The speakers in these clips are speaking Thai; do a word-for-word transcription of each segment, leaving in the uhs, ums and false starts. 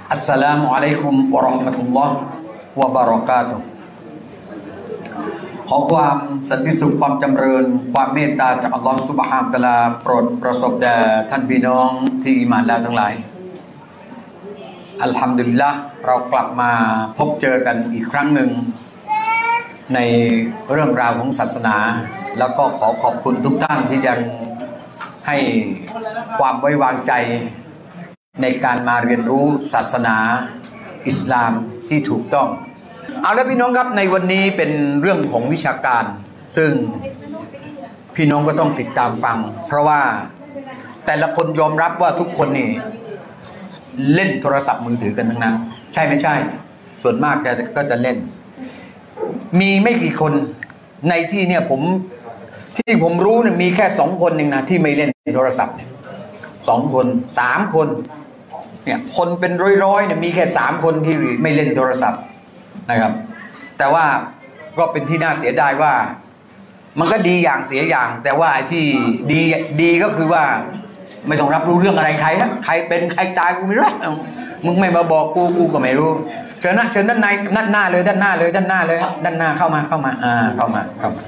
อัสสลามุอะลัยกุมวะเราะห์มะตุลลอฮ์วะบะเราะกาตุฮ์ขอความสันติสุขความจำเริญความเมตตาจากอัลลอฮ์ซุบฮานะฮูวะตะอาลาโปรดประสบแด่ท่านพี่น้องที่อีหม่านแล้วทั้งหลายอัลฮัมดุลิลละห์เรากลับมาพบเจอกันอีกครั้งหนึ่งในเรื่องราวของศาสนาแล้วก็ขอขอบคุณทุกท่านที่ยังให้ความไว้วางใจในการมาเรียนรู้ศาสนาอิสลามที่ถูกต้องเอาละพี่น้องครับในวันนี้เป็นเรื่องของวิชาการซึ่งพี่น้องก็ต้องติดตามฟังเพราะว่าแต่ละคนยอมรับว่าทุกคนนี่เล่นโทรศัพท์มือถือกันทั้งนั้นใช่ไม่ใช่ส่วนมากก็จะเล่นมีไม่กี่คนในที่เนี่ยผมที่ผมรู้เนี่ยมีแค่สองคนเองนะที่ไม่เล่นโทรศัพท์เนี่ยสองคนสามคนเนี่ยคนเป็นร้อยๆเนี่ยมีแค่สามคนที่ไม่เล่นโทรศัพท์นะครับแต่ว่าก็เป็นที่น่าเสียดายว่ามันก็ดีอย่างเสียอย่างแต่ว่าไอ้ที่ดีดีก็คือว่าไม่ต้องรับรู้เรื่องอะไรใครนะใครเป็นใครตายกูไม่รู้มึงไม่มาบอกกูกูก็ไม่รู้เชิญนะเชิญด้านในด้านหน้าเลยด้านหน้าเลยด้านหน้าเลยด้านหน้าเข้ามาเข้ามาอ่าเข้ามาเข้ามา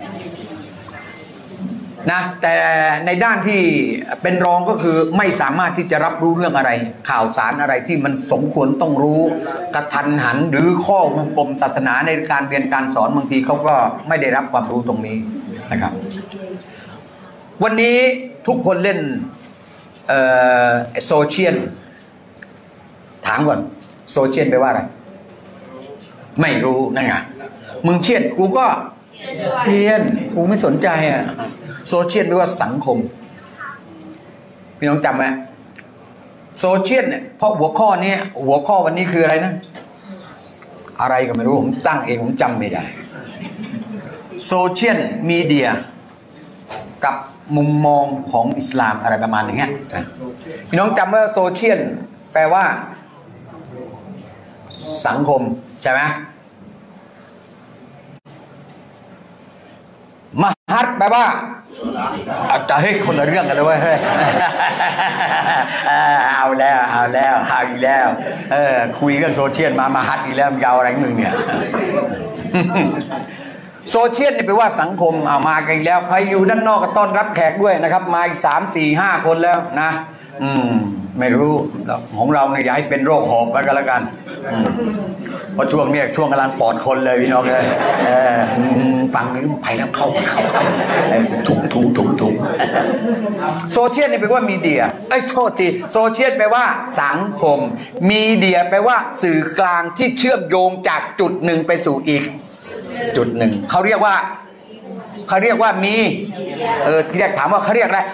นะแต่ในด้านที่เป็นรองก็คือไม่สามารถที่จะรับรู้เรื่องอะไรข่าวสารอะไรที่มันสมควรต้องรู้กระทันหันหรือข้อวงกลมศาสนาในการเรียนการสอนบางทีเขาก็ไม่ได้รับความรู้ตรงนี้นะครับวันนี้ทุกคนเล่นโซเชียลถามก่อนโซเชียลแปลว่าอะไรไม่รู้นั่นไงมึงเชียดกูก็เพี้ยนกูไม่สนใจอ่ะโซเชียลแปลว่าสังคมพี่น้องจำไหมโซเชียลเนี่ยเพราะหัวข้อนี้หัวข้อวันนี้คืออะไรนะอะไรก็ไม่รู้ผมตั้งเองผมจำไม่ได้โซเชียลมีเดียกับมุมมองของอิสลามอะไรประมาณอย่างเงี้ยพี่น้องจำว่าโซเชียลแปลว่าสังคมใช่ไหมมหัศแปลว่าจะให้คนละเรื่องกันเลยเว้ยเอาแล้วเอาแล้วเอาอีกแล้วเออคุยเรื่องโซเชียลมามหัศอีกแล้วยาวอะไรมึงเนี่ยโซเชียลนี่แปลว่าสังคมเอามากันแล้วใครอยู่ด้านนอกก็ต้อนรับแขกด้วยนะครับมาอีกสามสี่ห้าคนแล้วนะอืมไม่รู้ของเราเนี่ยอย่าให้เป็นโรคหอบไปกันแล้วกันเพราะช่วงนี้ช่วงกำลังปลอดคนเลยพี่น้องเลยฟังนี้ไปแล้วเข้าเข้าเข้าถุงถุงถุงถุงโซเชียลนี่แปลว่ามีเดียไอ้โทษทีโซเชียลแปลว่าสังคมมีเดียแปลว่าสื่อกลางที่เชื่อมโยงจากจุดหนึ่งไปสู่อีกจุดหนึ่งเขาเรียกว่าเขาเรียกว่ามีเออที่แรกถามว่าเขาเรียกอะไร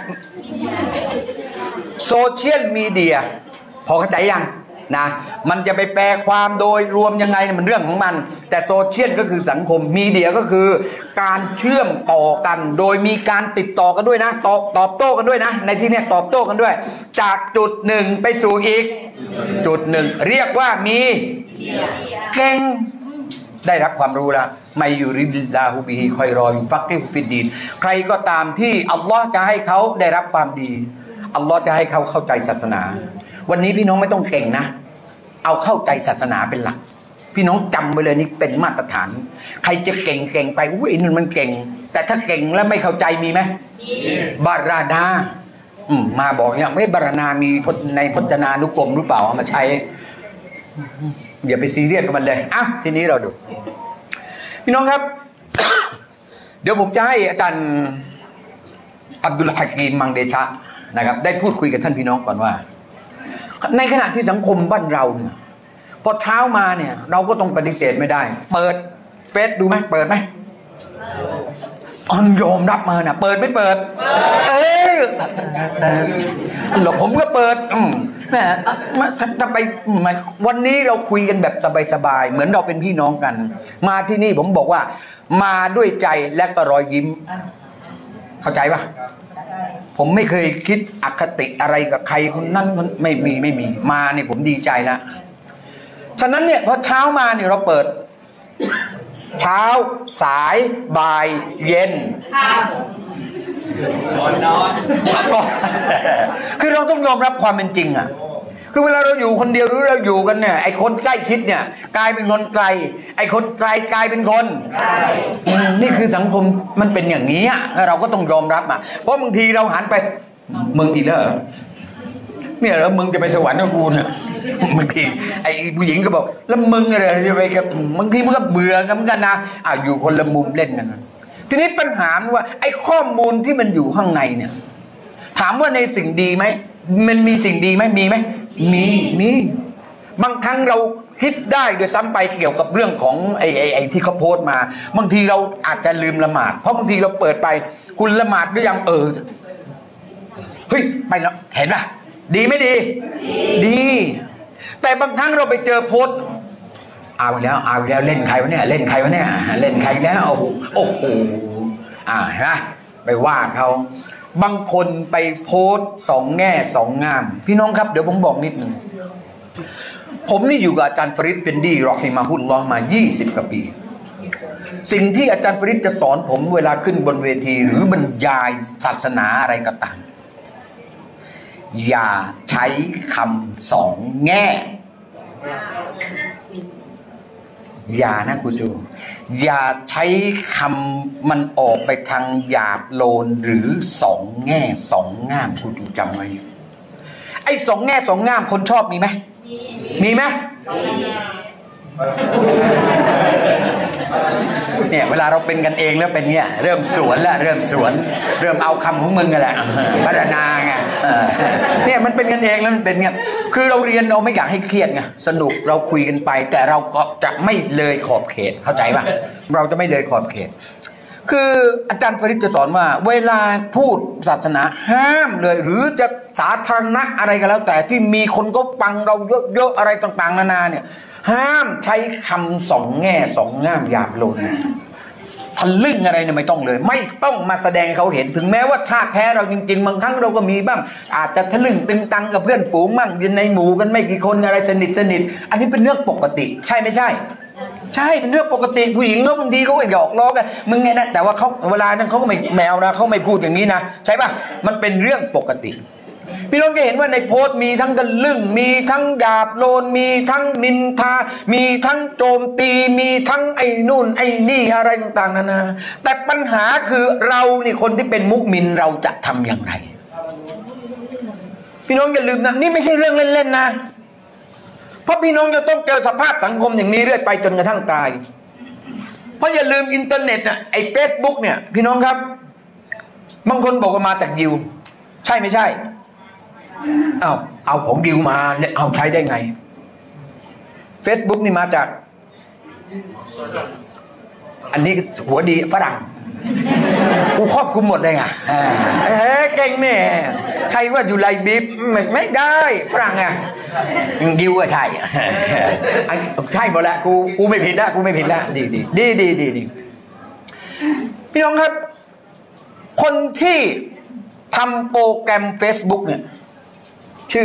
โซเชียลมีเดียพอเข้าใจยังนะมันจะไปแปลความโดยรวมยังไงมันเรื่องของมันแต่โซเชียลก็คือสังคมมีเดียก็คือการเชื่อมต่อกันโดยมีการติดต่อกันด้วยนะตอบตอบโต้กันด้วยนะในที่นี้ตอบโต้กันด้วยจากจุดหนึ่งไปสู่อีกจุดหนึ่งเรียกว่ามีเก่งได้รับความรู้แล้วไม่อยู่ริดลาฮูบิฮิคอยรออยู่ฟักที่ฟิดดีนใครก็ตามที่อัลลอฮ์จะให้เขาได้รับความดีอัลลอฮ์จะให้เขาเข้าใจศาสนาวันนี้พี่น้องไม่ต้องเก่งนะเอาเข้าใจศาสนาเป็นหลักพี่น้องจำไว้เลยนี่เป็นมาตรฐานใครจะเก่งเก่งไปอุ้ยนั่นมันเก่งแต่ถ้าเก่งแล้วไม่เข้าใจมีไหมบาราดาอืมมาบอกเนี่ยไม่บารานามีในพจนานุกรมหรือเปล่าเอามาใช้อย่าไปซีเรียสกับมันเลยอ่ะทีนี้เราดูพี่น้องครับ เดี๋ยวผมจะให้อาจารย์อับดุลฮะกีมมังเดชะนะครับได้พูดคุยกับท่านพี่น้องก่อนว่าในขณะที่สังคมบ้านเราเนี่ยพอเช้ามาเนี่ยเราก็ต้องปฏิเสธไม่ได้เปิดเฟซดูไหมเปิดไหมอันยอมรับมาน่ะเปิดไม่เปิดเอ้ยหรอผมก็เปิดอืมแม่ทำไมวันนี้เราคุยกันแบบสบายๆเหมือนเราเป็นพี่น้องกันมาที่นี่ผมบอกว่ามาด้วยใจและก็รอยยิ้มเข้าใจปะผมไม่เคยคิดอคติอะไรกับใครคนนั้นคนไม่มีไม่มีมาเนี่ยผมดีใจแล้วฉะนั้นเนี่ยพอเช้ามาเนี่ยเราเปิดเช้าสายบ่ายเย็นนอนนอนคือเราต้องยอมรับความเป็นจริงอ่ะคือเวลาเราอยู่คนเดียวหรือเราอยู่กันเนี่ยไอ้คนใกล้ชิดเนี่ยกลายเป็นคนไกลไอ้คนไกลกลายเป็นคนนี่คือสังคมมันเป็นอย่างนี้เราก็ต้องยอมรับอ่ะเพราะบางทีเราหันไปมึงอีกแล้วเนี่ยแล้วมึงจะไปสวรรค์กับกูเนี่ยบางทีไอ้ผู้หญิงก็บอกแล้วมึงอะไรจะไปกับบางทีมันก็เบื่อกันเหมือนกันนะอ่ะอยู่คนละมุมเล่นกันทีนี้ปัญหาว่าไอ้ข้อมูลที่มันอยู่ข้างในเนี่ยถามว่าในสิ่งดีไหมมันมีสิ่งดีไหมมีไหมมีมีบางครั้งเราคิดได้โดยซ้ำไปเกี่ยวกับเรื่องของไอ้ไอ้ไอ้ที่เขาโพสต์มาบางทีเราอาจจะลืมละหมาดเพราะบางทีเราเปิดไปคุณละหมาดหรือยังเออเฮ้ยไปแล้วเห็นป่ะดีไม่ดีดีแต่บางครั้งเราไปเจอโพสต์เอาแล้วเอาแล้วเล่นใครวะเนี่ยเล่นใครวะเนี่ยเล่นใครแล้วโอ้โหอ่าฮะไปว่าเขาบางคนไปโพสต์สองแง่สองงามพี่น้องครับเดี๋ยวผมบอกนิดนึงผมนี่อยู่กับอาจารย์ฟริดเป็นดีรอฮิมาฮุลลอฮ์มายี่สิบกว่าปีสิ่งที่อาจารย์ฟริดจะสอนผมเวลาขึ้นบนเวทีหรือบรรยายศาสนาอะไรก็ตามอย่าใช้คำสองแง่อย่านะครูจูอย่าใช้คำมันออกไปทางหยาบโลนหรือสองแง่สองง่ามครูจูจำไว้ไอ้สองแง่สองง่ามคนชอบมีไหมมีไหมเนี่ยเวลาเราเป็นกันเองแล้วเป็นเนี่ยเริ่มสวนแล้วเริ่มสวนเริ่มเอาคำของมึงกันแหละพัฒนาไงเนี่ยมันเป็นกันเองแล้วมันเป็นเงี้ยคือเราเรียนเราไม่อยากให้เครียดไงสนุกเราคุยกันไปแต่เราก็จะไม่เลยขอบเขตเข้าใจป่ะเราจะไม่เลยขอบเขตคืออาจารย์ฟริดจะสอนว่าเวลาพูดศาสนาห้ามเลยหรือจะสาธารณะอะไรก็แล้วแต่ที่มีคนก็ฟังเราเยอะๆอะไรต่างๆนานาเนี่ยห้ามใช้คำสองแง่สองง่ามหยาบโลนทะลึ่งอะไรเนี่ยไม่ต้องเลยไม่ต้องมาแสดงเขาเห็นถึงแม้ว่าท่าแท้เราจริงๆบางครั้งเราก็มีบ้างอาจจะทะลึ่งตึงตังกับเพื่อนฝูงมั่งยืนในหมู่กันไม่กี่คนอะไรสนิทสนิทอันนี้เป็นเรื่องปกติใช่ไม่ใช่ใช่เป็นเรื่องปกติผู้หญิงเขาบางทีเขาก็หยอกล้อกันมึงไงนะแต่ว่าเขาเวลานั้นเขาก็ไม่แมวนะเขาไม่พูดอย่างนี้นะใช่ป่ะมันเป็นเรื่องปกติพี่น้องจะเห็นว่าในโพสต์มีทั้งกันลึ่งมีทั้งหยาบโลนมีทั้งนินทามีทั้งโจมตีมีทั้งไอ้นู่นไอ้นี่อะไรต่างๆนานาแต่ปัญหาคือเรานี่คนที่เป็นมุมินเราจะทำอย่างไรพี่น้องอย่าลืมนะนี่ไม่ใช่เรื่องเล่นๆนะเพราะพี่น้องจะต้องเจอสภาพสังคมอย่างนี้เรื่อยไปจนกระทั่งตายเพราะอย่าลืมอินเทอร์เน็ตนะไอ้เฟซบุ๊กเนี่ยพี่น้องครับบางคนบอกว่ามาจากดิวใช่ไม่ใช่เอาเอาของดิวมาเอาใช้ได้ไง Facebook นี่มาจากอันนี้หัวดีฝรั่งกูครอบคลุมหมดเลยไงเฮ้เก่งเนี่ยใครว่าอยู่ไลบีบไม่ได้ฝรั่งไงดิวก็ใช่ใช่หมดแล้วกูกูไม่ผิดแล้วกูไม่ผิดแล้วดีดีดีดีดีดีพี่น้องครับคนที่ทำโปรแกรม Facebook เนี่ยชื่อ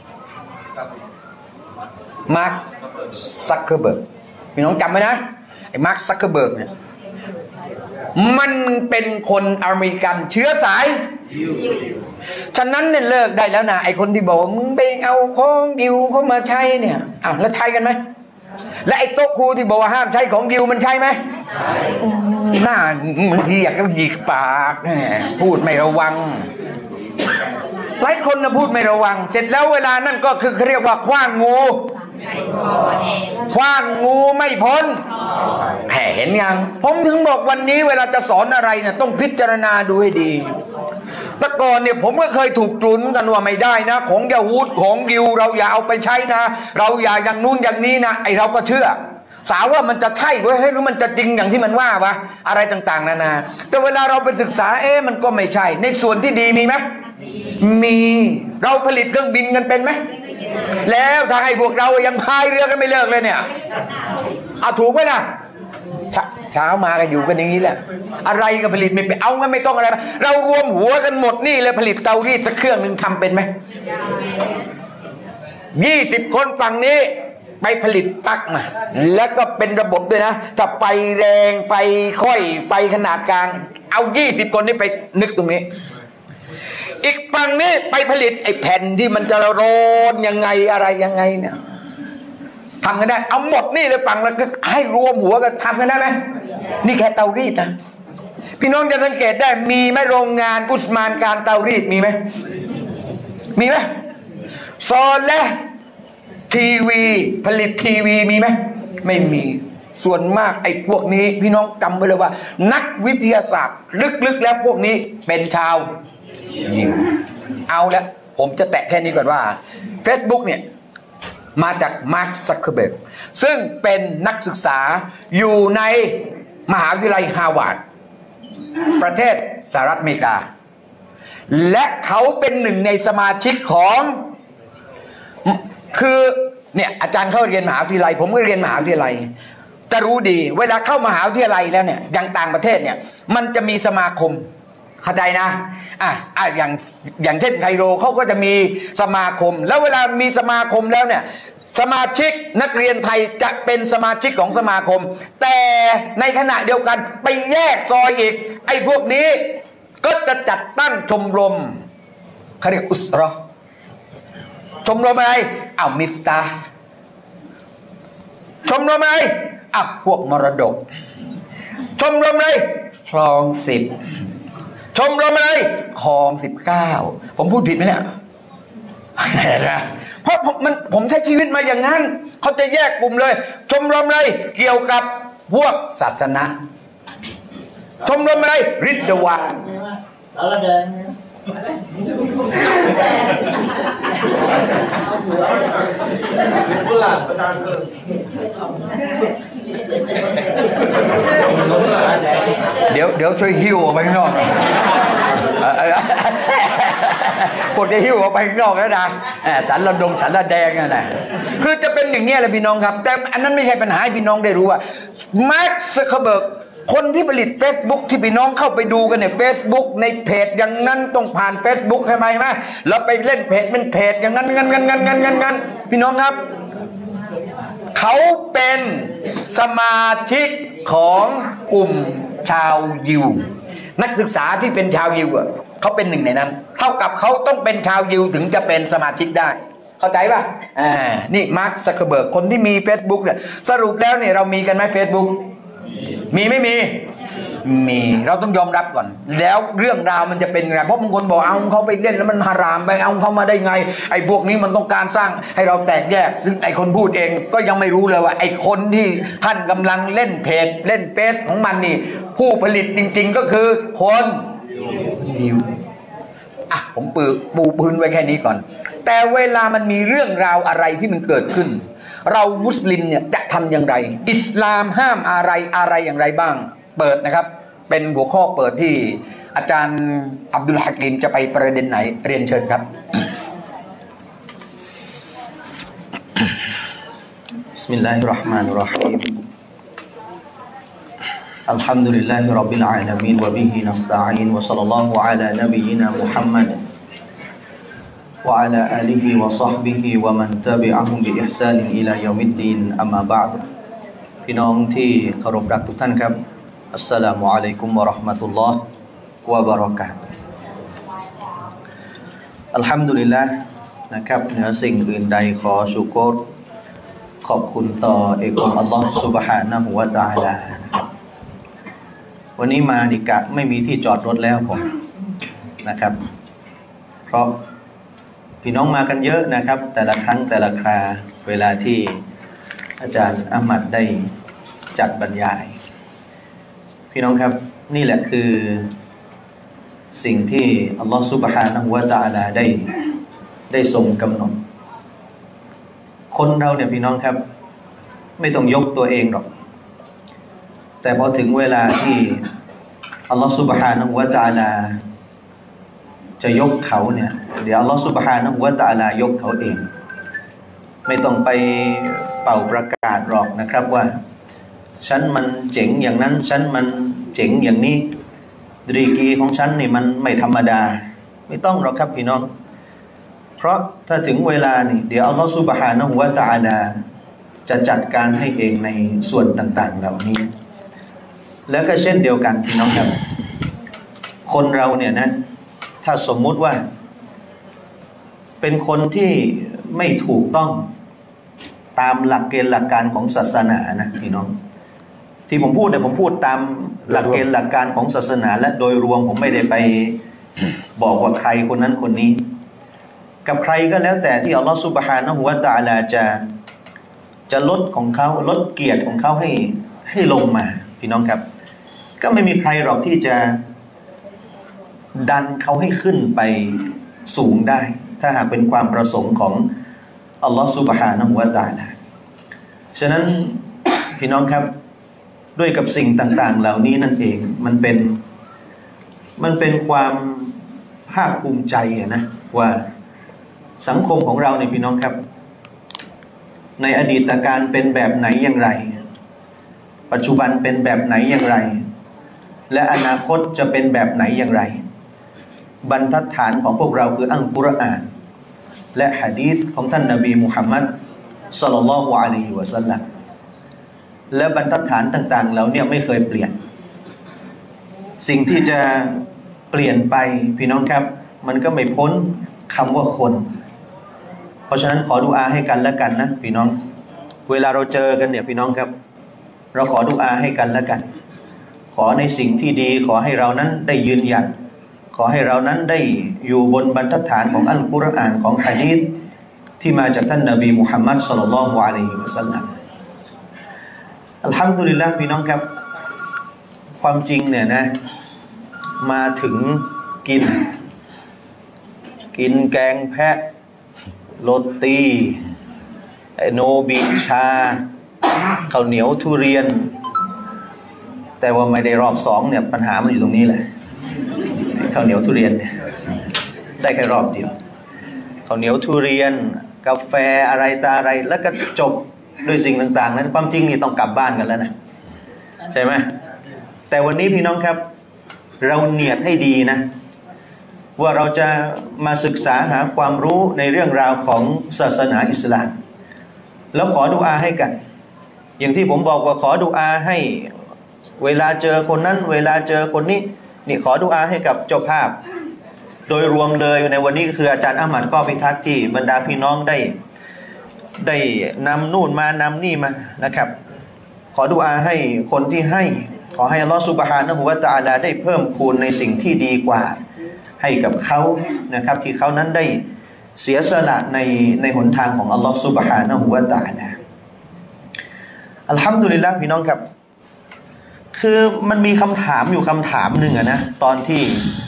มาร์คซักเคอร์เบิร์กพี่น้องจำไว้นะไอ้มาร์คซักเคอร์เบิร์กเนี่ยมันเป็นคนอเมริกันเชื้อสายฉะนั้นเนี่ยเลิกได้แล้วนะไอ้คนที่บอกว่ามึงไปเอาของดิวเข้ามาใช้เนี่ยอ้าวแล้วใช้กันไหมและไอ้โต๊ะครูที่บอกว่าห้ามใช้ของดิวมันใช่ไหมหน้าบางทีอยากจะหยิกปากพูดไม่ระวังหลายคนนะพูดไม่ระวังเสร็จแล้วเวลานั่นก็คือเขาเรียกว่าขว้างงูขว้างงูไม่พ้นเห็นยังผมถึงบอกวันนี้เวลาจะสอนอะไรเนี่ยต้องพิจารณาดูให้ดีแต่ก่อนเนี่ยผมก็เคยถูกจุนกันว่าไม่ได้นะของยาฮูดของยิวเราอย่าเอาไปใช้นะเราอย่าอย่างนู้นอย่างนี้นะไอเราก็เชื่อสาวว่ามันจะใช่เว้ยหรือมันจะจริงอย่างที่มันว่าวะอะไรต่างๆนานาแต่เวลาเราไปศึกษาเอ๊ะมันก็ไม่ใช่ในส่วนที่ดีมีไหมมีเราผลิตเครื่องบินกันเป็นไหมแล้วถ้าให้พวกเรายังพายเรือกันไม่เลิกเลยเนี่ยเอาถูกไหมล่ะเช้ามากันอยู่กันอย่างนี้แหละอะไรก็ผลิตไม่เป็นเอางั้นไม่ต้องอะไรเรารวมหัวกันหมดนี่เลยผลิตเตารีดสักเครื่องหนึ่งทำเป็นไหมยี่สิบคนฝั่งนี้ไปผลิตปลั๊กมาแล้วก็เป็นระบบด้วยนะถ้าไฟแรงไฟค่อยไฟขนาดกลางเอายี่สิบคนนี้ไปนึกตรงนี้อีกฝั่งนี้ไปผลิตไอ้แผ่นที่มันจะโรนยังไงอะไรยังไงเนี่ยทำกันได้เอาหมดนี่เลยฝั่งแล้วก็ให้รวมหัวกันทำกันได้ไหมนี่แค่เตารีดนะพี่น้องจะสังเกตได้มีไหมโรงงานอุสมานการเตารีดมีไหมมีไหมซอลและทีวีผลิตทีวีมีไหมไม่มีส่วนมากไอ้พวกนี้พี่น้องจำไว้เลยว่านักวิทยาศาสตร์ลึกๆแล้วพวกนี้เป็นชาวยิวเอาแล้วผมจะแตะแค่นี้ก่อนว่า Facebook เนี่ยมาจากมาร์ค ซักเคอร์เบิร์กซึ่งเป็นนักศึกษาอยู่ในมหาวิทยาลัยฮาร์วาร์ดประเทศสหรัฐอเมริกาและเขาเป็นหนึ่งในสมาชิกของคือเนี่ยอาจารย์เข้าเรียนมหาวิทยาลัยผมก็เรียนมหาวิทยาลัยจะรู้ดีเวลาเข้ามหาวิทยาลัยแล้วเนี่ยอย่างต่างประเทศเนี่ยมันจะมีสมาคมเข้าใจนะอ่ะอ่ะอย่างอย่างเช่นไคโรเขาก็จะมีสมาคมแล้วเวลามีสมาคมแล้วเนี่ยสมาชิกนักเรียนไทยจะเป็นสมาชิกของสมาคมแต่ในขณะเดียวกันไปแยกซอยอีกไอ้พวกนี้ก็จะจัดตั้งชมรมเขาเรียกอุสเราะห์ชมรมอะไรอ้าวมิฟตาชมรมอะไรอ่ะพวกมรดกชมรมอะไรคลองสิบชมรมอะไรคลองสิบเก้าผมพูดผิดไหมเนี่ยเพราะผมมันผมใช้ชีวิตมาอย่างนั้นเขาจะแยกกลุ่มเลยชมรมอะไรเกี่ยวกับพวกศาสนาชมรมอะไรริดวานเดี๋ยวเดี๋ยวช่วยหิ้วออกไปข้างนอกพวกจะหิ้วออกไปข้างนอกแล้วนะสารระดมสารระแดงนั่นแหละคือจะเป็นอย่างนี้แหละพี่น้องครับแต่อันนั้นไม่ใช่ปัญหาให้พี่น้องได้รู้ว่ามาร์ค ซักเคอร์เบิร์กคนที่ผลิต Facebook ที่พี่น้องเข้าไปดูกันเนี่ย Facebook ในเพจอย่างนั้นต้องผ่าน Facebook ใช่ไหมไหมแล้วไปเล่นเพจเป็นเพจอย่างนั้นงั้นงั้นงั้นงั้นงั้นงั้นพี่น้องครับเขาเป็นสมาชิกของกลุ่มชาวยิวนักศึกษาที่เป็นชาวยิวอ่ะเขาเป็นหนึ่งในนั้นเท่ากับเขาต้องเป็นชาวยิวถึงจะเป็นสมาชิกได้เข้าใจป่ะอ่านี่มาร์ค ซักเคอร์เบิร์กคนที่มี Facebook เนี่ยสรุปแล้วเนี่ยเรามีกันไหม Facebookมีไม่มีมีเราต้องยอมรับก่อนแล้วเรื่องราวมันจะเป็นไงเพราะบางคนบอกเอาเขาไปเล่นแล้วมันฮารามไปเอาเขามาได้ไงไอ้พวกนี้มันต้องการสร้างให้เราแตกแยกซึ่งไอ้คนพูดเองก็ยังไม่รู้เลยว่าไอ้คนที่ท่านกำลังเล่นเพจเล่นเฟซของมันนี่ผู้ผลิตจริงๆก็คือคนยิวอ่ะผมปูปูพื้นไว้แค่นี้ก่อนแต่เวลามันมีเรื่องราวอะไรที่มันเกิดขึ้นเรามุสลิมเนี่ยจะทำอย่างไรอิสลามห้ามอะไรอะไรอย่างไรบ้างเปิดนะครับเป็นหัวข้อเปิดที่อาจารย์อับดุลฮะกีมจะไปประเด็นไหนเรียนเชิญครับบิสมิลลาฮิรเราะห์มานิรเราะฮีมอัลฮัมดุลิลลาฮิร็อบบิลอาลามีนวะบิฮินัสตะอีนวะศ็อลลัลลอฮุอะลานบียินามุฮัมมัดวะอะลาอาลิฮิวะศ็อฮบิฮิวะมันตะบิอะฮุมบิอิห์ซานินอิลายอมิดดีนอัมมาบะอ์ดพี่น้องที่เคารพรักทุกท่านครับอัสสลามุอะลัยกุมวะเราะห์มะตุลลอฮ์วะบะเราะกาตุฮ์อัลฮัมดุลิลลาห์นะครับเหนือสิ่งอื่นใดขอชุกรขอบคุณต่อเอกองค์อัลลอฮ์ซุบฮานะฮูวะตะอาลานะครับวันนี้มาดิกะไม่มีที่จอดรถแล้วผมนะครับเพราะพี่น้องมากันเยอะนะครับแต่ละครั้งแต่ละคราเวลาที่อาจารย์อามัดได้จัดบรรยายพี่น้องครับนี่แหละคือสิ่งที่อัลลอฮฺซุบฮานะฮูวะตะอาลาได้ได้ทรงกำหนดคนเราเนี่ยพี่น้องครับไม่ต้องยกตัวเองหรอกแต่พอถึงเวลาที่อัลลอฮฺซุบฮานะฮูวะตะอาลาจะยกเขาเนี่ยเดี๋ยวอัลลอฮฺซุบฮานะฮูวะตะอาลายกเขาเองไม่ต้องไปเป่าประกาศหรอกนะครับว่าฉันมันเจ๋งอย่างนั้นฉันมันเจ๋งอย่างนี้ดีกรีของฉันนี่มันไม่ธรรมดาไม่ต้องหรอกครับพี่น้องเพราะถ้าถึงเวลานี่เดี๋ยวอัลลอฮฺซุบฮานะฮูวะตะอาลาจะจัดการให้เองในส่วนต่างๆเหล่านี้แล้วก็เช่นเดียวกันพี่น้องครับคนเราเนี่ยนะถ้าถ้าสมมุติว่าเป็นคนที่ไม่ถูกต้องตามหลักเกณฑ์หลักการของศาสนานะพี่น้องที่ผมพูดเนี่ยผมพูดตามหลักเกณฑ์หลักการของศาสนาและโดยรวมผมไม่ได้ไปบอกว่าใครคนนั้นคนนี้กับใครก็แล้วแต่ที่อัลลอฮฺซุบฮานะฮูวะตะอาลาจะจะลดของเขาลดเกียรติของเขาให้ให้ลงมาพี่น้องครับก็ไม่มีใครหรอกที่จะดันเขาให้ขึ้นไปสูงได้ถ้าหากเป็นความประสงค์ของอัลลอฮฺซุบฮานะฮูวะตะอาลาฉะนั้นพี่น้องครับด้วยกับสิ่งต่างๆเหล่านี้นั่นเองมันเป็นมันเป็นความภาคภูมิใจนะว่าสังคมของเราเนี่ยพี่น้องครับในอดีตการเป็นแบบไหนอย่างไรปัจจุบันเป็นแบบไหนอย่างไรและอนาคตจะเป็นแบบไหนอย่างไรบรรทัดฐานของพวกเราคืออัลกุรอานและหะดีษของท่านนบีมุฮัมมัดศ็อลลัลลอฮุอะลัยฮิวะซัลลัมและบรรทัดฐานต่างๆเหล่านี้ไม่เคยเปลี่ยนสิ่งที่จะเปลี่ยนไปพี่น้องครับมันก็ไม่พ้นคำว่าคนเพราะฉะนั้นขอดุอาให้กันและกันนะพี่น้องเวลาเราเจอกันเนี่ยพี่น้องครับเราขอดุอาให้กันและกันขอในสิ่งที่ดีขอให้เรานั้นได้ยืนหยัดขอให้เรานั้นได้อยู่บนบรรทัดฐานของอัลกุรอานของหะดีษที่มาจากท่านนบีมุฮัมมัดศ็อลลัลลอฮุอะลัยฮิวะซัลลัมอัลฮัมดุลิลละห์พี่น้องครับความจริงเนี่ยนะมาถึงกินกินแกงแพะโรตีโนบิชาข้าวเหนียวทุเรียนแต่ว่าไม่ได้รอบสองเนี่ยปัญหามันอยู่ตรงนี้แหละข้าวเหนียวทุเรียนได้แค่รอบเดียวข้าวเหนียวทุเรียนกาแฟอะไรตาอะไรแล้วก็จบด้วยสิ่งต่างๆนั้นความจริงนี่ต้องกลับบ้านกันแล้วนะใช่ไหมแต่วันนี้พี่น้องครับเราเนียดให้ดีนะว่าเราจะมาศึกษาหาความรู้ในเรื่องราวของศาสนาอิสลามแล้วขอดุอาให้กันอย่างที่ผมบอกว่าขอดุอาให้เวลาเจอคนนั้นเวลาเจอคนนี้นี่ขอดุอาให้กับเจ้าภาพโดยรวมเลยในวันนี้คืออาจารย์อามัดก็พิทักษ์ที่บรรดาพี่น้องได้ได้นำนู่นมานำนี่มานะครับขอดุอาให้คนที่ให้ขอให้อัลลอฮฺซุบฮานะฮูวะตะอาลาได้เพิ่มพูนในสิ่งที่ดีกว่าให้กับเขานะครับที่เขานั้นได้เสียสละในในหนทางของอัลลอฮฺซุบฮานะฮูวะตะอาลาอัลฮัมดุลิลละห์พี่น้องครับคือมันมีคำถามอยู่คำถามหนึ่งอะนะตอนที่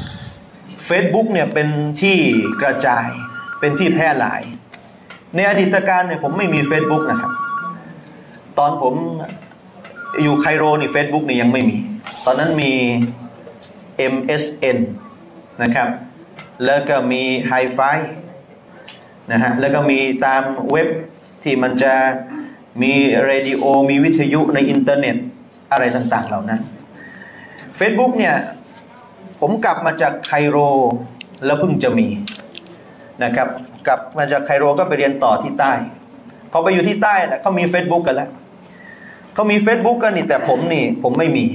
Facebook เนี่ยเป็นที่กระจายเป็นที่แพร่หลายในอดีตการเนี่ยผมไม่มี Facebook นะครับตอนผมอยู่ไคโรนี่ Facebook นี่ยังไม่มีตอนนั้นมี เอ็ม เอส เอ็น นะครับแล้วก็มี Hi-Fi นะฮะแล้วก็มีตามเว็บที่มันจะมีเรดิโอมีวิทยุในอินเทอร์เน็ตอะไรต่างๆเหล่านั้น Facebook เนี่ยผมกลับมาจากไคโรแล้วเพิ่งจะมีนะครับกลับมาจากไคโรก็ไปเรียนต่อที่ใต้พอไปอยู่ที่ใต้แหละเขามี Facebook กันแล้วเขามี Facebook กันนี่แต่ผมนี่ผมไม่มี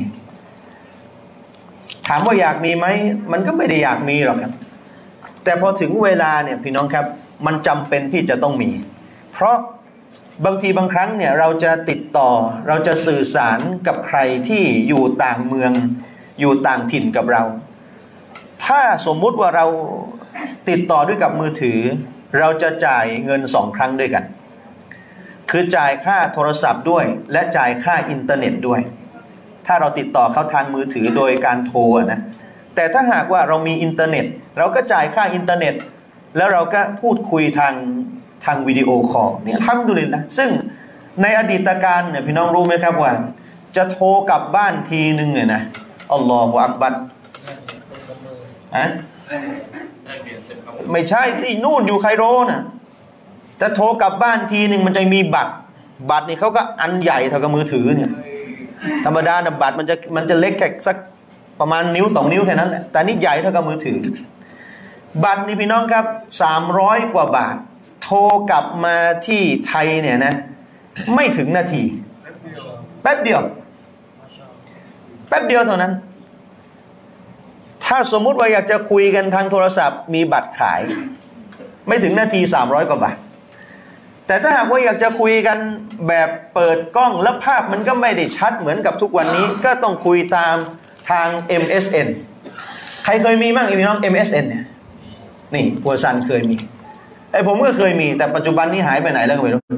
ถามว่าอยากมีไหมมันก็ไม่ได้อยากมีหรอกครับแต่พอถึงเวลาเนี่ยพี่น้องครับมันจำเป็นที่จะต้องมีเพราะบางทีบางครั้งเนี่ยเราจะติดต่อเราจะสื่อสารกับใครที่อยู่ต่างเมืองอยู่ต่างถิ่นกับเราถ้าสมมุติว่าเราติดต่อด้วยกับมือถือเราจะจ่ายเงินสองครั้งด้วยกันคือจ่ายค่าโทรศัพท์ด้วยและจ่ายค่าอินเทอร์เน็ตด้วยถ้าเราติดต่อเขาทางมือถือโดยการโทรนะแต่ถ้าหากว่าเรามีอินเทอร์เน็ตเราก็จ่ายค่าอินเทอร์เน็ตแล้วเราก็พูดคุยทางทางวิดีโอคอลเนี่ยทำดูเลยนะซึ่งในอดีตการเนี่ยพี่น้องรู้ไหมครับว่าจะโทรกลับบ้านทีนึงเนี่ยนะอัลลอฮฺอักบัรอะไม่ใช่ที่นู่นอยู่ไคโรนะจะโทรกลับบ้านทีหนึ่งมันจะมีบัตรบัตรนี่เขาก็อันใหญ่เท่ากับมือถือเนี่ยธรรมดานะบัตรมันจะมันจะเล็กแค่สักประมาณนิ้วสองนิ้วแค่นั้นแหละแต่นี่ใหญ่เท่ากับมือถือบัตรนี่พี่น้องครับสามร้อยกว่าบาทโทรกลับมาที่ไทยเนี่ยนะไม่ถึงนาทีแป๊บเดียวแป๊บเดียวเท่านั้นถ้าสมมุติว่าอยากจะคุยกันทางโทรศัพท์มีบัตรขายไม่ถึงนาทีสามร้อยกว่าบาทแต่ถ้าหากว่าอยากจะคุยกันแบบเปิดกล้องแล้วภาพมันก็ไม่ได้ชัดเหมือนกับทุกวันนี้ก็ต้องคุยตามทาง เอ็ม เอส เอ็น ใครเคยมีบ้างพี่น้อง เอ็ม เอส เอ็น เนี่ยนี่หัวซันเคยมีไอ้ผมก็เคยมีแต่ปัจจุบันนี้หายไปไหนแล้วก็ไม่รู้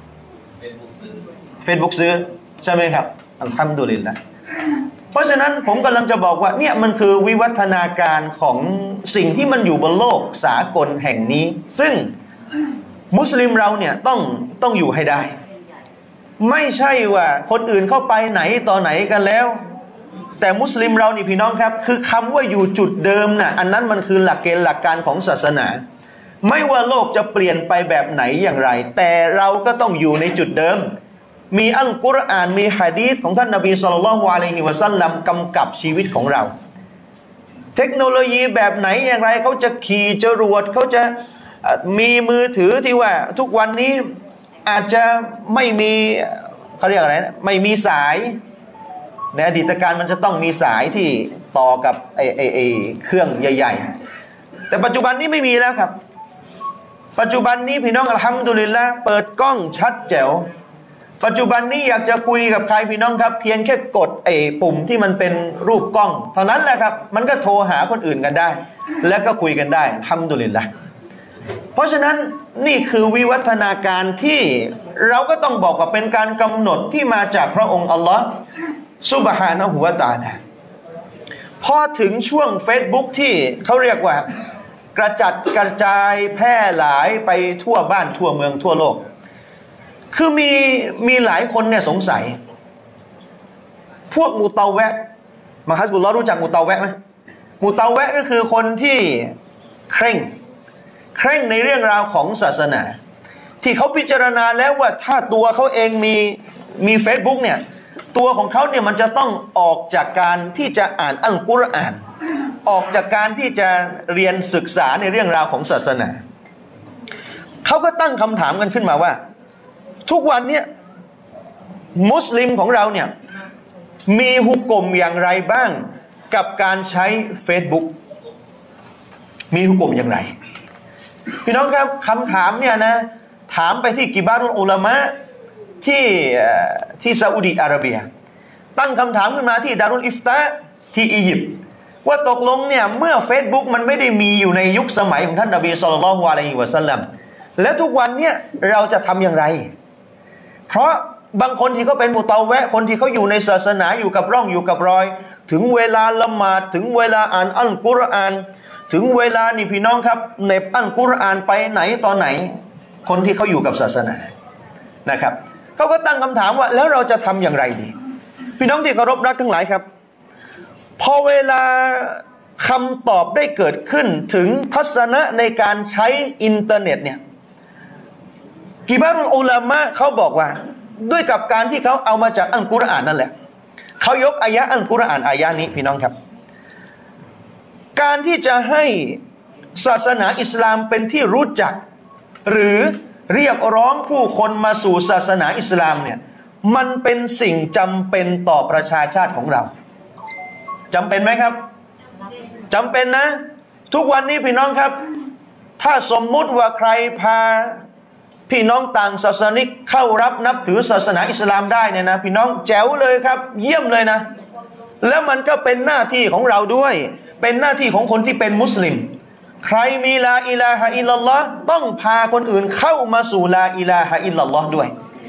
Facebook ซื้อใช่ไหมครับอัลฮัมดุลิลละห์เพราะฉะนั้นผมกำลังจะบอกว่าเนี่ยมันคือวิวัฒนาการของสิ่งที่มันอยู่บนโลกสากลแห่งนี้ซึ่งมุสลิมเราเนี่ยต้องต้องอยู่ให้ได้ไม่ใช่ว่าคนอื่นเข้าไปไหนต่อไหนกันแล้วแต่มุสลิมเรานี่พี่น้องครับคือคำว่าอยู่จุดเดิมน่ะอันนั้นมันคือหลักเกณฑ์หลักการของศาสนาไม่ว่าโลกจะเปลี่ยนไปแบบไหนอย่างไรแต่เราก็ต้องอยู่ในจุดเดิมมีอัลกุรอานมีหะดีษของท่านนบีศ็อลลัลลอฮุอะลัยฮิวะซัลลัมกำกับชีวิตของเราเทคโนโลยีแบบไหนอย่างไรเขาจะขี่จรวดเขาจะมีมือถือที่ว่าทุกวันนี้อาจจะไม่มีเขาเรียกอะไรนะไม่มีสายในอดีตการมันจะต้องมีสายที่ต่อกับไอ้ไอ้ไอ้เครื่องใหญ่ๆแต่ปัจจุบันนี้ไม่มีแล้วครับปัจจุบันนี้พี่น้องอัลฮัมดุลิลละห์เปิดกล้องชัดแจ๋วปัจจุบันนี้อยากจะคุยกับใครพี่น้องครับเพียงแค่กดไอ้ปุ่มที่มันเป็นรูปกล้องเท่านั้นแหละครับมันก็โทรหาคนอื่นกันได้แล้วก็คุยกันได้อัลฮัมดุลิลละห์เพราะฉะนั้นนี่คือวิวัฒนาการที่เราก็ต้องบอกว่าเป็นการกำหนดที่มาจากพระองค์อัลลอฮ์ซุบฮานะฮูวะตะอาลาพอถึงช่วง Facebook ที่เขาเรียกว่ากระจัดกระจายแพร่หลายไปทั่วบ้านทั่วเมืองทั่วโลกคือมีมีหลายคนเนี่ยสงสัยพวกมุตะแวะมาฮัสบุลลอฮ์รู้จักมุตะแวะไหมมุตะแวะก็คือคนที่เคร่งเคร่งในเรื่องราวของศาสนาที่เขาพิจารณาแล้วว่าถ้าตัวเขาเองมีมี Facebook เนี่ยตัวของเขาเนี่ยมันจะต้องออกจากการที่จะอ่านอัลกุรอานออกจากการที่จะเรียนศึกษาในเรื่องราวของศาสนาเขาก็ตั้งคำถามกันขึ้นมาว่าทุกวันเนี่ยมุสลิมของเราเนี่ยมีฮุกกลมอย่างไรบ้างกับการใช้ Facebook มีฮุกกลมอย่างไรพี่น้องครับคำถามเนี่ยนะถามไปที่กิบารุลอุลามะที่ที่ซาอุดิอาระเบียตั้งคำถามขึ้นมาที่ดารุลอิฟตาที่อียิปต์ว่าตกลงเนี่ยเมื่อ Facebook มันไม่ได้มีอยู่ในยุคสมัยของท่านนบีศ็อลลัลลอฮุอะลัยฮิวะซัลลัมและทุกวันเนี่ยเราจะทำอย่างไรเพราะบางคนที่เขาเป็นมุตะแวะคนที่เขาอยู่ในศาสนาอยู่กับร่องอยู่กับรอยถึงเวลาละหมาดถึงเวลาอ่านอัลกุรอานถึงเวลานี่พี่น้องครับเน็บอัลกุรอานไปไหนตอนไหนคนที่เขาอยู่กับศาสนานะครับเขาก็ตั้งคำถามว่าแล้วเราจะทำอย่างไรดีพี่น้องที่เคารพรักทั้งหลายครับพอเวลาคำตอบได้เกิดขึ้นถึงทัศนะในการใช้อินเทอร์เน็ตเนี่ยกิบารุลอุลามะเขาบอกว่าด้วยกับการที่เขาเอามาจากอัลกุรอานนั่นแหละเขายกอายะอัลกุรอานอายะนี้พี่น้องครับการที่จะให้ศาสนาอิสลามเป็นที่รู้จักหรือเรียกร้องผู้คนมาสู่ศาสนาอิสลามเนี่ยมันเป็นสิ่งจำเป็นต่อประชาชาติของเราจำเป็นไหมครับจำเป็นนะทุกวันนี้พี่น้องครับถ้าสมมุติว่าใครพาพี่น้องต่างศาสนิกเข้ารับนับถือศาสนาอิสลามได้เนี่ยนะพี่น้องแจ๋วเลยครับเยี่ยมเลยนะแล้วมันก็เป็นหน้าที่ของเราด้วยเป็นหน้าที่ของคนที่เป็นมุสลิมใครมีลาอิลาฮะอิลลัลลอฮ์ต้องพาคนอื่นเข้ามาสู่ลาอิลาฮะอิลลัลลอฮ์ด้วย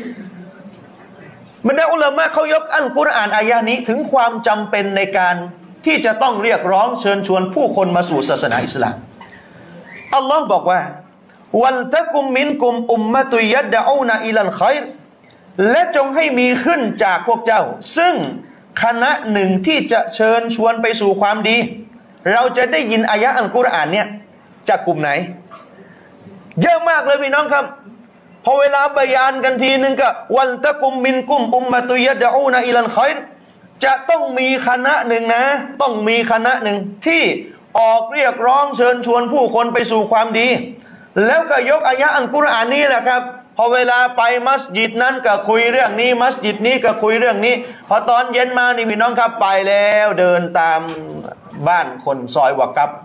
บรรดาอุลามะเขายกอัลกุรอานอายะนี้ถึงความจำเป็นในการที่จะต้องเรียกร้องเชิญชวนผู้คนมาสู่ศาสนาอิสลามอัลลอฮ์บอกว่าวัลตะกุมมินกุมอุมมะตุยัดดะอูนะอิลัลค็อยรและจงให้มีขึ้นจากพวกเจ้าซึ่งคณะหนึ่งที่จะเชิญชวนไปสู่ความดีเราจะได้ยินอายะอัลกุรอานเนี่ยจากกลุ่มไหนเยอะมากเลยพี่น้องครับพอเวลาบยานกันทีนึงก็วัลตะกุมมินกุมอุมมะตุยัดดะอูนะอิลัลค็อยรจะต้องมีคณะหนึ่งนะต้องมีคณะหนึ่งที่ออกเรียกร้องเชิญชวนผู้คนไปสู่ความดีแล้วก็ยกอายะอัลกุรอานนี้แหละครับพอเวลาไปมัสยิดนั้นก็คุยเรื่องนี้มัสยิดนี้ก็คุยเรื่องนี้พอตอนเย็นมานี่พี่น้องครับไปแล้วเดินตามบ้านคนซอยวากับ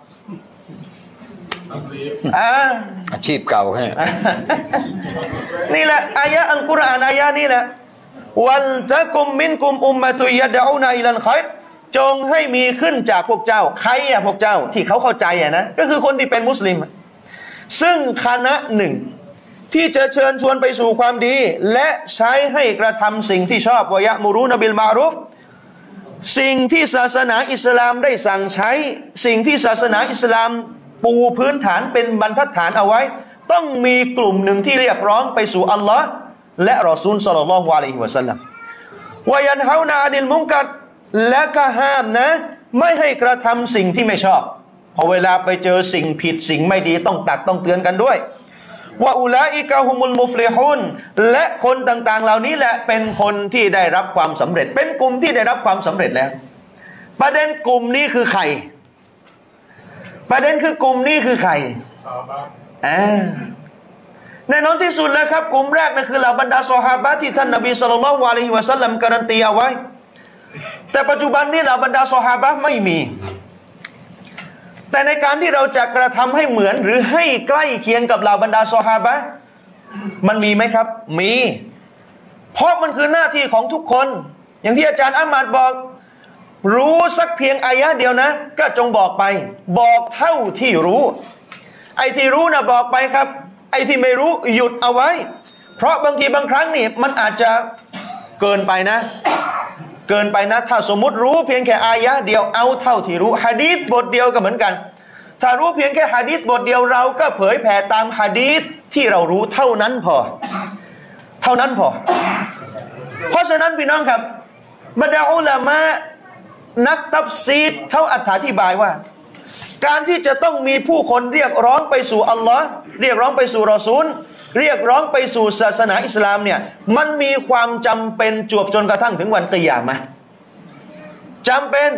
อ่าอาชีพเก่าให้นี่แหละอายะอัลกุรอานอายะนี่แหละวัลตะกุมมินกุมอุมมะตุยะดะอูนาอิลัลค็อยรจงให้มีขึ้นจากพวกเจ้าใครอะพวกเจ้าที่เขาเข้าใจอะนะก็คือคนที่เป็นมุสลิมซึ่งคณะหนึ่งที่จะเชิญชวนไปสู่ความดีและใช้ให้กระทำสิ่งที่ชอบวะยะมูรูนบิลมารุฟสิ่งที่ศาสนาอิสลามได้สั่งใช้สิ่งที่ศาสนาอิสลามปูพื้นฐานเป็นบรรทัดฐานเอาไว้ต้องมีกลุ่มหนึ่งที่เรียกร้องไปสู่อัลลอฮ์และรอซูลศ็อลลัลลอฮุอะลัยฮิวะซัลลัมวะยันฮาวนาอานิลมุนกัรและก็ห้ามนะไม่ให้กระทำสิ่งที่ไม่ชอบพอเวลาไปเจอสิ่งผิดสิ่งไม่ดีต้องตักต้องเตือนกันด้วยวะอูลาอิกะฮุมุลมุฟลิฮุนและคนต่างๆเหล่านี้แหละเป็นคนที่ได้รับความสำเร็จเป็นกลุ่มที่ได้รับความสำเร็จแล้วประเด็นกลุ่มนี้คือใครประเด็นคือกลุ่มนี้คือใครอ่าแน่นอนที่สุดแล้วครับกลุ่มแรกนั่นคือเหล่าบรรดาซอฮาบะห์ที่ท่านนบีศ็อลลัลลอฮุอะลัยฮิวะซัลลัมการันตีเอาไว้แต่ปัจจุบันนี้เหล่าบรรดาซอฮาบะห์ไม่มีแต่ในการที่เราจะกระทำให้เหมือนหรือให้ใกล้เคียงกับเหล่าบรรดาซอฮาบะห์มันมีไหมครับมีเพราะมันคือหน้าที่ของทุกคนอย่างที่อาจารย์อามัดบอกรู้สักเพียงอายะเดียวนะก็จงบอกไปบอกเท่าที่รู้ไอ้ที่รู้นะบอกไปครับไอ้ที่ไม่รู้หยุดเอาไว้เพราะบางทีบางครั้งนี่มันอาจจะเกินไปนะเกินไปนะถ้าสมมุติรู้เพียงแค่อายะเดียวเอาเท่าที่รู้หะดีษบทเดียวก็เหมือนกันถ้ารู้เพียงแค่หะดีษบทเดียวเราก็เผยแผ่ตามหะดีษที่เรารู้เท่านั้นพอเท่านั้นพอเพราะฉะนั้นพี่น้องครับบรรดาอุลามะนักตัฟซีรเขาอธิบายว่าการที่จะต้องมีผู้คนเรียกร้องไปสู่อัลลอฮ์เรียกร้องไปสู่รอซูลเรียกร้องไปสู่ศาสนาอิสลามเนี่ยมันมีความจำเป็นจวบจนกระทั่งถึงวันกิยามะห์จำเป็น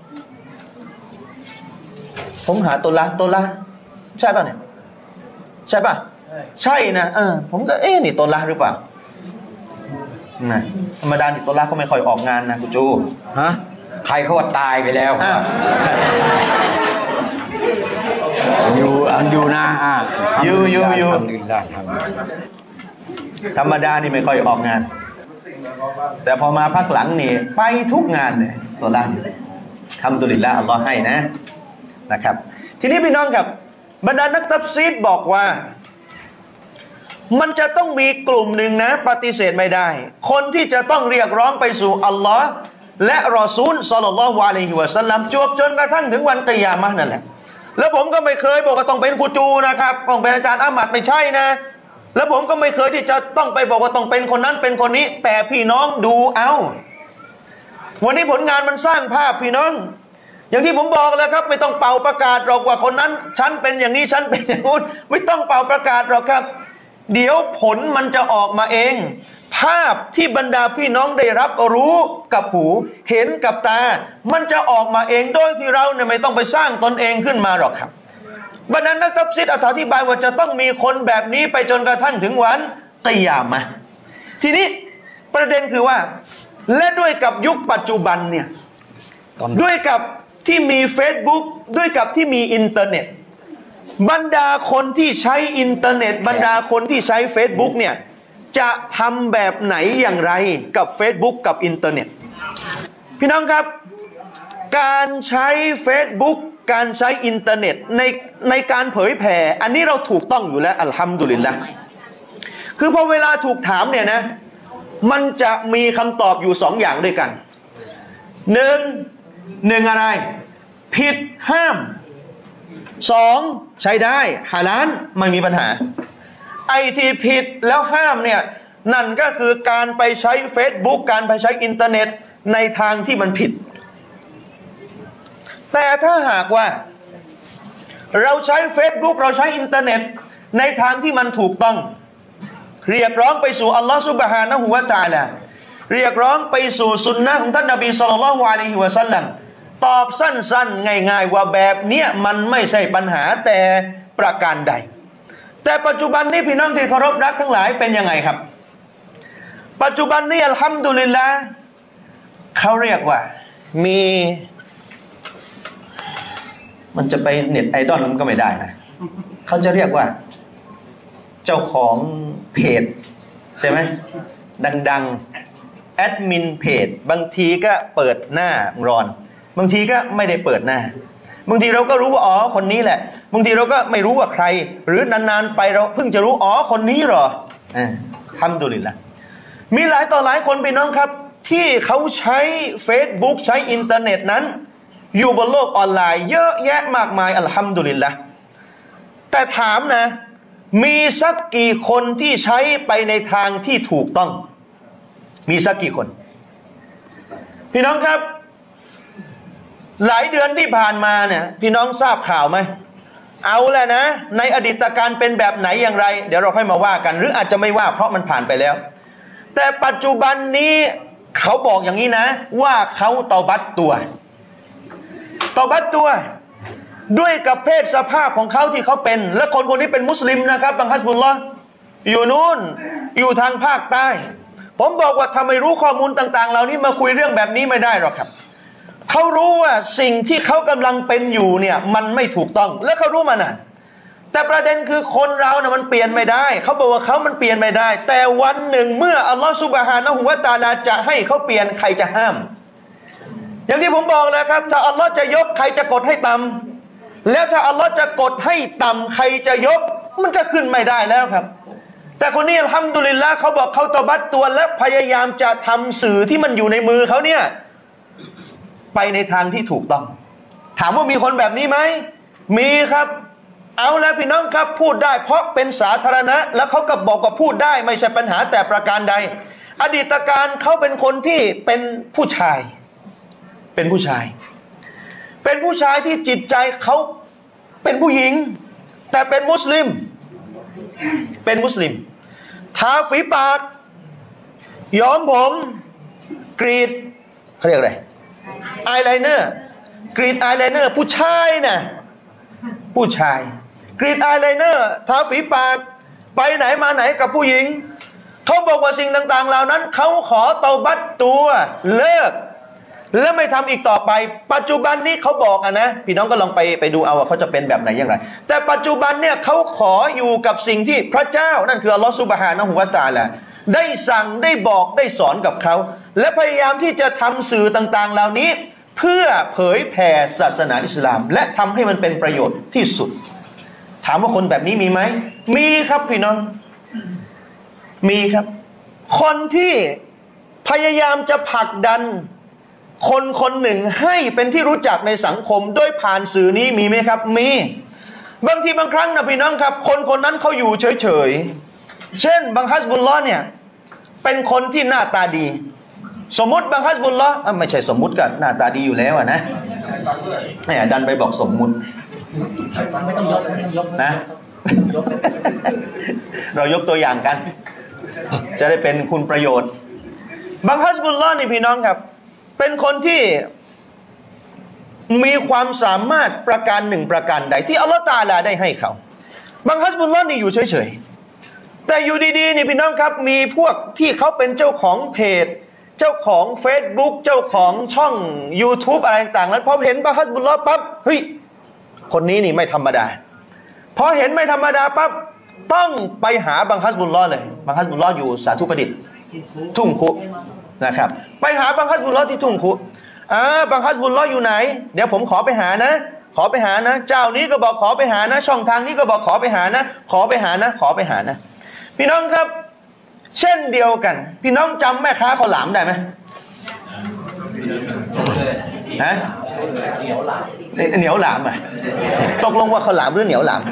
ผมหาตัวละตัวละใช่ป่ะเนี่ยใช่ป่ะใช่นะเออผมก็เอ๊ะนี่ตัวละหรือเปล่านะธรรมดานี่ตัวละเขาไม่ค่อยออกงานนะคุณจูฮะใครเขาว่าตายไปแล้วอยู่อันอยู่นะอ่ะอยู่อยู่อยู่ธรรมดานี่ไม่ค่อยออกงานแต่พอมาพักหลังนี่ไปทุกงานเลยตัวละทำดุลิลละอัลลอฮ์ให้นะนะครับทีนี้พี่น้องครับบรรดานักตัฟซีรบอกว่ามันจะต้องมีกลุ่มหนึ่งนะปฏิเสธไม่ได้คนที่จะต้องเรียกร้องไปสู่อัลลอฮ์และรอซูลศ็อลลัลลอฮุอะลัยฮิวะซัลลัมจวบจนกระทั่งถึงวันกิยามะห์นั่นแหละแล้วผมก็ไม่เคยบอกว่าต้องเป็นครูจูนะครับต้องเป็นอาจารย์อามัดไม่ใช่นะแล้วผมก็ไม่เคยที่จะต้องไปบอกว่าต้องเป็นคนนั้นเป็นคนนี้แต่พี่น้องดูเอาวันนี้ผลงานมันสร้างภาพพี่น้องอย่างที่ผมบอกแล้วครับไม่ต้องเป่าประกาศหรอกว่าคนนั้นฉันเป็นอย่างนี้ฉันเป็นอย่างนู้นไม่ต้องเป่าประกาศหรอกครับเดี๋ยวผลมันจะออกมาเองภาพที่บรรดาพี่น้องได้รับรู้กับหูเห็นกับตามันจะออกมาเองโดยที่เราเนี่ยไม่ต้องไปสร้างตนเองขึ้นมาหรอกครับบรรดานักตัฟซีรอธิบายว่าจะต้องมีคนแบบนี้ไปจนกระทั่งถึงวันกิยามะห์ทีนี้ประเด็นคือว่าและด้วยกับยุคปัจจุบันเนี่ยด้วยกับที่มี Facebook ด้วยกับที่มีอินเทอร์เน็ตบรรดาคนที่ใช้อินเทอร์เน็ตบรรดาคนที่ใช้ Facebook เนี่ยจะทำแบบไหนอย่างไรกับ Facebook กับอินเทอร์เน็ตพี่น้องครับการใช้ Facebook การใช้อินเทอร์เน็ตในในการเผยแผ่อันนี้เราถูกต้องอยู่แล้วอัลฮัมดุลิลละห์คือพอเวลาถูกถามเนี่ยนะมันจะมีคำตอบอยู่สองอย่างด้วยกันหนึ่งหนึ่งอะไรผิดห้ามสองใช้ได้ฮาลาลไม่มีปัญหาไอที่ผิดแล้วห้ามเนี่ยนั่นก็คือการไปใช้ Facebook การไปใช้อินเทอร์เน็ตในทางที่มันผิดแต่ถ้าหากว่าเราใช้ Facebook เราใช้อินเทอร์เน็ตในทางที่มันถูกต้องเรียกร้องไปสู่อัลลอฮฺซุบฮานะฮูวะตะอาลาเรียกร้องไปสู่สุนนะของท่านนบีศ็อลลัลลอฮุอะลัยฮิวะซัลลัมตอบสั้นๆง่ายๆว่าแบบเนี้ยมันไม่ใช่ปัญหาแต่ประการใดแต่ปัจจุบันนี้พี่น้องที่เคารพรักทั้งหลายเป็นยังไงครับปัจจุบันนี้อัลฮัมดุลิลละห์เขาเรียกว่ามีมันจะไปเน็ตไอดอลมันก็ไม่ได้นะเขาจะเรียกว่าเจ้าของเพจใช่ไหมดังๆแอดมินเพจบางทีก็เปิดหน้ารอนบางทีก็ไม่ได้เปิดหน้าบางทีเราก็รู้ว่าอ๋อคนนี้แหละบางทีเราก็ไม่รู้ว่าใครหรือนานๆไปเราเพิ่งจะรู้อ๋อคนนี้เหรออ่าทำดูลิละมีหลายต่อหลายคนพี่น้องครับที่เขาใช้ Facebook ใช้อินเทอร์เน็ตนั้นอยู่บนโลกออนไลน์เยอะแยะมากมายอัลฮัมดุลิลละแต่ถามนะมีสักกี่คนที่ใช้ไปในทางที่ถูกต้องมีสักกี่คนพี่น้องครับหลายเดือนที่ผ่านมาเนี่ยพี่น้องทราบข่าวไหมเอาแหละนะในอดีตการเป็นแบบไหนอย่างไรเดี๋ยวเราค่อยมาว่ากันหรืออาจจะไม่ว่าเพราะมันผ่านไปแล้วแต่ปัจจุบันนี้เขาบอกอย่างนี้นะว่าเขาเตาบัตตัวเตาบัตตัวด้วยกับเพศสภาพของเขาที่เขาเป็นและคนคนนี้เป็นมุสลิมนะครับบังคัสบุลลอฮ์อยู่นู่นอยู่ทางภาคใต้ผมบอกว่าทำไมรู้ข้อมูลต่างๆเหล่านี้มาคุยเรื่องแบบนี้ไม่ได้หรอกครับเขารู้ว่าสิ่งที่เขากำลังเป็นอยู่เนี่ยมันไม่ถูกต้องและเขารู้มานานแต่ประเด็นคือคนเราเนี่ยมันเปลี่ยนไม่ได้เขาบอกว่าเขามันเปลี่ยนไม่ได้แต่วันหนึ่งเมื่ออัลลอฮฺซุบฮานะฮูวะตะอาลาจะให้เขาเปลี่ยนใครจะห้ามอย่างที่ผมบอกแล้วครับถ้าอัลลอฮฺจะยกใครจะกดให้ต่ำแล้วถ้าอัลลอฮฺจะกดให้ต่ำใครจะยกมันก็ขึ้นไม่ได้แล้วครับแต่คนนี้อัลฮัมดุลิลละห์เขาบอกเขาตอบัตตัวและพยายามจะทำสื่อที่มันอยู่ในมือเขาเนี่ยไปในทางที่ถูกต้องถามว่ามีคนแบบนี้ไหมมีครับเอาแล้วพี่น้องครับพูดได้เพราะเป็นสาธารณะแล้วเขาก็บอกว่าพูดได้ไม่ใช่ปัญหาแต่ประการใดอดีตการเขาเป็นคนที่เป็นผู้ชายเป็นผู้ชายเป็นผู้ชายที่จิตใจเขาเป็นผู้หญิงแต่เป็นมุสลิมเป็นมุสลิมทาฝีปากย้อมผมกรีดเขาเรียกอะไรอายไลเนอร์กรีดอายไลเนอร์ผู้ชายนะผู้ชายกรีดอายไลเนอร์ทาฝีปากไปไหนมาไหนกับผู้หญิงเขาบอกว่าสิ่งต่างๆเหล่านั้นเขาขอเตาบัตตัวเลิกและไม่ทำอีกต่อไปปัจจุบันนี้เขาบอกอะนะพี่น้องก็ลองไปไปดูเอาว่าเขาจะเป็นแบบไหนอย่างไรแต่ปัจจุบันเนี่ยเขาขออยู่กับสิ่งที่พระเจ้านั่นคืออัลลอฮฺซุบฮานะฮูวะตะอาลาได้สั่งได้บอกได้สอนกับเขาและพยายามที่จะทำสื่อต่างๆเหล่านี้เพื่อเผยแผ่ศาสนาอิสลามและทำให้มันเป็นประโยชน์ที่สุดถามว่าคนแบบนี้มีไหมมีครับพี่น้องมีครับคนที่พยายามจะผลักดันคนคนหนึ่งให้เป็นที่รู้จักในสังคมโดยผ่านสื่อนี้มีไหมครับมีบางทีบางครั้งนะพี่น้องครับคนคนนั้นเขาอยู่เฉยๆเช่นบังฮัสบุลลอฮ์เนี่ยเป็นคนที่หน้าตาดีสมมุติบังฮัสบุลลอฮ์ไม่ใช่สมมุติกันหน้าตาดีอยู่แล้วนะเนี่ยดันไปบอกสมมุตินะเรายกตัวอย่างกันจะได้เป็นคุณประโยชน์บังฮัสบุลลอฮ์นี่พี่น้องครับเป็นคนที่มีความสามารถประการหนึ่งประการใดที่อัลลอฮฺตะอาลาได้ให้เขาบังฮัสบุลลอฮ์นี่อยู่เฉยๆแต่อยู่ดีๆนี่พี่น้องครับมีพวกที่เขาเป็นเจ้าของเพจเจ้าของ Facebook เจ้าของช่อง YouTube อะไรต่างๆแล้วพอเห็นบังฮัสบุลลอฮ์ปั๊บเฮ้ยคนนี้นี่ไม่ธรรมดาพอเห็นไม่ธรรมดาปั๊บต้องไปหาบังฮัสบุลลอฮ์เลยบังฮัสบุลลอฮ์อยู่สาธุประดิษฐ์ทุ่งคุนะครับไปหาบังฮัสบุลลอฮ์ที่ทุ่งคุอ่าบังฮัสบุลลอฮ์อยู่ไหนเดี๋ยวผมขอไปหานะขอไปหานะเจ้านี้ก็บอกขอไปหานะช่องทางนี้ก็บอกขอไปหานะขอไปหานะขอไปหานะพี่น้องครับเช่นเดียวกันพี่น้องจำแม่ค้าข้าวหลามได้ไหมฮะเหนียวหลามอ่ะตกลงว่าข้าวหลามหรือเหนียวหลาม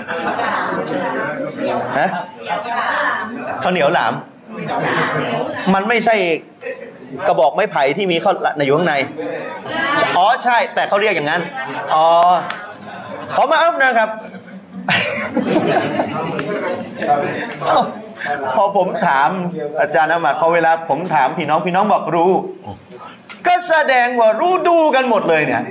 ฮะข้าวเหนียวหลามมันไม่ใช่กระบอกไม้ไผ่ที่มีข้าวในอยู่ข้างในอ๋อใช่แต่เขาเรียกอย่างนั้นอ๋อขอมาอัฟนะครับพอผมถามอาจารย์อามัดพอเวลาผมถามพี่น้องพี่น้องบอกรู้ก็แสดงว่ารู้ดูกันหมดเลยเนี่ย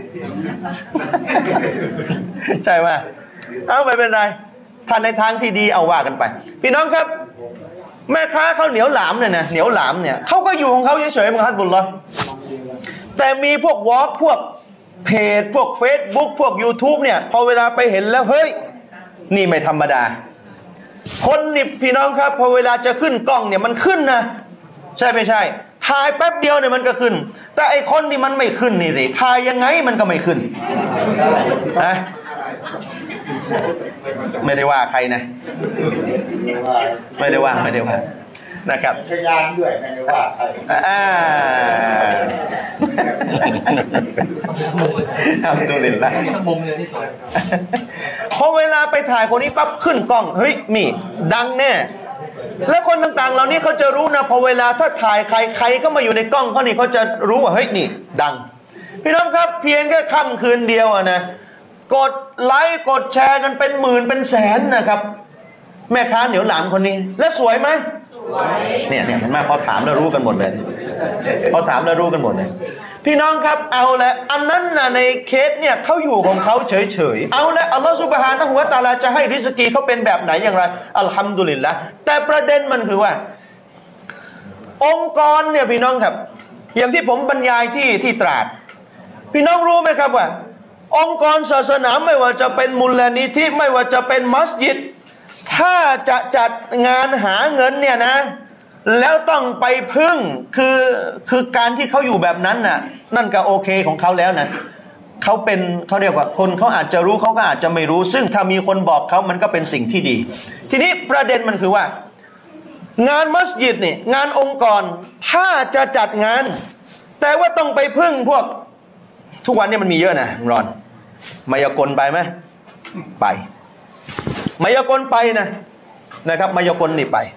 ใช่ไหมเอาไม่เป็นไรถ้าในทางที่ดีเอาว่ากันไปพี่น้องครับแม่ค้าข้าวเหนียวหลามเนี่ยนะเหนียวหลามเนี่ยเขาก็อยู่ของเขาเฉยๆบังคับบุญเหรอแต่มีพวกวอล์กพวกเพจพวก Facebook พวก YouTube เนี่ยพอเวลาไปเห็นแล้วเฮ้ยนี่ไม่ธรรมดาคนนี่พี่น้องครับพอเวลาจะขึ้นกล้องเนี่ยมันขึ้นนะใช่ไม่ใช่ถ่ายแป๊บเดียวเนี่ยมันก็ขึ้นแต่ไอคนนี่มันไม่ขึ้นนี่สิถ่ายยังไงมันก็ไม่ขึ้นนะไม่ได้ว่าใครนะไม่ได้ว่าไม่ได้ว่านะครับพยานด้วยไม่ได้ว่าใครอ่าทำตัวเล่นละมุมเลยที่สองพอเวลาไปถ่ายคนนี้ปั๊บขึ้นกล้องเฮ้ยมีดังแน่และคนต่างๆเหล่านี้เขาจะรู้นะพอเวลาถ้าถ่ายใครใครก็มาอยู่ในกล้องเขานี่เขาจะรู้ว่าเฮ้ยนี่ดังพี่น้องครับเพียงแค่ค่ำคืนเดียวนะกดไลค์กดแชร์กันเป็นหมื่นเป็นแสนนะครับแม่ค้าเหนียวหลามคนนี้และสวยไหมเนี่ยเนี่ยมันมากพอถามแล้วรู้กันหมดเลยพอถามแล้วรู้กันหมดเลยพี่น้องครับเอาละอันนั้นนะในเคสเนี่ยเขาอยู่ของเขาเฉยๆเอาละอัลลอฮฺซุบฮานะฮูวะตะอาลาจะให้ริสกีเขาเป็นแบบไหนอย่างไรอัลฮัมดุลิลละแต่ประเด็นมันคือว่าองค์กรเนี่ยพี่น้องครับอย่างที่ผมบรรยายที่ที่ตราดพี่น้องรู้ไหมครับว่าองค์กรศาสนาไม่ว่าจะเป็นมูลนิธิไม่ว่าจะเป็นมัสยิดถ้าจะจัดงานหาเงินเนี่ยนะแล้วต้องไปพึ่งคือคือการที่เขาอยู่แบบนั้นน่ะนั่นก็โอเคของเขาแล้วนะเขาเป็นเขาเรียกว่าคนเขาอาจจะรู้เขาก็อาจจะไม่รู้ซึ่งถ้ามีคนบอกเขามันก็เป็นสิ่งที่ดีทีนี้ประเด็นมันคือว่างานมัสยิดนี่งานองค์กรถ้าจะจัดงานแต่ว่าต้องไปพึ่งพวกทุกวันนี้มันมีเยอะนะรอนมายากลไปไหมไปมายากลไปนะนะครับมายากลนี่ไป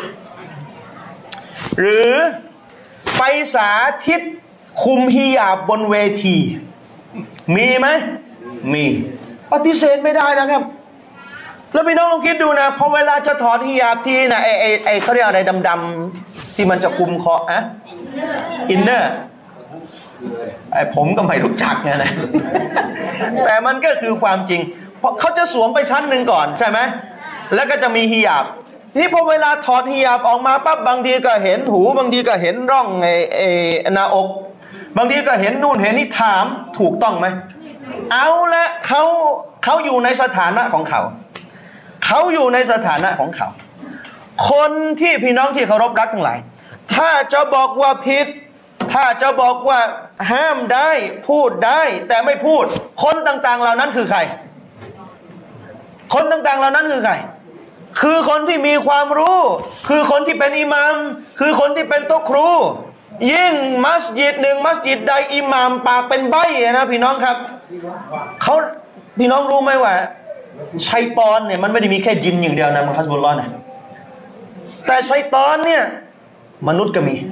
หรือไปสาธิตคุมฮิญาบบนเวทีมีไหมมีปฏิเสธไม่ได้นะครับแล้วพี่น้องลองคิดดูนะพอเวลาจะถอดฮิญาบทีนะไอไอไอเขาเรียกอะไรดำๆที่มันจะคุมคออะอินเนอร์ไอผมก็ไม่รู้จักไงนะแต่มันก็คือความจริงเพราะเขาจะสวมไปชั้นหนึ่งก่อนใช่ไหมแล้วก็จะมีฮิญาบนี่พอเวลาถอดฮิญาบออกมาปั๊บบางทีก็เห็นหูบางทีก็เห็นร่องไอ้ไอ้หน้าอกบางทีก็เห็นนู่นเห็นนี่ถามถูกต้องไหมเอาละเขาเขาอยู่ในสถานะของเขาเขาอยู่ในสถานะของเขาคนที่พี่น้องที่เคารพรักทั้งหลายถ้าจะบอกว่าผิดถ้าจะบอกว่าห้ามได้พูดได้แต่ไม่พูดคนต่างๆเหล่านั้นคือใครคนต่างๆเหล่านั้นคือใครคือคนที่มีความรู้คือคนที่เป็นอิหม่ามคือคนที่เป็นโต๊ะครูยิ่งมัสยิดหนึ่งมัสยิดใดอิหม่ามปากเป็นใบ้นะพี่น้องครับเขาพี่น้องรู้ไหมว่าชัยฏอนเนี่ยมันไม่ได้มีแค่ยินอย่างเดียวนะมุฮัสบุลลอฮ์นะแต่ชัยฏอนเนี่ยมนุษย์ก็มี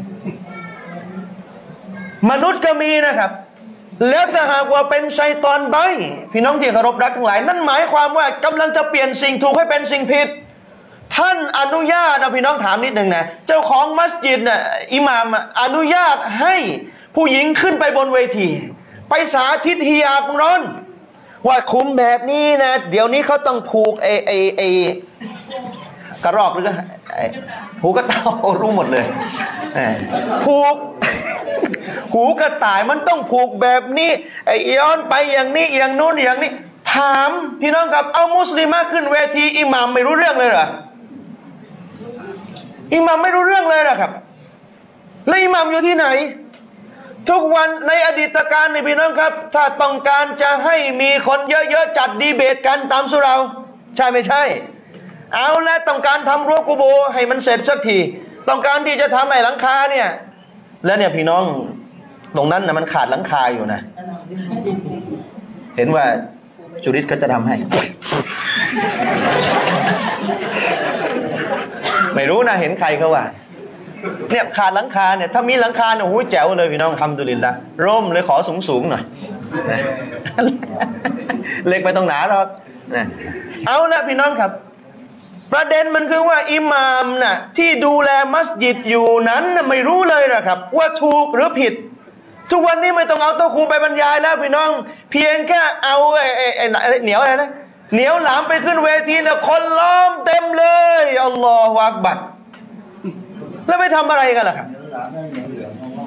มนุษย์ก็มีนะครับแล้วถ้าหากว่าเป็นชัยฏอนใบ้พี่น้องที่เคารพรักทั้งหลายนั่นหมายความว่ากำลังจะเปลี่ยนสิ่งถูกให้เป็นสิ่งผิดท่านอนุญาตนะพี่น้องถามนิดหนึ่งนะเจ้าของมัสยิดน่ะอิหม่ามอนุญาตให้ผู้หญิงขึ้นไปบนเวทีไปสาธิตฮิญาบร้อนว่าคุมแบบนี้นะเดี๋ยวนี้เขาต้องผูกไอไอไอกระรอกหรือก็หูกระต่ายรู้หมดเลยผูกหูกระต่ายมันต้องผูกแบบนี้ไอย้อนไปอย่างนี้อย่างนู้นอย่างนี้ถามพี่น้องครับเอามุสลิมขึ้นเวทีอิหม่ามไม่รู้เรื่องเลยเหรออิหม่ามไม่รู้เรื่องเลยเหรอครับแล้วอิหม่ามอยู่ที่ไหนทุกวันในอดีตการในพี่น้องครับถ้าต้องการจะให้มีคนเยอะๆจัดดีเบตกันตามสุเราใช่ไม่ใช่เอาแล้วต้องการทำรั้วกุโบให้มันเสร็จสักทีต้องการที่จะทำให้หลังคาเนี่ยแล้วเนี่ยพี่น้องตรงนั้นนะมันขาดหลังคาอยู่นะเห็นว่าจุริตก็จะทำให้ไม่รู้นะเห็นใครเขาว่าเนี่ยขาดหลังคาเนี่ยถ้ามีหลังคาเนี่ยโอ้ยแจ๋วเลยพี่น้องทำดุลินละร่มเลยขอสูงสูงหน่อยเล็กไปตรงหนาหรอกเอาละพี่น้องครับประเด็นมันคือว่าอิหม่ามน่ะที่ดูแลมัสยิดอยู่นั้นไม่รู้เลยนะครับว่าถูกหรือผิดทุกวันนี้ไม่ต้องเอาโต๊ะครูไปบรรยายแล้วพี่น้องเพียงแค่เอาไอ้ไอ้ไอ้เหนียวอะไรนะเหนียวหลามไปขึ้นเวทีเนี่ยคนล้อมเต็มเลยอัลลอฮฺอักบัรแล้วไปทำอะไรกันล่ะครับ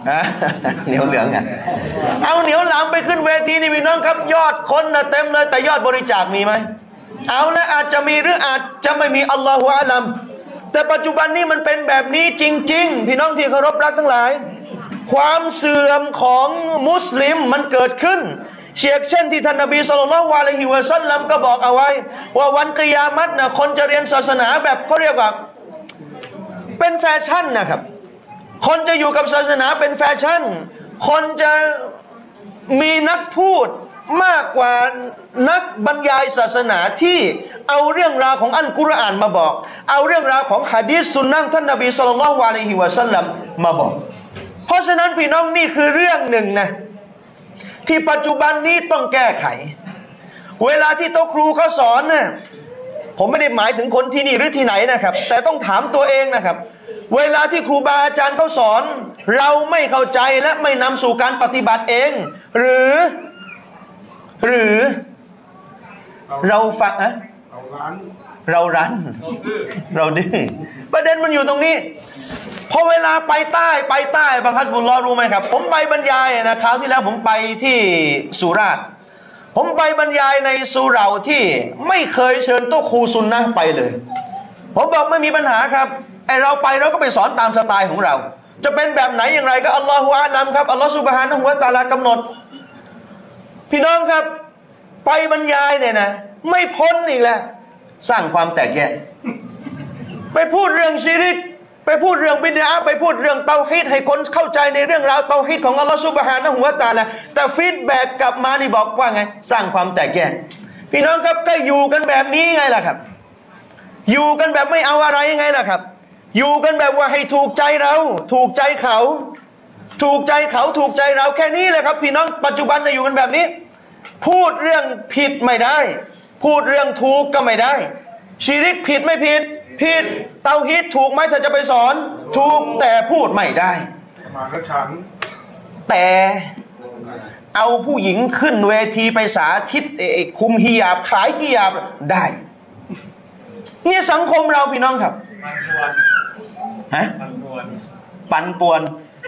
เหนียวเหลืองอ่ะเอาเหนียวหลามไปขึ้นเวทีนี่พี่น้องครับยอดคนนะเต็มเลยแต่ยอดบริจาคมีไหมเอาและอาจจะมีหรืออาจจะไม่มีอัลลอฮฺอาลัมแต่ปัจจุบันนี้มันเป็นแบบนี้จริงๆพี่น้องที่เคารพรักทั้งหลายความเสื่อมของมุสลิมมันเกิดขึ้นเช่นเช่นที่ท่านนบีศ็อลลัลลอฮุอะลัยฮิวะซัลลัมก็บอกเอาไว้ว่าวันกิยามัตนะคนจะเรียนศาสนาแบบเขาเรียกว่าเป็นแฟชั่นนะครับคนจะอยู่กับศาสนาเป็นแฟชั่นคนจะมีนักพูดมากกว่านักบรรยายศาสนาที่เอาเรื่องราวของอัลกุรอานมาบอกเอาเรื่องราวของหะดีษสุนนะท่านนบีศ็อลลัลลอฮุอะลัยฮิวะซัลลัมมาบอกเพราะฉะนั้นพี่น้องนี่คือเรื่องหนึ่งนะที่ปัจจุบันนี้ต้องแก้ไขเวลาที่โต๊ะครูเขาสอนนะผมไม่ได้หมายถึงคนที่นี่หรือที่ไหนนะครับแต่ต้องถามตัวเองนะครับเวลาที่ครูบาอาจารย์เขาสอนเราไม่เข้าใจและไม่นำสู่การปฏิบัติเองหรือหรือเราฟังอะเรารั้นเราดื้อประเด็นมันอยู่ตรงนี้พอเวลาไปใต้ไปใต้บางฮัสบุลลอฮ์รู้ไหมครับผมไปบรรยายนะคราวที่แล้วผมไปที่สุราษฎร์ผมไปบรรยายในสุเหร่าที่ไม่เคยเชิญโต๊ะครูซุนนะห์ไปเลยผมบอกไม่มีปัญหาครับไอเราไปเราก็ไปสอนตามสไตล์ของเราจะเป็นแบบไหนอย่างไรก็อัลลอฮฺอาลัมครับอัลลอฮฺซุบฮานะฮูวะตะอาลากำหนดพี่น้องครับไปบรรยายเนี่ยนะไม่พ้นอีกแล้วสร้างความแตกแยกไปพูดเรื่องชิริกไปพูดเรื่องบิดอะห์ไปพูดเรื่องเตาฮีดให้คนเข้าใจในเรื่องราวเตาฮีดของอัลลอฮฺซุบฮานะฮูวะตะอาลาแต่ฟีดแบ็กกลับมานี่บอกว่าไงสร้างความแตกแยกพี่น้องครับก็อยู่กันแบบนี้ไงล่ะครับอยู่กันแบบไม่เอาอะไรยังไงล่ะครับอยู่กันแบบว่าให้ถูกใจเราถูกใจเขาถูกใจเขาถูกใจเราแค่นี้แหละครับพี่น้องปัจจุบันเราอยู่กันแบบนี้พูดเรื่องผิดไม่ได้พูดเรื่องถูกก็ไม่ได้ชิริกผิดไม่ผิดผิดเตาฮีดถูกไหมถ้าจะไปสอนถูกแต่พูดไม่ได้มาฉันแต่เอาผู้หญิงขึ้นเวทีไปสาธิตคุมฮิญาบขายฮิญาบได้เนี่ยสังคมเราพี่น้องครับฮะปั่นป่วน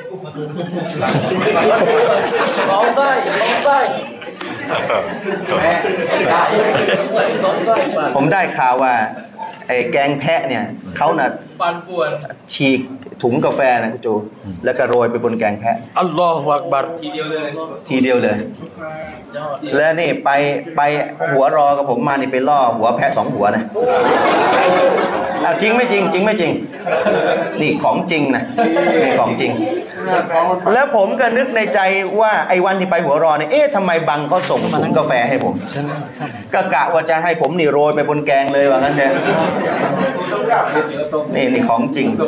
ร้องไห้ร้องไห้ผมได้ข่าวว่าไอ้แกงแพะเนี่ยเขาน่ะปั่นป่วนฉีกถุงกาแฟนะคุณจูแล้วก็โรยไปบนแกงแพะอัลลอฮฺอักบัรทีเดียวเลยทีเดียวเลยแล้วนี่ไปไปหัวรอกับผมมานี่ไปล่อหัวแพะสองหัวนะเอาจริงไม่จริงจริงไม่จริงนี่ของจริงนะนี่ของจริงแล้วผมก็นึกในใจว่าไอ้วันที่ไปหัวรอเนี่ยเอ๊ะทำไมบังก็ส่งถุงกาแฟให้ผมก็กะว่าจะให้ผมนี่โรยไปบนแกงเลยว่างั้นเนี่ยนี่นี่ของจริง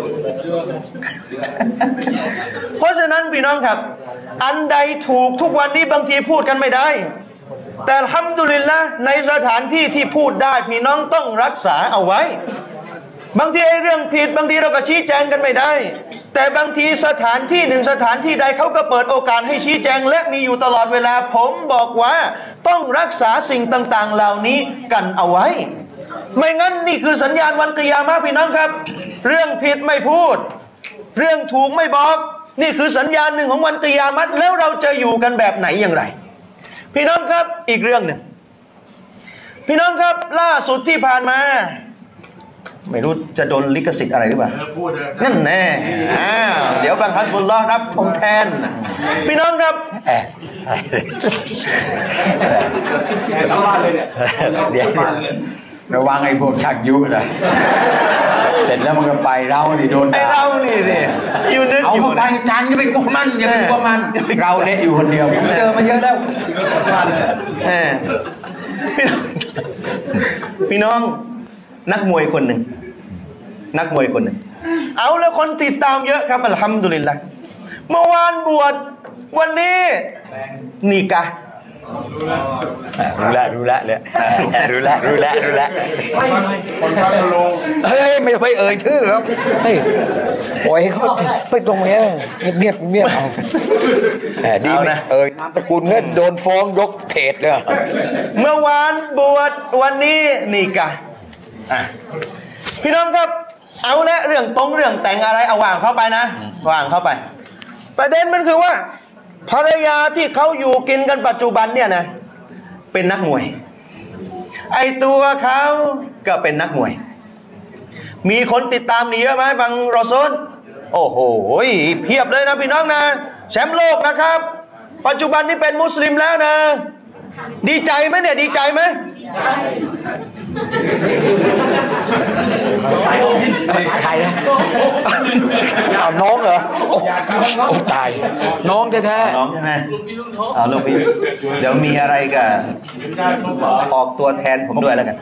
เพราะฉะนั้นพี่น้องครับอันใดถูกทุกวันนี้บางทีพูดกันไม่ได้แต่อัลฮัมดุลิลละห์ในสถานที่ที่พูดได้พี่น้องต้องรักษาเอาไว้บางทีไอ้เรื่องผิดบางทีเราก็ชี้แจงกันไม่ได้แต่บางทีสถานที่หนึ่งสถานที่ใดเขาก็เปิดโอกาสให้ชี้แจงและมีอยู่ตลอดเวลาผมบอกว่าต้องรักษาสิ่งต่างๆเหล่านี้กันเอาไว้ไม่งั้นนี่คือสัญญาณวันกิยามะห์พี่น้องครับเรื่องผิดไม่พูดเรื่องถูกไม่บอกนี่คือสัญญาณหนึ่งของวันกิยามะห์แล้วเราจะอยู่กันแบบไหนอย่างไรพี่น้องครับอีกเรื่องหนึ่งพี่น้องครับล่าสุดที่ผ่านมาไม่รู้จะโดนลิขสิทธิ์อะไรหรือเปล่านั่นแน่อ้าวเดี๋ยวบางฮัสบุลลอฮ์รับชมแทนพี่น้องครับแอบเข้าบ้านเลยเนี่ยเดี๋ยวระวังไอ้พวกชักยุนะเสร็จแล้วมันก็ไปเรานี่โดนไอ้เรานี่สิอยู่นึกอยู่ไปจันก็ไปกลัวมันอย่าไปกลัวมันเราเละอยู่คนเดียวเจอมาเยอะแล้วพี่น้องนักมวยคนหนึ่งนักมวยคนหนึ่งเอาแล้วคนติดตามเยอะครับอัลฮัมดุลิลละห์เมื่อวานบวชวันนี้นิกะห์รู้ละรู้ละเลยรู้ละรู้ละรู้ละคนพัทลุงเฮ้ยไม่ไปเอ่ยชื่อครับเฮ้ยโอ้ยเขาไปตรงนี้เงียบเงียบเอาแต่ดีนะเอ่ยนามสกุลเนี่ยโดนฟ้องยกเพจเลยเมื่อวานบวชวันนี้นิกะห์พี่น้องครับเอาละเรื่องตรงเรื่องแต่งอะไรเอาวางเข้าไปนะวางเข้าไปไปประเด็นมันคือว่าภรรยาที่เขาอยู่กินกันปัจจุบันเนี่ยนะเป็นนักมวยไอตัวเขาก็เป็นนักมวยมีคนติดตามนี่เยอะไหมบางรอซูลโอ้โหเพียบเลยนะพี่น้องนะแชมป์โลกนะครับปัจจุบันนี้เป็นมุสลิมแล้วนะดีใจไหมเนี่ยดีใจไหมใครนะเอาน้องเหรอโอ้โอ้ตายน้องแท้ๆน้องใช่ไหมเอาลูกพี่เดี๋ยวมีอะไรกับออกตัวแทนผมด้วยแล้วกัน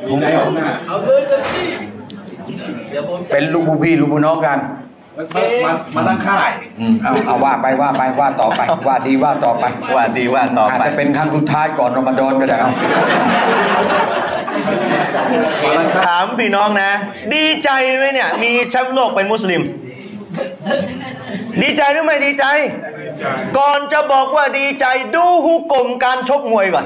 เป็นลูกผู้พี่ลูกผู้น้องกันมามาตั้งค่ายอืมเอาเอาว่าไปว่าไปว่าต่อไปว่าดีว่าต่อไปว่าดีว่าต่ออาจไปจะเป็นครั้งสุดท้ายก่อนรอมฎอนก็ได้เอาถามพี่น้องนะดีใจไหมเนี่ยมีแชมป์โลกเป็นมุสลิมดีใจหรือไม่ดีใจก่อนจะบอกว่าดีใจดูฮุกกลมการชกมวยก่อน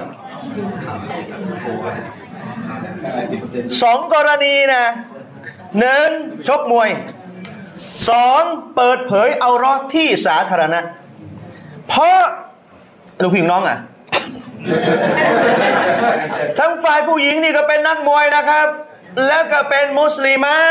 สองกรณีนะหนึ่งชกมวยสองเปิดเผยเอาเราะห์ที่สาธารณะเพราะลูกพี่น้องอ่ะทั้งฝ่ายผู้หญิงนี่ก็เป็นนักมวยนะครับแล้วก็เป็นมุสลิมะ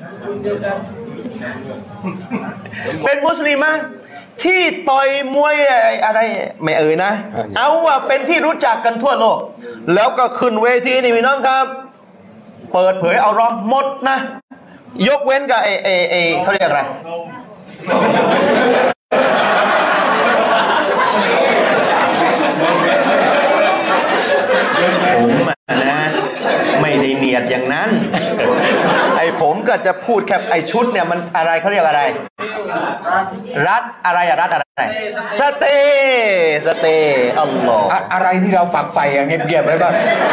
เป็นมุสลิมะที่ต่อยมวยอะไรไม่เอ่ยนะเอาว่าเป็นที่รู้จักกันทั่วโลกแล้วก็ขึ้นเวทีนี่พี่น้องครับเปิดเผยเอาเราะห์หมดนะยกเว้นกับไอ้ไอ้ไอ้เขาเรียกอะไรผมนะไม่ได้เนียดอย่างนั้นไอ้ผมก็จะพูดแค่ไอ้ชุดเนี่ยมันอะไรเขาเรียกอะไรรัดอะไรอะรัดอะไรสเตสเตอัลลอฮ์อะอะไรที่เราฝักใฝ่อย่างเงียบๆไว้บ้าง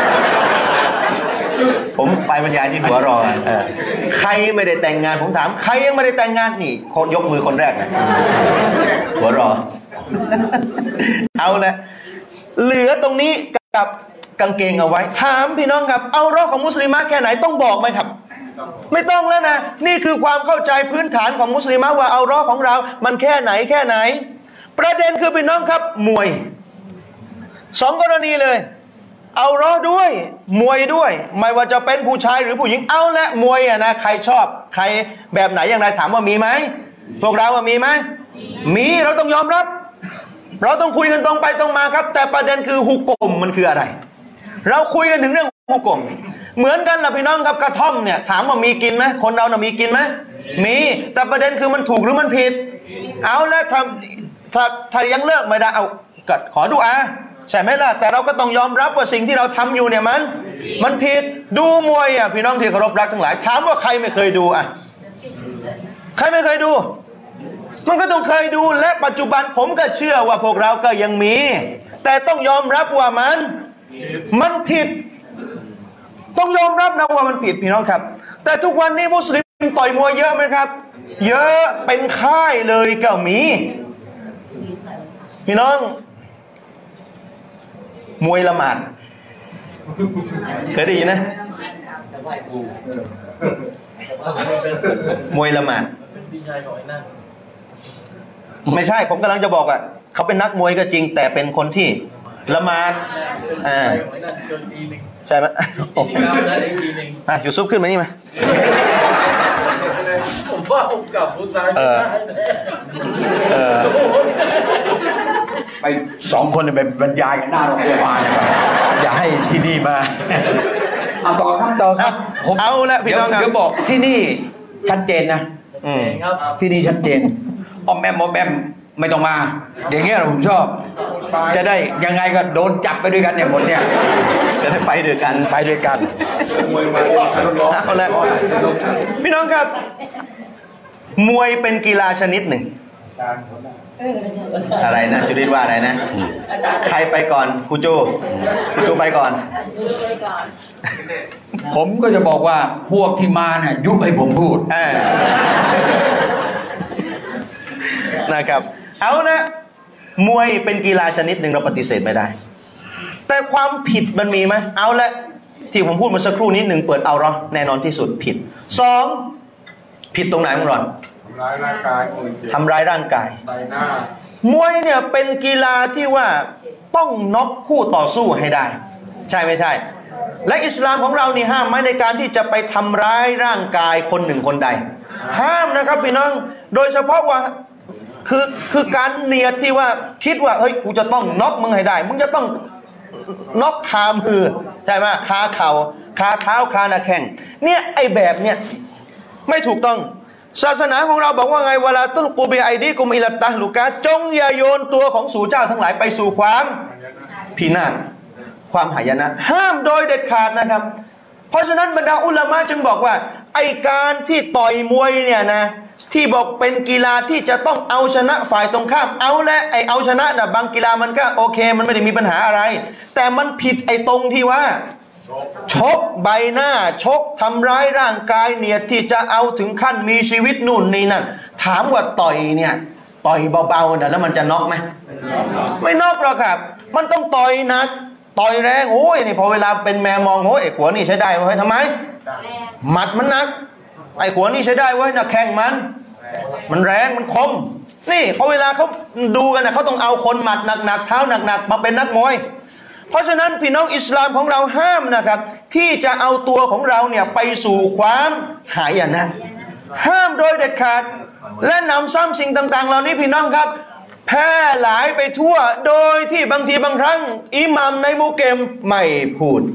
ผมไปบรรยายที่หัวรอเออใครไม่ได้แต่งงานผมถามใครยังไม่ได้แต่งงานนี่คนยกมือคนแรกนะหัวรอ เอาละเหลือตรงนี้กับกางเกงเอาไว้ถามพี่น้องครับเอาเราะห์ของมุสลิมะแค่ไหนต้องบอกไหมครับไม่ต้องแล้วนะนี่คือความเข้าใจพื้นฐานของมุสลิมะว่าเอาเราะห์ของเรามันแค่ไหนแค่ไหนประเด็นคือพี่น้องครับมวยสองกรณีเลยเอาเราะห์ด้วยมวยด้วยไม่ว่าจะเป็นผู้ชายหรือผู้หญิงเอาละมวยอะนะใครชอบใครแบบไหนอย่างไรถามว่ามีไหมพวกเราว่ามีไหมมีเราต้องยอมรับเราต้องคุยกันตรงไปตรงมาครับแต่ประเด็นคือฮุกกลมมันคืออะไรเราคุยกันถึงเรื่องฮุกกลมเหมือนกันล่ะพี่น้องครับกระท่อมเนี่ยถามว่ามีกินไหมคนเราน่ะมีกินไหมมีแต่ประเด็นคือมันถูกหรือมันผิดเอาแล้วถ้าถ้าถ้ายังเลิกไม่ได้เอาก็ขอดุอาใช่ไหมล่ะแต่เราก็ต้องยอมรับว่าสิ่งที่เราทำอยู่เนี่ยมันมันผิดดูมวยอ่ะพี่น้องที่เคารพรักทั้งหลายถามว่าใครไม่เคยดูอ่ะใครไม่เคยดูมันก็ต้องเคยดูและปัจจุบันผมก็เชื่อว่าพวกเราก็ยังมีแต่ต้องยอมรับว่ามันมันผิดต้องยอมรับนะว่ามันผิดพี่น้องครับแต่ทุกวันนี้มุสลิมต่อยมวยเยอะไหมครับเยอะเป็นค่ายเลยก็มีพี่น้องมวยละหมาดเคยได้ยินนะมวยละหมาดไม่ใช่ผมกำลังจะบอกอ่ะเขาเป็นนักมวยก็จริงแต่เป็นคนที่ละหมาดอ่าใช่ไหมอ่ะยูซุปขึ้นมานี่มาผมว่าผมกับผู้ชายไม่ได้เออไปสองคนไปบรรยายกันหน้าโรงพยาบาลอย่าให้ที่นี่มาเอาต่อครับต่อครับผมเอาละพี่น้องครับเดี๋ยวบอกที่นี่ชัดเจนนะอืมที่นี่ชัดเจนออมแอมออมแอมไม่ต้องมาอย่างเงี้ยผมชอบจะได้ยังไงก็โดนจับไปด้วยกันเนี่ยหมดเนี่ยจะได้ไปด้วยกันไปด้วยกันเอาละพี่น้องครับมวยเป็นกีฬาชนิดหนึ่งอะไรนะจุดิตว่าอะไรนะใครไปก่อนครูจูครูจูไปก่อนผมก็จะบอกว่าพวกที่มาเนี่ยยุให้ผมพูดนะครับเอานะมวยเป็นกีฬาชนิดหนึ่งเราปฏิเสธไม่ได้แต่ความผิดมันมีไหมเอาละที่ผมพูดเมื่อสักครู่นี้หนึ่งเปิดเอาเราะห์แน่นอนที่สุดผิดสองผิดตรงไหนมึงรอนทำร้ายร่างกายทำร้ายร่างกายใบหน้ามวยเนี่ยเป็นกีฬาที่ว่าต้องน็อกคู่ต่อสู้ให้ได้ใช่ไม่ใช่และอิสลามของเรานี่ห้ามไม่ในการที่จะไปทำร้ายร่างกายคนหนึ่งคนใดห้ามนะครับพี่น้องโดยเฉพาะว่าคือคือการเนียดที่ว่าคิดว่าเฮ้ยกูจะต้องน็อกมึงให้ได้มึงจะต้องน็อกคามือใช่ไหมคาเข่าคาเท้าคาหน้าแข้งเนี่ยไอ้แบบเนี่ยไม่ถูกต้องศาสนาของเราบอกว่าไงเวลาตุลกูบิไอดีกุมอิลัตตะลุกะจงอย่าโยนตัวของสู่เจ้าทั้งหลายไปสู่ความพินาศความหายนะห้ามโดยเด็ดขาดนะครับเพราะฉะนั้นบรรดาอุลามะจึงบอกว่าไอการที่ต่อยมวยเนี่ยนะที่บอกเป็นกีฬาที่จะต้องเอาชนะฝ่ายตรงข้ามเอาและไอเอาชนะนะบางกีฬามันก็โอเคมันไม่ได้มีปัญหาอะไรแต่มันผิดไอตรงที่ว่าชกใบหน้าชกทำร้ายร่างกายเนี่ยที่จะเอาถึงขั้นมีชีวิตนู่นนี่นั่นถามว่าต่อยเนี่ยต่อยเบาๆนะแล้วมันจะน็อกไหมไม่น็อกหรอกครับมันต้องต่อยหนักต่อยแรงโอ้ยนี่พอเวลาเป็นแมวมองโอ้ยไอ้ขวานี่ใช้ได้เว้ยทำไมหมัดมันหนักไอ้ขวานี่ใช้ได้เว้ยนะแข้งมันมันแรงมันคมนี่พอเวลาเขาดูกันนะเขาต้องเอาคนหมัดหนักๆเท้าหนักๆมาเป็นนักมวยเพราะฉะนั้นพี่น้องอิสลามของเราห้ามนะครับที่จะเอาตัวของเราเนี่ยไปสู่ความหายนะห้ามโดยเด็ดขาดและนำซ้ำสิ่งต่างๆเหล่านี้พี่น้องครับแพร่หลายไปทั่วโดยที่บางทีบางครั้งอิหมัมในมุเกมไม่พูด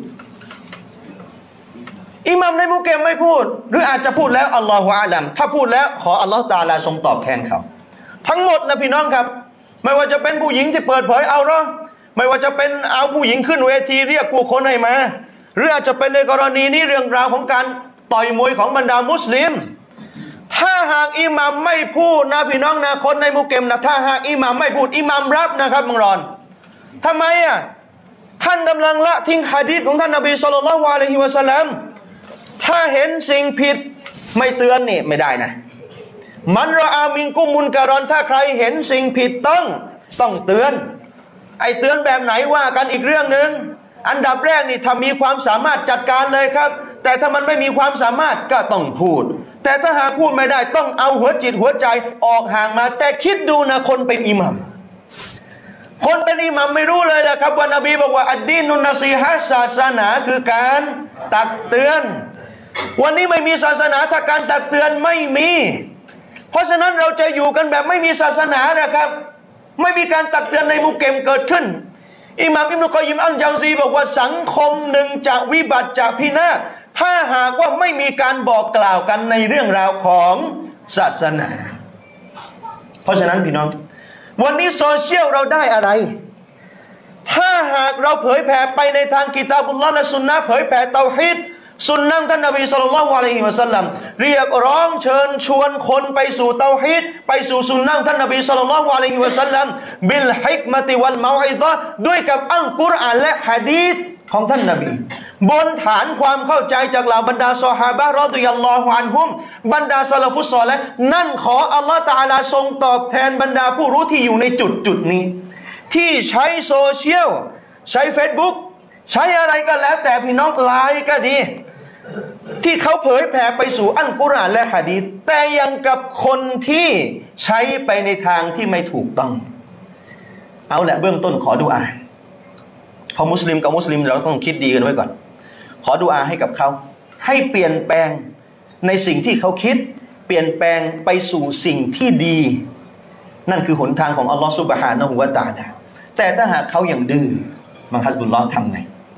อิหมัมในมุเกมไม่พูดหรืออาจจะพูดแล้วอัลลอฮฺอาลัมถ้าพูดแล้วขออัลลอฮฺตะอาลาทรงตอบแทนเขาทั้งหมดนะพี่น้องครับไม่ว่าจะเป็นผู้หญิงที่เปิดเผยเอาเนาะไม่ว่าจะเป็นเอาผู้หญิงขึ้นเวทีเรียกผู้คนให้มาหรืออาจจะเป็นในกรณีนี้เรื่องราวของการต่อยมวยของบรรดามุสลิมถ้าหากอิหมัมไม่พูดนะพี่น้องนะคนในมุเกมนะถ้าหากอิหมัมไม่พูดอิหมัมรับนะครับมังรอนทำไมอ่ะท่านกำลังละทิ้งหะดีษของท่านนบีศ็อลลัลลอฮุอะลัยฮิวะซัลลัมถ้าเห็นสิ่งผิดไม่เตือนนี่ไม่ได้นะมันรออามินกุมุนการอนถ้าใครเห็นสิ่งผิดต้องต้องเตือนไอ้เตือนแบบไหนว่ากันอีกเรื่องหนึ่งอันดับแรกนี่ถ้ามีความสามารถจัดการเลยครับแต่ถ้ามันไม่มีความสามารถก็ต้องพูดแต่ถ้าหากพูดไม่ได้ต้องเอาหัวจิตหัวใจออกห่างมาแต่คิดดูนะคนเป็นอิหมัมคนเป็นอิหมัมไม่รู้เลยนะครับว่านบีบอกว่าอัดดีนุนนซีฮะศาสนาคือการตักเตือนวันนี้ไม่มีศาสนาถ้าการตักเตือนไม่มีเพราะฉะนั้นเราจะอยู่กันแบบไม่มีศาสนานะครับไม่มีการตักเตือนในมุกเกมเกิดขึ้นอิหม่ามอิบนุกอยยิมอัลญาวซีบอกว่าสังคมหนึ่งจะวิบัติจะพินาศถ้าหากว่าไม่มีการบอกกล่าวกันในเรื่องราวของศาสนาเพราะฉะนั้นพี่น้องวันนี้โซเชียลเราได้อะไรถ้าหากเราเผยแผ่ไปในทางกิตาบุลลอฮ์และสุนนะห์เผยแผ่เตาฮีดสุนนะท่านนบีศ็อลลัลลอฮุอะลัยฮิวะซัลลัมเรียกร้องเชิญชวนคนไปสู่เตาฮีดไปสู่สุนนะท่านนบีศ็อลลัลลอฮุอะลัยฮิวะซัลลัมบิลฮิกมะติวัลเมาอิซะห์ด้วยกับอัลกุรอานและหะดีษของท่านนบีบนฐานความเข้าใจจากเหล่าบรรดาซอฮาบะห์รอฎิยัลลอฮุอันฮุมบรรดาซะลาฟุสศอลิห์นั่นขออัลลอฮฺตะอาลาทรงตอบแทนบรรดาผู้รู้ที่อยู่ในจุดจุดนี้ที่ใช้โซเชียลใช้ Facebook ใช้อะไรก็แล้วแต่พี่น้องไลน์ก็ดีที่เขาเผยแผ่ไปสู่อัลกุรอานและหะดีษแต่ยังกับคนที่ใช้ไปในทางที่ไม่ถูกต้องเอาแหละเบื้องต้นขอดุอาพอมุสลิมกับมุสลิมเราต้องคิดดีกันไว้ก่อนขอดุอาให้กับเขาให้เปลี่ยนแปลงในสิ่งที่เขาคิดเปลี่ยนแปลงไปสู่สิ่งที่ดีนั่นคือหนทางของอัลลอฮฺซุบฮานะฮูวะตะอาลาแต่ถ้าหากเขายังดื้อมังฮัสบุลลอฮ์ทำไง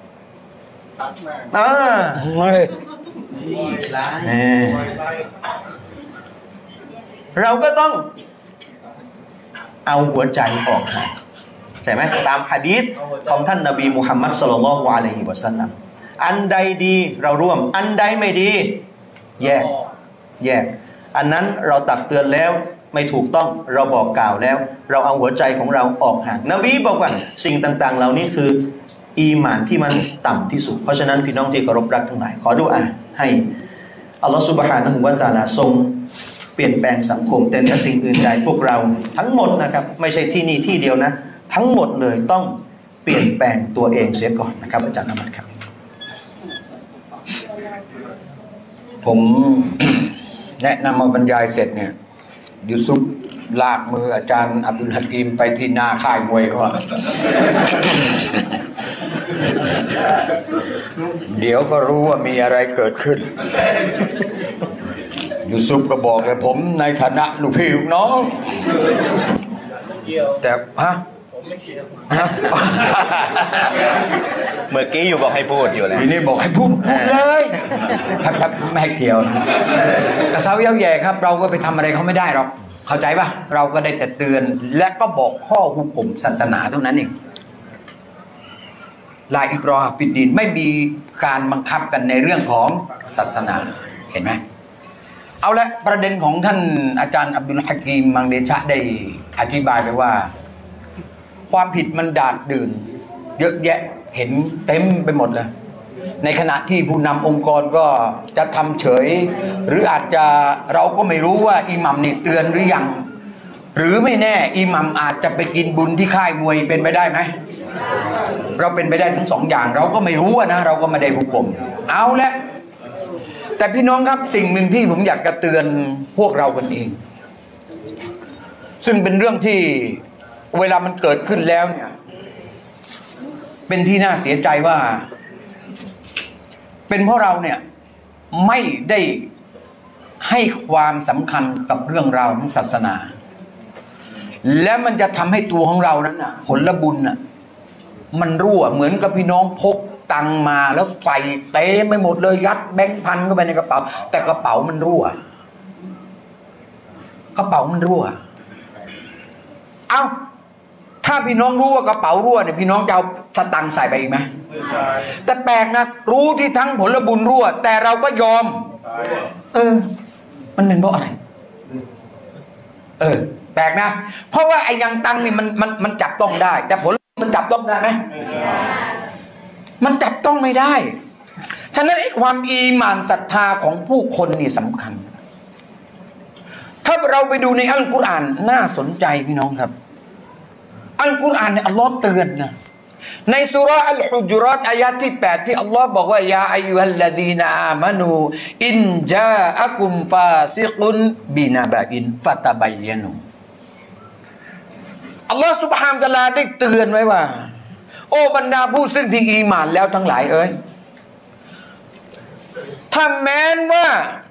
อ่าเราก็ต้องเอาหัวใจออกห่างใช่ไหมตามหะดีษของท่านนบีมุฮัมมัดศ็อลลัลลอฮุอะลัยฮิวะซัลลัมอันใดดีเราร่วมอันใดไม่ดีแยกแยกอันนั้นเราตักเตือนแล้วไม่ถูกต้องเราบอกกล่าวแล้วเราเอาหัวใจของเราออกห่างนบีบอกว่าสิ่งต่างๆเหล่านี้คืออีหม่านที่มันต่ำที่สุดเพราะฉะนั้นพี่น้องที่เคารพรักทั้งหลายขอดุอาให้อัลลอฮฺซุบฮานะฮูวะตะอาลาทรงเปลี่ยนแปลงสังคมแต่ในสิ่งอื่นใดพวกเราทั้งหมดนะครับไม่ใช่ที่นี่ที่เดียวนะทั้งหมดเลยต้องเปลี่ยนแปลงตัวเองเสียก่อนนะครับอาจารย์อามัดครับผม แนะนำมาบรรยายเสร็จเนี่ยยูซุปลากมืออาจารย์อับดุลฮะกีมไปที่หน้าค่ายมวยก่อนเดี๋ยวก็รู้ว่ามีอะไรเกิดขึ้นยูซุปก็บอกเลยผมในฐานะลูกพี่ลูกน้องแต่ฮะผมไม่เชียร์ฮะเมื่อกี้อยู่บอกให้พูดอยู่เลยทีนี้บอกให้พูดพูดเลยครับไม่ให้เกี่ยวกระเซ้าเย้าแย่ครับเราก็ไปทำอะไรเขาไม่ได้หรอกเข้าใจป่ะเราก็ได้แต่เตือนและก็บอกข้อหุกมศาสนาเท่านั้นเองลาอิกรอฮ์ฟิดดีนไม่มีการบังคับกันในเรื่องของศาสนาเห็นไหมเอาละประเด็นของท่านอาจารย์อับดุลฮะกีมมังเดชะได้อธิบายไปว่าความผิดมันดาดดื่นเยอะแยะเห็นเต็มไปหมดเลยในขณะที่ผู้นำองค์กรก็จะทำเฉยหรืออาจจะเราก็ไม่รู้ว่าอิหมัมนี่เตือนหรือยังหรือไม่แน่อิหมัมอาจจะไปกินบุญที่ค่ายมวยเป็นไปได้ไหมเราเป็นไปได้ทั้งสองอย่างเราก็ไม่รู้นะเราก็ไม่ได้หุกกลมเอาละแต่พี่น้องครับสิ่งหนึ่งที่ผมอยากจะเตือนพวกเรากันเองซึ่งเป็นเรื่องที่เวลามันเกิดขึ้นแล้วเนี่ยเป็นที่น่าเสียใจว่าเป็นเพราะเราเนี่ยไม่ได้ให้ความสำคัญกับเรื่องราวของศาสนาและมันจะทำให้ตัวของเรานั้นน่ะผลบุญน่ะมันรั่วเหมือนกับพี่น้องพกตังมาแล้วใส่เต็มไปหมดเลยยัดแบงค์พันเข้าไปในกระเป๋าแต่กระเป๋ามันรั่วกระเป๋ามันรั่วเอ้าถ้าพี่น้องรู้ว่ากระเป๋ารั่วเนี่ยพี่น้องจะเอาสตังค์ใส่ไปอีกไหมแต่แปลกนะรู้ที่ทั้งผลบุญรั่วแต่เราก็ยอมเออมันเป็นเพราะอะไรเออแปลกนะเพราะว่าไอ้ยังตังนี่มันมันมันจับต้องได้แต่ผลมันจับต้องได้ไหมมันจับต้องไม่ได้ฉะนั้นไอ้ความอีหม่านศรัทธาของผู้คนนี่สำคัญถ้าเราไปดูในอัลกุรอานน่าสนใจพี่น้องครับอัลกุรอานเนี่ยอัลลอฮ์เตือนนะในสุราะห์อัลฮุจุรัตอายะห์ที่แปดที่อัลลอฮ์บอกว่ายาอัยยูฮัลลดีนาอามานูอินจาอะกุมฟาซิกุนบินะบะอินฟะตะบัยยะนูอัลลอฮ์ซุบฮานะฮูวะตะอาลาได้เตือนไว้ว่าโอ้บรรดาผู้ซึ่งที่อีหม่านแล้วทั้งหลายเอ้ยถ้าแม้นว่า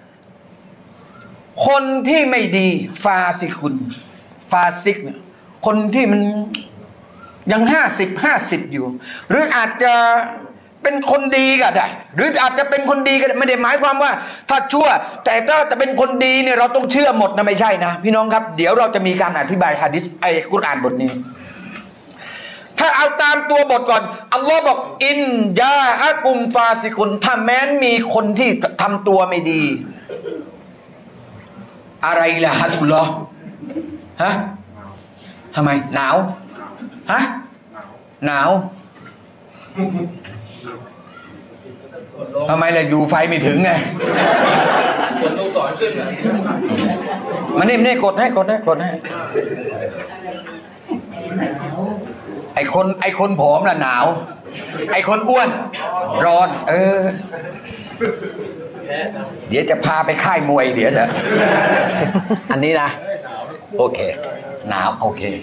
คนที่ไม่ดีฟาซิกุนฟาซิกเนี่ยคนที่มันยังห้าสิบห้าสิบอยู่หรืออาจจะเป็นคนดีก็ได้หรืออาจจะเป็นคนดีก็ได้ไม่ได้หมายความว่าถ้าชั่วแต่ถ้าจะเป็นคนดีเนี่ยเราต้องเชื่อหมดนะไม่ใช่นะพี่น้องครับเดี๋ยวเราจะมีการอธิบายหะดีษไอ้กุรอานบทนี้ถ้าเอาตามตัวบทก่อนอัลลอฮ์บอกอินจาอะกุมฟาซิกุนถ้าแม้นมีคนที่ทำตัวไม่ดีอะไรล่ะฮัสุลลอฮ์ฮะทำไมหนาวฮะหนาวทำไมล่ะอยู่ไฟไม่ถึงไงกดลูกศรขึ้นอ่ะมันนี่มันนี่กดให้กดให้กดให้ไอคนไอคนผอมน่ะหนาวไอคนอ้วนร้อนเออเดี๋ยวจะพาไปค่ายมวยเดี๋ยวเถอะอันนี้นะโอเคหนาวโอเค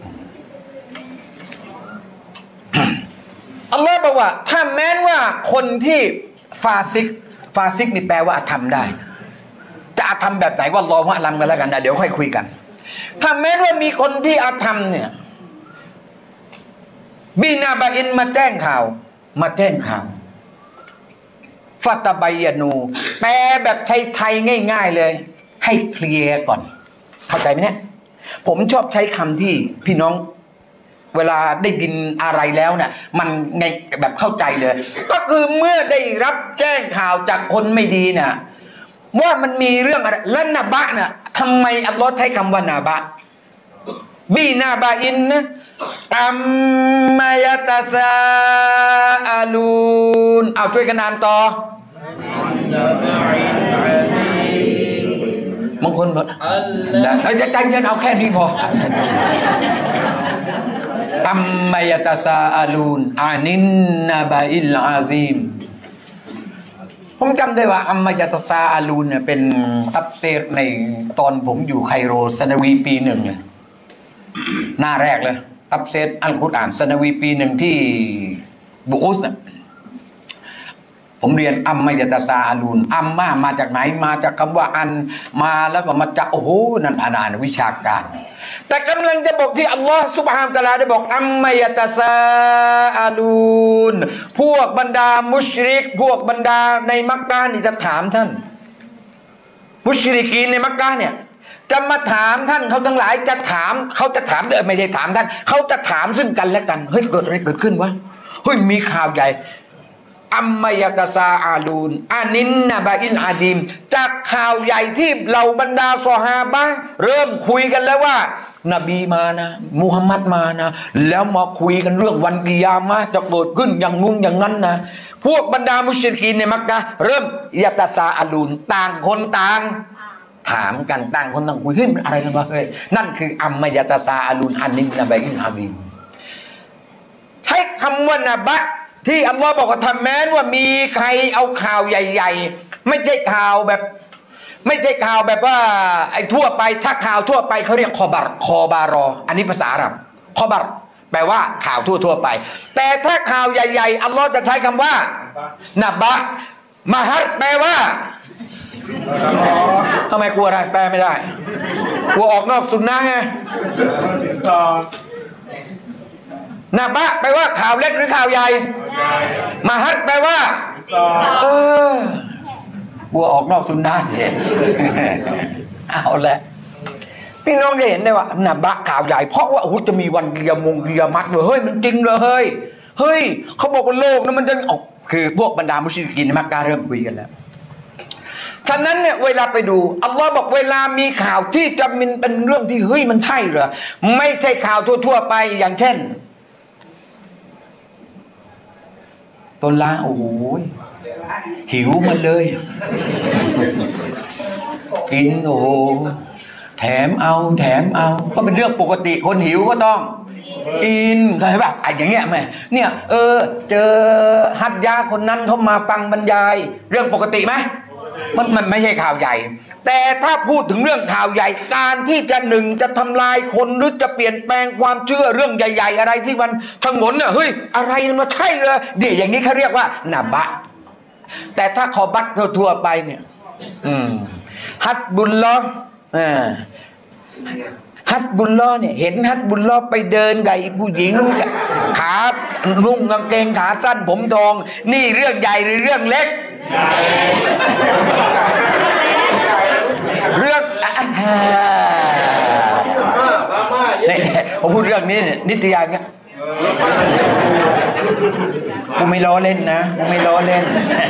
อัลลอฮ์บอกว่าถ้าแม้นว่าคนที่ฟาซิกฟาซิกนี่แปลว่าอาธรรมได้จะอาธรรมแบบไหนว่ารอว่าอาลัมกันแล้วกันนะเดี๋ยวค่อยคุยกันถ้าแม้นว่ามีคนที่อาธรรมเนี่ยบินาบาอินมาแจ้งข่าวมาแจ้งข่าวฟัตบัยนูแปลแบบไทยๆง่ายๆเลยให้เคลียร์ก่อนเข้าใจไหมเนี่ยผมชอบใช้คำที่พี่น้องเวลาได้ยินอะไรแล้วเนี่ยมันในแบบเข้าใจเลยก็คือเมื่อได้รับแจ้งข่าวจากคนไม่ดีเนี่ยว่ามันมีเรื่องอะไรและนาบะเนี่ยทำไมอัลลอฮ์ใช้คำว่านาบะบีนาบะอินนะอัมมายะตาซาอาลูนเอาช่วยกันอ่านต่อบางคนบอกเอาใจเย็นเอาแค่นี้พออัมมายะตาซาอาลูนอานินนาบะอิลอาซีมผมจำได้ว่าอัมมายะตซาอาลูนเนี่ยเป็นตัฟซีรในตอนผมอยู่ไคโรสนวีปีหนึ่งเนี่ยหน้าแรกเลยตัฟซีรอัลกุรอานสนวีปีหนึ่งที่บุอุสผมเรียนอัมมายะตซาอาลูนอัมมามาจากไหนมาจากคำว่าอันมาแล้วก็มาจากโอ้โหนั่นอ่านวิชาการแต่กำลังจะบอกที่อัลลอฮฺซุบฮานะฮูวะตะอาลาได้บอกอัมมายะตซาอาลูนพวกบรรดามุชริกพวกบรรดาในมักกะฮ์นี่จะถามท่านมุชริกีนในมักกะฮ์เนี่ยจะมาถามท่านเขาทั้งหลายจะถามเขาจะถามเออไม่ใช่ถามท่านเขาจะถามซึ่งกันและกันเฮ้ยเกิดอะไรเกิดขึ้นวะเฮ้ยมีข่าวใหญ่อัมมายะตซาอาลูนอานินนะบะอินอาดีมจากข่าวใหญ่ที่เราบรรดาซอฮาบะห์เริ่มคุยกันแล้วว่านบีมานะมุฮัมมัดมานะแล้วมาคุยกันเรื่องวันกิยามะห์จะเกิดขึ้นอย่างนู้นอย่างนั้นนะพวกบรรดามุชริกีนในมักกะฮ์เริ่มยะตซาอาลูนต่างคนต่างถามกันต่างคนต่างคุยเฮ้ยมันอะไรกันวะเฮ้ยนั่นคืออัมมายะตซาอาลูนอานินนะบะอินอาดีมใช้คำว่านะบะที่อัลลอฮ์บอกว่าทำแม้ว่ามีใครเอาข่าวใหญ่ๆไม่ใช่ข่าวแบบไม่ใช่ข่าวแบบว่าไอ้ทั่วไปถ้าข่าวทั่วไปเขาเรียกคอบัรคอบารออันนี้ภาษาอาหรับคอบัรแปลว่าข่าวทั่วๆไปแต่ถ้าข่าวใหญ่ๆอัลลอฮ์จะใช้คำว่านะบะมหัดแปลว่าทำไมกลัวอะไรแปลไม่ได้กลัวออกนอกสุนนะไงนะบะแปลว่าข่าวเล็กหรือข่าวใหญ่มหัดแปลว่าเออบัวออกนอกสุนนะเนี่ยเอาละพี่น้องได้เห็นได้ว่านะบะข่าวใหญ่เพราะว่าโอ้โหจะมีวันกิยามงกิยามัตเลยเฮ้ยมันจริงเลยเฮ้ยเฮ้ยเขาบอกว่าโลกนั้นมันจะออกคือพวกบรรดามุชริกีนในมักกะฮ์เริ่มคุยกันแล้วฉะนั้นเนี่ยเวลาไปดูอัลลอฮ์บอกเวลามีข่าวที่จะมันเป็นเรื่องที่เฮ้ยมันใช่เหรอไม่ใช่ข่าวทั่วๆไปอย่างเช่นต้นล้าโอ้โหหิวมันเลยกินโอ้โหแถมเอาแถมเอาก็เป็นเรื่องปกติคนหิวก็ต้องกินเข้าใจป่ะไอ้อย่างเงี้ยแม่เนี่ยเออเจอฮัดยาคนนั้นเขามาฟังบรรยายเรื่องปกติไหมมันมันไม่ใช่ข่าวใหญ่แต่ถ้าพูดถึงเรื่องข่าวใหญ่การที่จะหนึ่งจะทำลายคนหรือจะเปลี่ยนแปลงความเชื่อเรื่องใหญ่ๆอะไรที่มันชงนเนี่ยเฮ้ยอะไรมันใช่เลยเดี๋ยวอย่างนี้เขาเรียกว่านะบะแต่ถ้าขอบัตรทั่วๆไปเนี่ยอืมฮัสบุลลอฮ์อ่าฮัสบุลลอฮ์เนี่ยเห็นฮัสบุลลอฮ์ไปเดินกับผู้หญิงขานุ่งกางเกงขาสั้นผมทองนี่เรื่องใหญ่หรือเรื่องเล็กเรื่องเนี่ยผมพูดเรื่องนี้นิตยาเนี่ยกูไม่ล้อเล่นนะกูไม่ล้อเล่น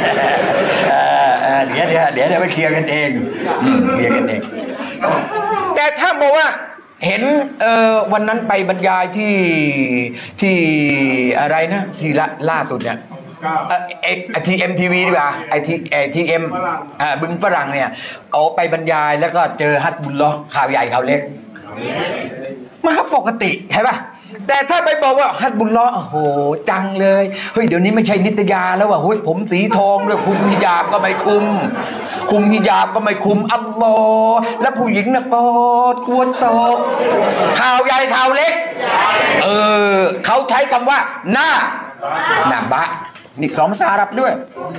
เดี๋ยวเดี๋ยวเดี๋ยวเดี๋ยวไปเคลียร์กันเองเคลียร์กันเองแต่ถ้าบอกว่าเห็นเอ่อวันนั้นไปบรรยายที่ที่อะไรนะที่ล่าสุดเนี่ยไอทีเอ็มทีวีดีกว่าไอทีไอทีเอ็มอ่าบึงฝรั่งเนี่ยเอาไปบรรยายแล้วก็เจอฮัตบุลลอฮ์ข่าวใหญ่ข่าวเล็กมันก็ปกติใช่ป่ะแต่ถ้าไปบอกว่าฮัตบุลลอฮ์โอ้โหจังเลยเฮ้ยเดี๋ยวนี้ไม่ใช่นิตยาแล้วว่ะเฮ้ยผมสีทองด้วยคุมฮิญาบก็ไม่คุมคุมฮิญาบก็ไม่คุมอัลลอฮ์แล้วผู้หญิงน่ะกอดกวนโตข่าวใหญ่ข่าวเล็กเออเขาใช้คำว่าหน้าหน้าบะนี่สองภาษาอาหรับด้วย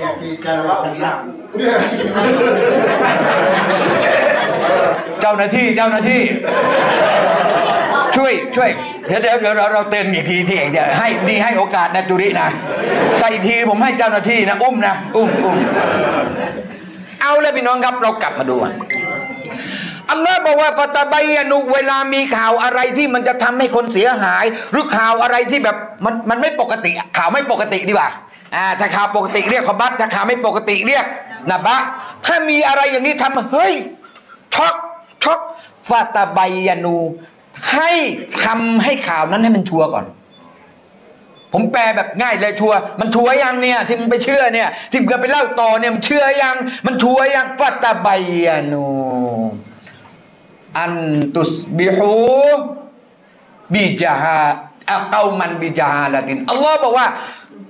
เจ้าหน้าที่เจ้าหน้าที่ช่วยช่วยเดี๋ยวเดี๋ยวเดี๋ยวเราเราเตือนอีกทีที่เองเดี๋ยวให้ดีให้โอกาสนะจุรินะใจอีกทีผมให้เจ้าหน้าที่นะอุ้มนะอุ้มอุ้มเอาเลยพี่น้องครับเรากลับมาดูอัลลอฮ์บอกว่าฟาตาบายานุเวลามีข่าวอะไรที่มันจะทำให้คนเสียหายหรือข่าวอะไรที่แบบมันมันไม่ปกติข่าวไม่ปกติดีกว่าอ่าถ้าข่าวปกติเรียกขบัตถ้าข่าวไม่ปกติเรียกนะบะถ้ามีอะไรอย่างนี้ทำเฮ้ยช็อกช็อกฟาตาบายานุให้ทำให้ข่าวนั้นให้มันชัวร์ก่อนผมแปลแบบง่ายเลยชัวร์มันชัวร์ยังเนี่ยที่มึงไปเชื่อเนี่ยที่มึงไปเล่าต่อเนี่ยมันเชื่อยังมันชัวร์ยังฟาตาบายานุอันตุสบิฮูบิจาฮาเอามันบิจาฮาลาตินอัลลอฮ์บอกว่า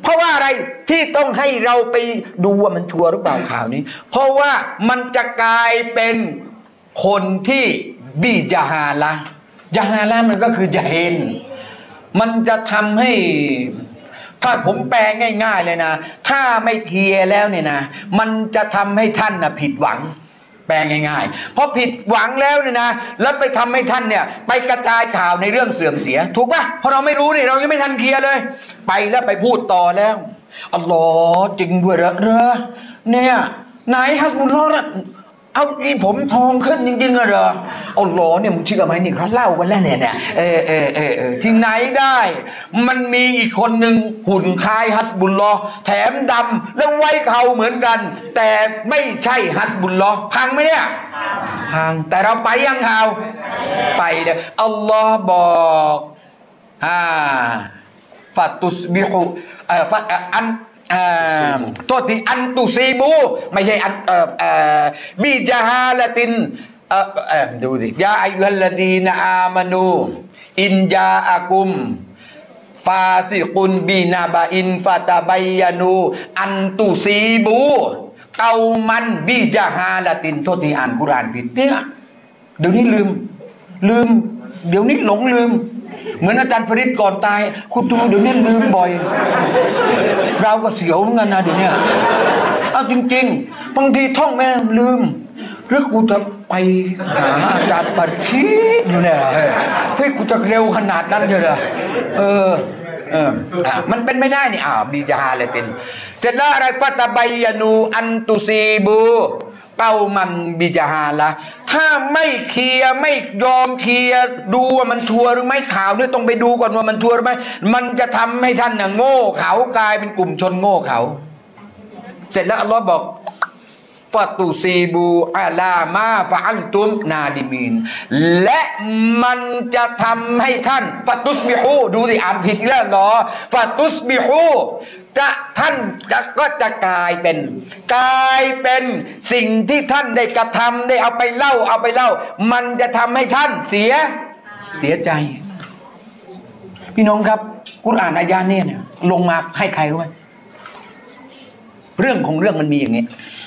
เพราะว่าอะไรที่ต้องให้เราไปดูว่ามันชัวร์หรือเปล่าข่าวนี้ เพราะว่ามันจะกลายเป็นคนที่บีจาฮาละจาฮาละมันก็คือจะเห็นมันจะทำให้ถ้าผมแปลง่ายๆเลยนะถ้าไม่เคลียร์แล้วเนี่ยนะมันจะทำให้ท่านนะผิดหวังแปลง่ายๆเพราะผิดหวังแล้วเนี่ยนะแล้วไปทำให้ท่านเนี่ยไปกระจายข่าวในเรื่องเสื่อมเสียถูกปะเพราะเราไม่รู้นี่เรายังไม่ทันเคลียร์เลยไปแล้วไปพูดต่อแล้วอัลลอฮ์จริงด้วยเหรอเหรอเนี่ยไหนฮัสบุลลอฮ์เอาอีผมทองขึ้นจริงๆเหรออัลลอฮ์เนี่ยมึงเชื่อไหมนี่เขาเล่ากันแล้วเนี่ยเนี่ยเออเออเออเออที่ไหนได้มันมีอีกคนหนึ่งหุ่นคล้ายฮัสบุลลอฮ์แถมดำแล้วไว้เขาเหมือนกันแต่ไม่ใช่ฮัสบุลลอฮ์พังไหมเนี่ยพังแต่เราไปยังเขาไปเด้ออัลลอฮ์บอกอ่าฟัตุสบิฮุเอ่อฟัอันตัวที่อันตุซีบูไม่ใช่อันเอ่อเอ่อบิจาฮาลตินเอ่อเอ่อดูสิยาอัยยุฮัลลดีนอามานูอินจาอากุมฟาซิกุนบินาบาอินฟาตาบัยยานูอันตุซีบูเกามันบิจาฮาลตินตัวที่อ่านกุรอานผิดเนี่ยเดี๋ยวนี้ลืมลืมเดี๋ยวนี้หลงลืมเหมือนอาจารย์ฟริดก่อนตายคุณทูเดี๋ยวนี้ลืมบ่อยเราก็เสียวเหมือนกันนะเดี๋ยวนี้เอาจริงๆบางทีท่องไม่ลืมหรือกูจะไปหาอาจารย์ปฏิทินอยู่เนี่ยเฮ้ยกูจะเร็วขนาดนั้นเลยเหรอเออเอออ่ะมันเป็นไม่ได้นี่อ้าวบีจาฮาเลยเป็นเสร็จแล้วอะไรฟัตบัยยานูอันตุซีบูเป้ามันบิจาฮาละถ้าไม่เคลียร์ไม่ยอมเคลียร์ดูว่ามันชัวร์หรือไม่ข่าวด้วยต้องไปดูก่อนว่ามันชัวร์หรือไม่มันจะทำให้ท่านน่ะโง่เขากลายเป็นกลุ่มชนโง่เขาเสร็จแล้วอัลลอฮ์บอกฟาตุซีบูอาลามาฟะอัลตุมนาดิมีนและมันจะทำให้ท่านฟาตุสบิฮูดูสิอ่านผิดแล้วเหรอฟาตุสบิฮูจะท่านจะก็จะกลายเป็นกลายเป็นสิ่งที่ท่านได้กระทำได้เอาไปเล่าเอาไปเล่ามันจะทำให้ท่านเสียเสียใจพี่น้องครับกุรอานอายะห์นี้เนี่ยลงมาให้ใครรู้ไหมเรื่องของเรื่องมันมีอย่างนี้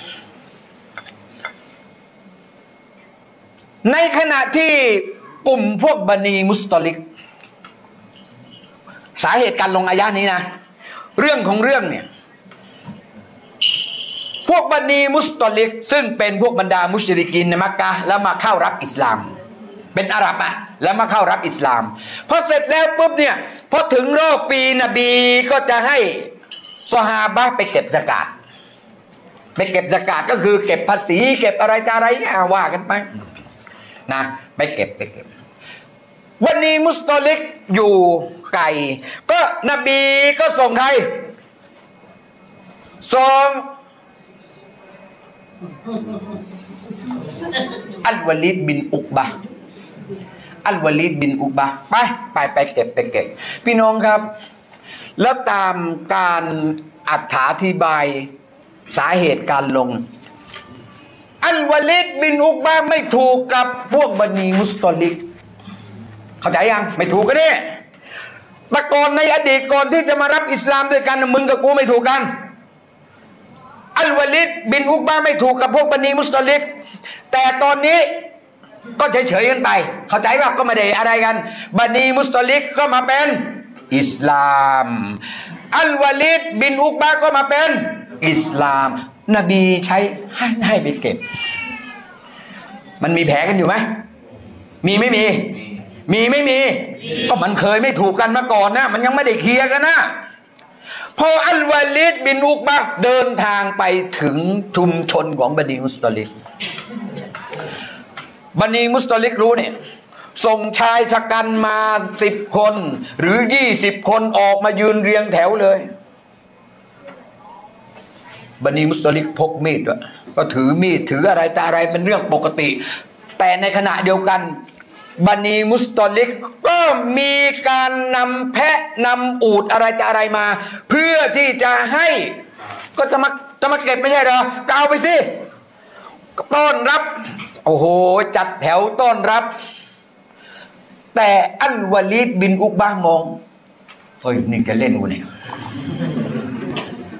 ในขณะที่กลุ่มพวกบันีมุสตอลิกสาเหตุการลงอายะนี้นะเรื่องของเรื่องเนี่ยพวกบันีมุสตอลิกซึ่งเป็นพวกบรรดามุชริกีนในมักกะฮ์แล้วมาเข้ารับอิสลามเป็นอาหรับอะแล้วมาเข้ารับอิสลามพอเสร็จแล้วปุ๊บเนี่ยพอถึงรอบปีนบีก็จะให้ซอฮาบะห์ไปเก็บซะกาตไปเก็บซะกาตก็คือเก็บภาษีเก็บอะไรต่ออะไรเนี่ยว่ากันไปนะไปเก็บไปเก็บวันนี้มุสตอลิกอยู่ไกลก็นบีก็ส่งใครส่งอัลวาลิดบินอุกบะอัลวาลิดบินอุกบะไปไปไปเก็บไปเก็บพี่น้องครับแล้วตามการอธิบายสาเหตุการลงอัลวาลิดบินอุกบะไม่ถูกกับพวกบันีมุสตอลิกเข้าใจยังไม่ถูกกันเนี่ยแต่ก่อนในอดีตก่อนที่จะมารับอิสลามด้วยกันมึงกับกูไม่ถูกกันอัลวาลิดบินอุกบะไม่ถูกกับพวกบันีมุสตอลิกแต่ตอนนี้ก็เฉยๆกันไปเข้าใจว่าก็ไม่ได้อะไรกันบันีมุสตอลิกก็มาเป็นอิสลามอัลวาลิดบินอุกบะก็มาเป็นอิสลามนบีใช้ให้ให้ไปเก็บมันมีแผลกันอยู่ไหมมีไม่มีมีไม่มีก็มันเคยไม่ถูกกันมาก่อนนะมันยังไม่ได้เคลียร์กันนะพออัลวาลิดบินอุกบะเดินทางไปถึงชุมชนของบันีมุสตอลิกบันีมุสตอลิกรู้เนี่ยส่งชายชะกันมาสิบคนหรือยี่สิบคนออกมายืนเรียงแถวเลยบันีมุสตอลิกพกมีดด้วยก็ถือมีดถืออะไรแต่อะไรเป็นเรื่องปกติแต่ในขณะเดียวกันบันีมุสตอลิกก็มีการนำแพะนำอูฐอะไรแต่อะไรมาเพื่อที่จะให้ก็จะมาจะมาเก็บไม่ใช่เหรอก็เอาไปสิต้อนรับโอ้โหจัดแถวต้อนรับแต่อัลวาลิดบินอุกบะมองเฮ้ยนี่จะเล่นกูเนี่ย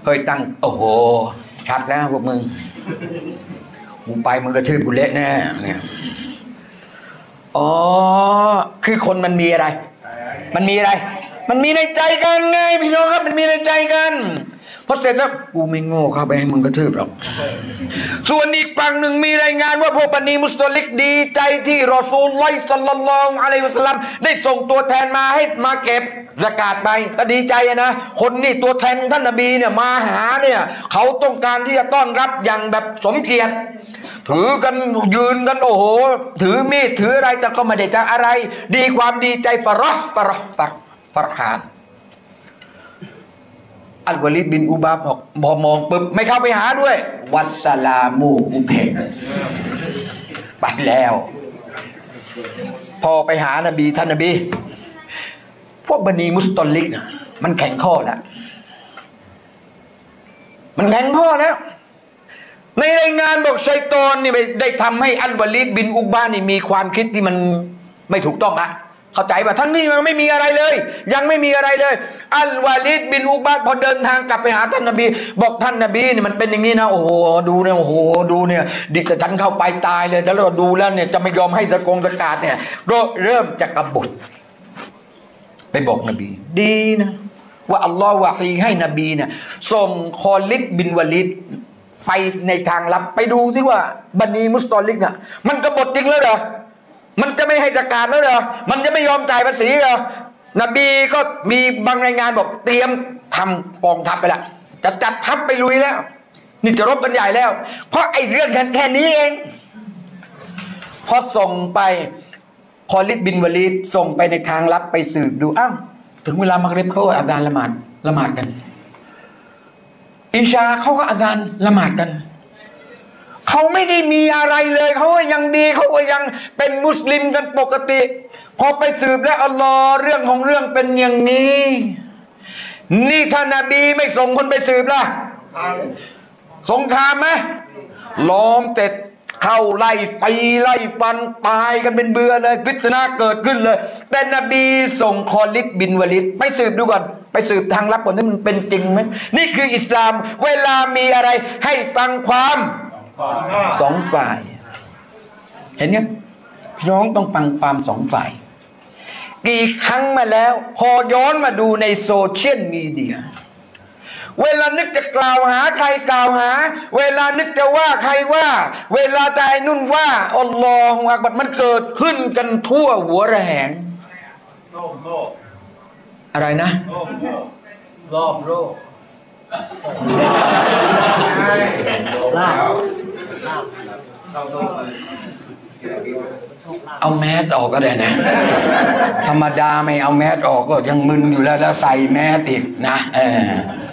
เฮ้ยตั้งโอ้โหชัดแล้วพวกมึงมึงไปมึงกระทืบกูเละแน่เนี่ยอ๋อคือคนมันมีอะไรมันมีอะไรมันมีในใจกันไงพี่น้องครับมันมีในใจกันพอเสร็จแล้วกูไม่โง่เข้าไปให้มึงกระทืบหรอกส่วนอีกฝั่งหนึ่งมีรายงานว่าพวกบันีมุสลิกดีใจที่รอซูลุลลอฮิศ็อลลัลลอฮุอะลัยฮิวะซัลลัมได้ส่งตัวแทนมาให้มาเก็บซะกาตไปก็ดีใจนะคนนี่ตัวแทนท่านนบีเนี่ยมาหาเนี่ยเขาต้องการที่จะต้อนรับอย่างแบบสมเกียรติถือกันยืนกันโอ้โหถือมีดถืออะไรแต่ก็ไม่ได้จะอะไรดีความดีใจฟะเราะห์ฟะเราะห์ฟะฟะรานอัลวาลิดบินอุบาบอกพอมองปุ๊บไม่เข้าไปหาด้วยวัสสลามูอุเพกไปแล้วพอไปหานบีท่านนบีพวกบันีมุสตอลิกนะมันแข็งข้อแล้วมันแข็งข้อแล้วในรายงานบอกชัยฏอนนี่ได้ทำให้อัลวาลิดบินอุบานี่มีความคิดที่มันไม่ถูกต้องละเข้าใจว่าทั้งนี้มันไม่มีอะไรเลยยังไม่มีอะไรเลยอัลวาลิดบินอุบาดพอเดินทางกลับไปหาท่านนบีบอกท่านนบีเนี่ยมันเป็นอย่างนี้นะโอ้โหดูเนี่ยโอ้โหดูเนี่ยดิฉันเข้าไปตายเลยแล้วเราดูแล้วเนี่ยจะไม่ยอมให้สกงสกาดเนี่ยเริ่มจะกบฏไปบอกนบีดีนะว่าอัลลอฮฺวะฮีให้นบีเนี่ยส่งคอลิดบินวาลิดไปในทางลับไปดูซิว่าบันีมุสตอลิกเนี่ยมันกบฏจริงแล้วเหรอมันจะไม่ให้ซะกาตแล้วเหรอมันจะไม่ยอมจ่ายภาษีเหรอนบีก็มีบางรายงานบอกเตรียมทำกองทัพไปละจะจัดทัพไปลุยแล้วนี่จะรบกันใหญ่แล้วเพราะไอ้เรื่องแค่นี้เองพอส่งไปคอลิดบินวาลีดส่งไปในทางลับไปสืบดูอ้าวถึงเวลามักริบเขาอาการละหมาดละหมาดกันอิชาเขาก็อาการละหมาดกันเขาไม่ได้มีอะไรเลยเขาก็ยังดีเขาก็ยังเป็นมุสลิมกันปกติพอไปสืบแล้วอัลลอฮ์เรื่องของเรื่องเป็นอย่างนี้นี่ท่านนบีไม่ส่งคนไปสืบล่ะสงครามไหมล้อมเสร็จเข้าไล่ไปไล่ฟันตายกันเป็นเบื่อเลยฟิตนะห์เกิดขึ้นเลยแต่นบีส่งคอลิดบินวาลิดไปสืบดูก่อนไปสืบทางลับก่อนว่ามันเป็นจริงไหมนี่คืออิสลามเวลามีอะไรให้ฟังความสองฝ่ายเห็นยังพี่น้องต้องฟังความสองฝ่ายกี่ครั้งมาแล้วพอย้อนมาดูในโซเชียลมีเดียเวลานึกจะกล่าวหาใครกล่าวหาเวลานึกจะว่าใครว่าเวลาจะไอ้นุ่นว่าอัลลอฮฺอักบัรมันเกิดขึ้นกันทั่วหัวระแหงอะไรนะรอบโลกเอาแมสออกก็ได้นะธรรมดาไม่เอาแมสออกก็ยังมึนอยู่แล้วแล้วใส่แมสอีกนะเออ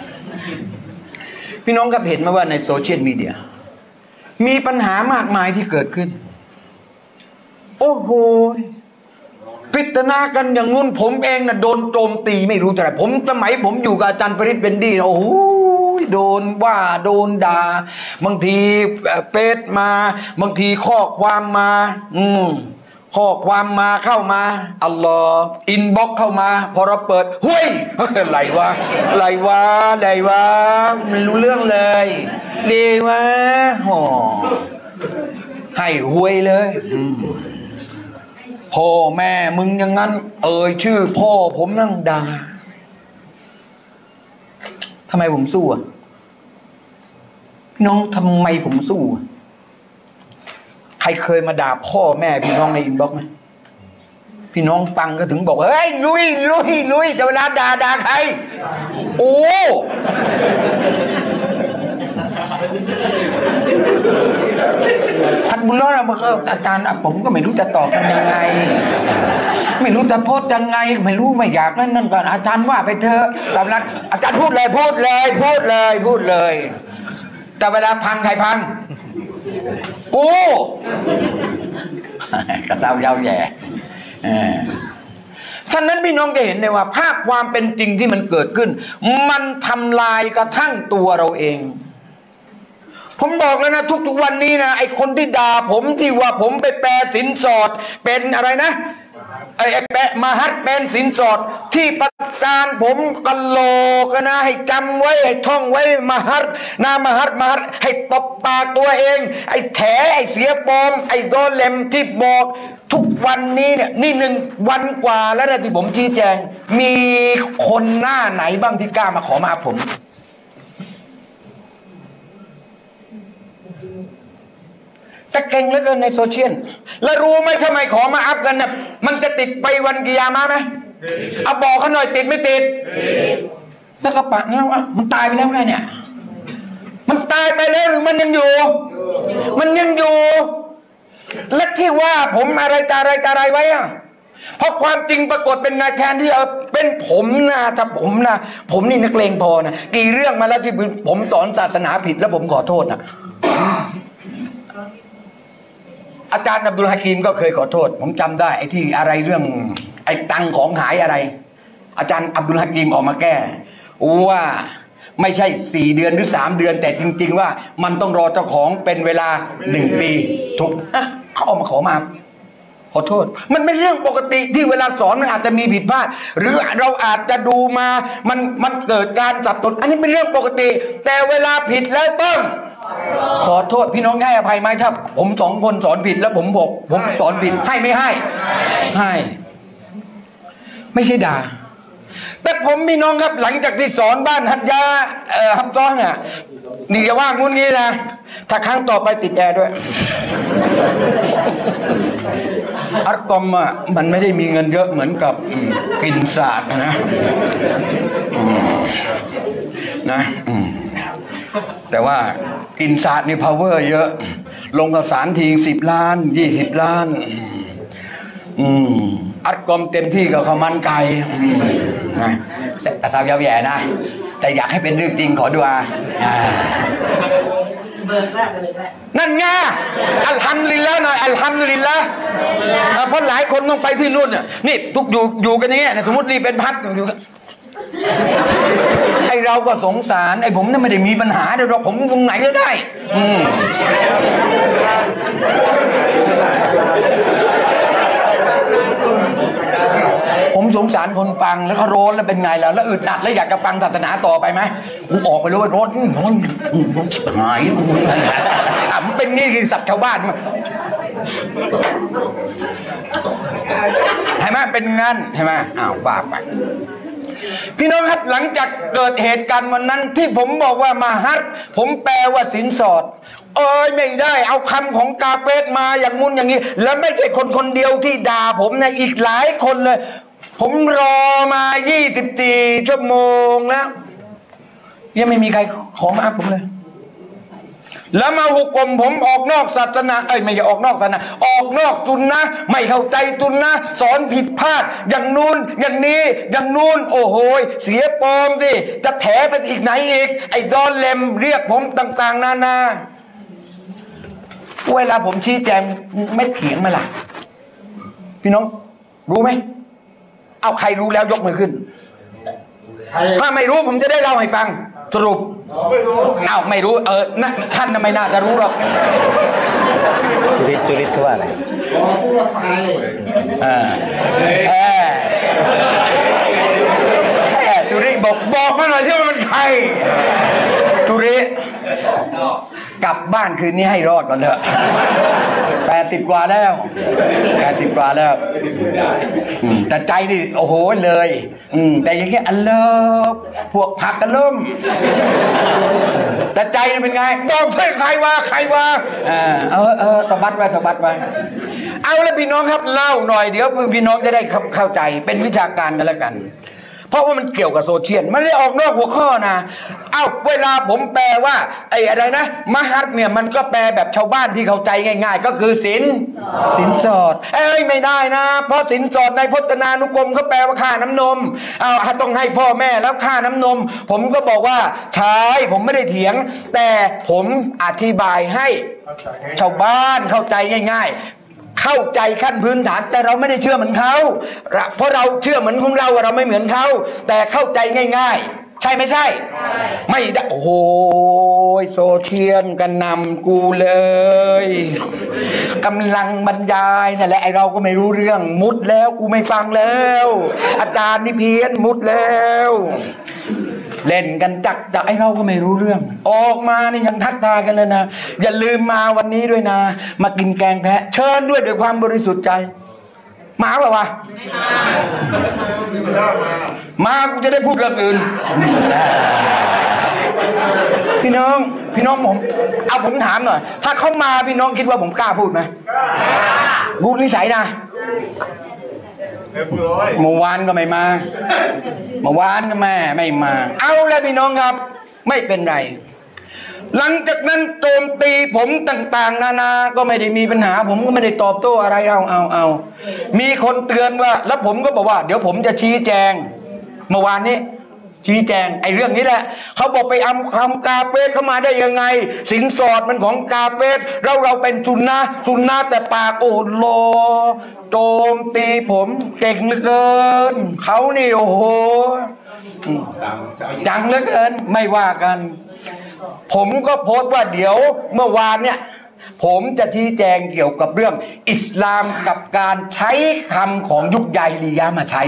พี่น้องก็เห็นมาว่าในโซเชียลมีเดียมีปัญหามากมายที่เกิดขึ้นโอ้โหพิจารณากันอย่างงุ่นผมเองนะโดนโจมตีไม่รู้จะไรผมสมัยผมอยู่กับอาจารย์ฟริดเบนดี้โอ้โหโดนว่าโดนด่าบางทีเฟซมาบางทีข้อความมาอืมข้อความมาเข้ามาอัลลอฮ์อินบ็อกเข้ามาพอเราเปิดหุ้ยอะไรวะอะไรวะอะไรวะไม่รู้เรื่องเลยเลวะโอ้ให้หุ้ยเลยพ่อแม่มึงอย่างนั้นเอ่ยชื่อพ่อผมนั่งด่าทำไมผมสู้อ่ะพี่น้องทำไมผมสู้ใครเคยมาด่าพ่อแม่พี่น้องในอินบ็อกซ์ไหมพี่น้องฟังก็ถึงบอกเฮ้ยลุยลุยลุยแต่เวลาด่าด่าใครโอ้ทัดบุญรอดมาก็อาจารย์ผมก็ไม่รู้จะตอบกันยังไงไม่รู้จะโพสยังไงไม่รู้ไม่อยากนั่นนั่นก่อนอาจารย์ว่าไปเถอะตามนั้นอาจารย์พูดเลยพูดเลยพูดเลยพูดเลยแต่เวลาพังใครพังกูกระเซ้ายาวแย่ฉะนั้นพี่น้องจะเห็นเลยว่าภาพความเป็นจริงที่มันเกิดขึ้นมันทำลายกระทั่งตัวเราเองผมบอกแล้วนะทุกๆวันนี้นะไอ้คนที่ด่าผมที่ว่าผมไปแปลสินสอดเป็นอะไรนะไอ้แปะมหัดเป็นสินสอดที่ประจานผมกะโหลกนะให้จำไว้ให้ท่องไว้มหัดนามหัดมหัดให้ตบปากตัวเองไอ้แถไอ้เสียปลอมไอ้โดนเล็มที่บอกทุกวันนี้เนี่ยนี่หนึ่งวันกว่าแล้วนะที่ผมชี้แจงมีคนหน้าไหนบ้างที่กล้ามาขอมาผมจะเก่งเหลือเกินในโซเชียลแล้วรู้ไหมทำไมขอมาอัพกันเนี่ยมันจะติดไปวันกิยามะห์ไหมเอาบอกเขาหน่อยติดไม่ติดแล้วก็ปะแล้วว่ามันตายไปแล้วไงเนี่ยมันตายไปแล้วหรือมันยังอยู่มันยังอยู่และที่ว่าผมอะไรตาอะไรตาอะไรไว้อะเพราะความจริงปรากฏเป็นนายแทนที่เออเป็นผมนะถ้าผมนะผมนี่นักเลงพอนะกี่เรื่องมาแล้วที่ผมสอนศาสนาผิดแล้วผมขอโทษนะอาจารย์อับดุลฮะกีมก็เคยขอโทษผมจำได้ไอ้ที่อะไรเรื่องไอ้ตังของหายอะไรอาจารย์อับดุลฮะกีมออกมาแก้ว่าไม่ใช่สี่เดือนหรือสามเดือนแต่จริงๆว่ามันต้องรอเจ้าของเป็นเวลาหนึ่งปีถูกเขาออกมาขอมาขอโทษมันไม่เรื่องปกติที่เวลาสอนมันอาจจะมีผิดพลาดหรือเราอาจจะดูมามันมันเกิดการสับสนอันนี้เป็นเรื่องปกติแต่เวลาผิดแล้วต้องขอโทษพี่น้องให้อภัยไหมถ้าผมสองคนสอนผิดแล้วผมบอกผมสอนผิดให้ไม่ให้ให้ไม่ใช่ด่าแต่ผมพี่น้องครับหลังจากที่สอนบ้านฮัจญาเอ่อฮับซ้อนเนี่ยนี่จะว่างุ่นงี้นะถ้าครั้งต่อไปติดแอร์ด้วยอัลกอมอ่ะมันไม่ได้มีเงินเยอะเหมือนกับกินศาสตร์นะนะแต่ว่ากินศาสตร์นี่ power เยอะลงกับสารทีสิบล้านยี่สิบล้านอืมอัดกลมเต็มที่กับข้าวมันไก่นะแต่สาวยาวแย่นะแต่อยากให้เป็นเรื่องจริงขอดูอานั่นไงอัลฮัมดุลิลละหน่อยอัลฮัมดุลิลละเพราะหลายคนต้องไปที่นู่นเนี่ยนี่ทุกอยู่อยู่กันอย่างเงี้ยสมมตินี่เป็นพัดอยู่ไอเราก็สงสารไอผมนี่ไม่ได้มีปัญหาเดี๋ยวเราผมตรงไหนก็ได้อืมผมสงสารคนฟังแล้วเขาร้อนแล้วเป็นไงแล้วแล้วอึดอัดแล้วอยากจะฟังศาสนาต่อไปไหมกูออกไปเลยร้อนร้อนร้อนชิบหายอ่ะมันเป็นนี่คือสัตว์ชาวบ้านใช่ไหมเป็นงั้นใช่ไหมอ้าวบ้าไปพี่น้องครับหลังจากเกิดเหตุการณ์วันนั้นที่ผมบอกว่ามาฮัดผมแปลว่าสินสอดเอ้ยไม่ได้เอาคำของกาเฟสมาอย่างงุ้นอย่างนี้แล้วไม่ใช่คนคนเดียวที่ด่าผมนะอีกหลายคนเลยผมรอมายี่สิบสี่ชั่วโมงแล้วยังไม่มีใครขอมาผมเลยแล้วมาหุกกลมผมออกนอกศาสนาเอ้ยไม่ใช่ออกนอกศาสนาออกนอกตุนนะไม่เข้าใจตุนนะสอนผิดพลาดอย่างนู้นอย่างนี้อย่างนู้นโอ้โหเสียปลอมสิจะแถไปอีกไหนอีกไอ้ดอนเลมเรียกผมต่างๆนานาเวลาผมชี้แจงไม่เถียงมาล่ะพี่น้องรู้ไหมเอาใครรู้แล้วยกมือขึ้นถ้าไม่รู้ผมจะได้เล่าให้ฟังสรุปอ้าวไม่รู้เออท่านทำไมน่าจะรู้หรอกจุริตจุริตคือว่าอะไรเออเออจุริตบอกบอกมาหน่อยที่ว่ามันใครจุริตกลับบ้านคืนนี้ให้รอดก่อนเถอะแปดสิบกว่าแล้วแปดสิบกว่าแล้วแต่ใจนี่โอ้โหเลยแต่อย่างเงี้ยอันเลิฟพวกผักกันล่มแต่ใจเป็นไงบอกใช่ใครว่าใครว่าเออเออเออสะบัดไว้สะบัดไว้เอาแล้วพี่น้องครับเล่าหน่อยเดี๋ยวพี่น้องจะได้เข้าใจเป็นวิชาการกันแล้วกันเพราะว่ามันเกี่ยวกับโซเชียลไม่ได้ออกนอกหัวข้อนะเอ้าเวลาผมแปลว่าไอ้อะไรนะมหัดเนี่ยมันก็แปลแบบชาวบ้านที่เข้าใจง่ายๆก็คือสินสินสอดเอ้ยไม่ได้นะเพราะสินสอดในพจนานุกรมเขาแปลว่าค่าน้ำนมเอาต้องให้พ่อแม่แล้วค่าน้ำนมผมก็บอกว่าใช่ผมไม่ได้เถียงแต่ผมอธิบายให้ชาวบ้านเข้าใจง่ายๆเข้าใจขั้นพื้นฐานแต่เราไม่ได้เชื่อเหมือนเขาเพราะเราเชื่อเหมือนของเราเราไม่เหมือนเขาแต่เข้าใจง่ายๆใช่ไม่ใช่ไม่ได้โอ้โหโซเชียลกันนำกูเลยกำลังบรรยายนั่นแหละไอเราก็ไม่รู้เรื่องมุดแล้วกูไม่ฟังแล้วอาจารย์นี่เพี้ยนมุดแล้วเล่นกันจักจักไอเราก็ไม่รู้เรื่องออกมานี่ยังทักทายกันเลยนะอย่าลืมมาวันนี้ด้วยนะมากินแกงแพะเชิญด้วยด้วยความบริสุทธิ์ใจมาเปล่าวะมากูจะได้พูดเรื่องอื่นพี่น้องพี่น้องผมเอาผมถามหน่อยถ้าเขามาพี่น้องคิดว่าผมกล้าพูดไหมพูดนิสัยนะเมื่อวานก็ไม่มาเมื่อวานก็แม่ไม่มาเอาแล้วพี่น้องครับไม่เป็นไรหลังจากนั้นโจมตีผมต่างๆนานาก็ไม่ได้มีปัญหาผมก็ไม่ได้ตอบโต้อะไรเอาเอาเอามีคนเตือนว่าแล้วผมก็บอกว่าเดี๋ยวผมจะชี้แจงเมื่อวานนี้ชี้แจงไอ้เรื่องนี้แหละเขาบอกไปเอาคำกาเฟสเข้ามาได้ยังไงสินสอดมันของกาเฟสเราเราเป็นซุนนะซุนนะแต่ปากโอดโลโจมตีผมเก่งเหลือเกินเขานี่โอ้โหจังเหลือเกินไม่ว่ากันผมก็โพสต์ว่าเดี๋ยวเมื่อวานเนี่ยผมจะชี้แจงเกี่ยวกับเรื่องอิสลามกับการใช้คำของยุคญาฮิลียะห์มาใช้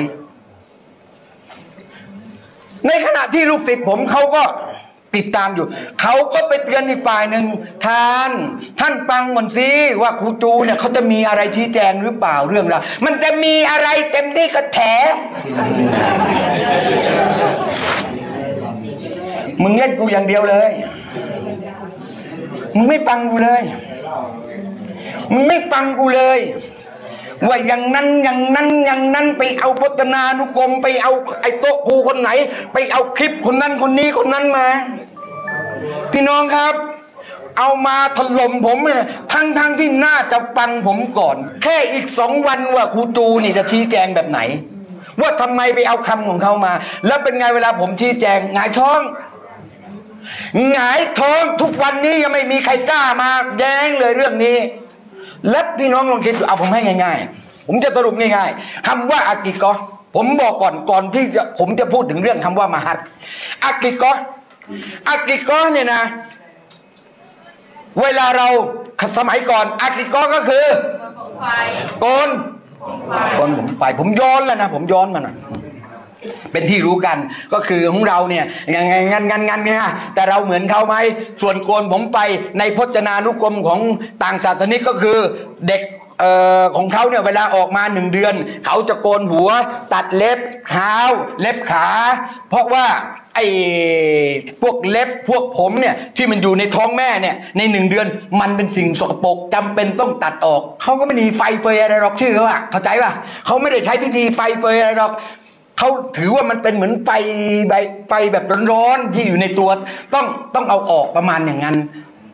ในขณะที่ลูกศิษย์ผมเขาก็ติดตามอยู่เขาก็ไปเตือนอีกฝ่ายหนึ่งท่านท่านฟังก่อนสิว่าครูจูเนี่ยเขาจะมีอะไรชี้แจงหรือเปล่าเรื่องราวมันจะมีอะไรเต็มที่ก็แถมึงเล่นกูอย่างเดียวเลยมึงไม่ฟังกูเลยมึงไม่ฟังกูเลยว่าอย่างนั้นอย่างนั้นอย่างนั้นไปเอาพจนานุกรมไปเอาไอ้โต๊ะครูคนไหนไปเอาคลิปคนนั้นคนนี้คนนั้นมาพี่น้องครับเอามาถล่มผมเนี่ยทั้งทั้งที่น่าจะฟังผมก่อนแค่อีกสองวันว่าครูจูนี่จะชี้แจงแบบไหนว่าทำไมไปเอาคำของเขามาแล้วเป็นไงเวลาผมชี้แจงหงายท้องหงายท้องทุกวันนี้ยังไม่มีใครกล้ามาแย้งเลยเรื่องนี้และพี่น้องลองคิดเอาผมให้ง่ายๆผมจะสรุปง่ายๆคำว่าอากิกอผมบอกก่อนก่อนที่จะผมจะพูดถึงเรื่องคำว่ามหัดอากิกออากิกอเนี่ยนะเวลาเราสมัยก่อนอากิกอก็คือโกนโกนผมไปผมย้อนแล้วนะผมย้อนมาหน่อยเป็นที่รู้กันก็คือของเราเนี่ยงันงันงันงันเนี่ยแต่เราเหมือนเขาไหมส่วนโกนผมไปในพจนานุกรมของต่างศาสนิกก็คือเด็กเอ่อของเขาเนี่ยเวลาออกมาหนึ่งเดือนเขาจะโกนหัวตัดเล็บเท้าเล็บขาเพราะว่าไอ้พวกเล็บพวกผมเนี่ยที่มันอยู่ในท้องแม่เนี่ยในหนึ่งเดือนมันเป็นสิ่งสกปรกจำเป็นต้องตัดออกเขาก็ไม่มีไฟเฟยอะไรหรอกชื่อเขาอะเข้าใจป่ะเขาไม่ได้ใช้พิธีไฟเฟยอะไรหรอกเขาถือว่ามันเป็นเหมือนไฟใบไฟแบบร้อนๆที่อยู่ในตัวต้องต้องเอาออกประมาณอย่างนั้น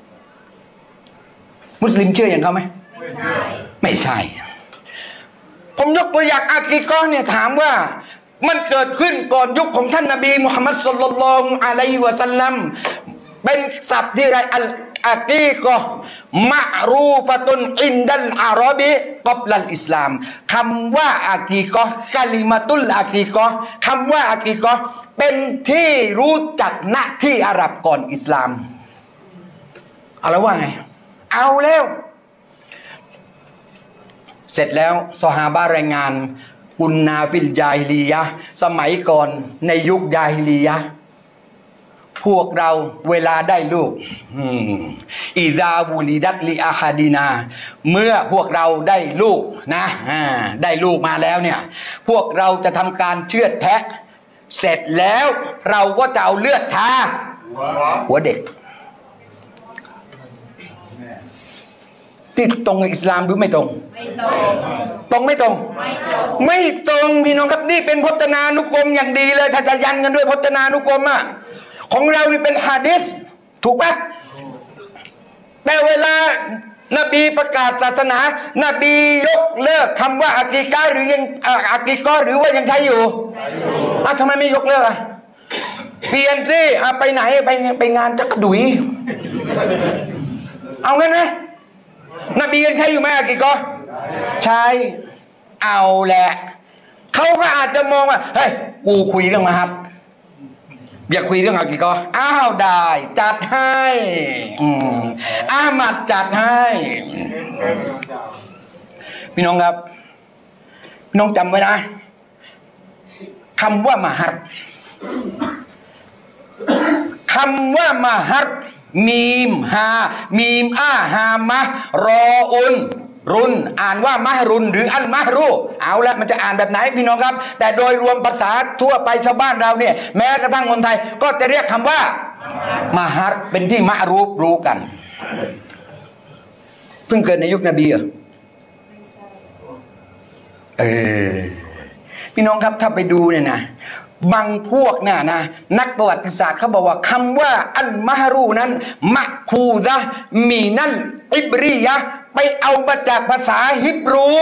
มุสลิมเชื่ออย่างเขาไหมไม่ใช่ไม่ใช่ผมยกตัวอย่างอากีกอเนี่ยถามว่ามันเกิดขึ้นก่อนยุคของท่านนบีมุฮัมมัดศ็อลลัลลอฮุอะลัยฮิวะซัลลัมเป็นศัพท์ที่ไรอัลอากีกอมะรูฟะตุนอินดัลอาหรอบีกับลัลอิสลามคำว่าอากีกอกะลิมาตุลอากีกอคำว่าอากีกอเป็นที่รู้จักณที่อาหรับก่อนอิสลามเอาแล้วว่าไงเอาแล้วเสร็จแล้วซอฮาบะห์รายงานกุนนาฟิลญาฮิลียะห์สมัยก่อนในยุคญาฮิลียะห์พวกเราเวลาได้ลูกอิซาบูลิดัตลิอาฮาดีนาเมื่อพวกเราได้ลูกนะได้ลูกมาแล้วเนี่ยพวกเราจะทำการเชือดแพะเสร็จแล้วเราก็จะเอาเลือดทาหัวเด็กที่ตรงกับอิสลามหรือไม่ตรงไม่ตรงตรงไม่ตรงไม่ตรงพี่น้องครับนี่เป็นพจนานุกรมอย่างดีเลยถ้าจะยันกันด้วยพจนานุกรมอะของเรานี่เป็นหะดีษถูกปะแต่เวลานบีประกาศศาสนานบียกเลิกคำว่าอากีกะหรือยังอากีกะหรือว่ายังใช้อยู่อ่ะทำไมไม่ยกเลิกอ่ะเปลี่ยนสิอ่ะไปไหนไปไปงานจักรดุยเอางั้นไหมนบียังใช้อยู่ไหมอากีกะใช่เอาแหละเขาก็อาจจะมองว่าเฮ้ยกูคุยเรื่องมาครับอยากคุยเรื่องอากีกออ้าวได้จัดให้อืมอามัดจัดให้พี่น้องครับพี่น้องจำไว้นะคำว่ามหัรคำว่ามหัรมีมฮามีมอาฮามะรออุนรุนอ่านว่ามะรุนหรืออันมะรูเอาละมันจะอ่านแบบไหนพี่น้องครับแต่โดยรวมภาษาทั่วไปชาวบ้านเราเนี่ยแม้กระทั่งคนไทยก็จะเรียกคำว่ามหัรเป็นที่มะรูรู้กันเพิ่งเกิดในยุคนบีเหรอเออพี่น้องครับถ้าไปดูเนี่ยนะบางพวกเนี่ยนะนักประวัติศาสตร์เขาบอกว่าคำว่าอัลมะฮรูนั้นมะคูซะมีนั่นอิบรียะไปเอามาจากภาษาฮิบรู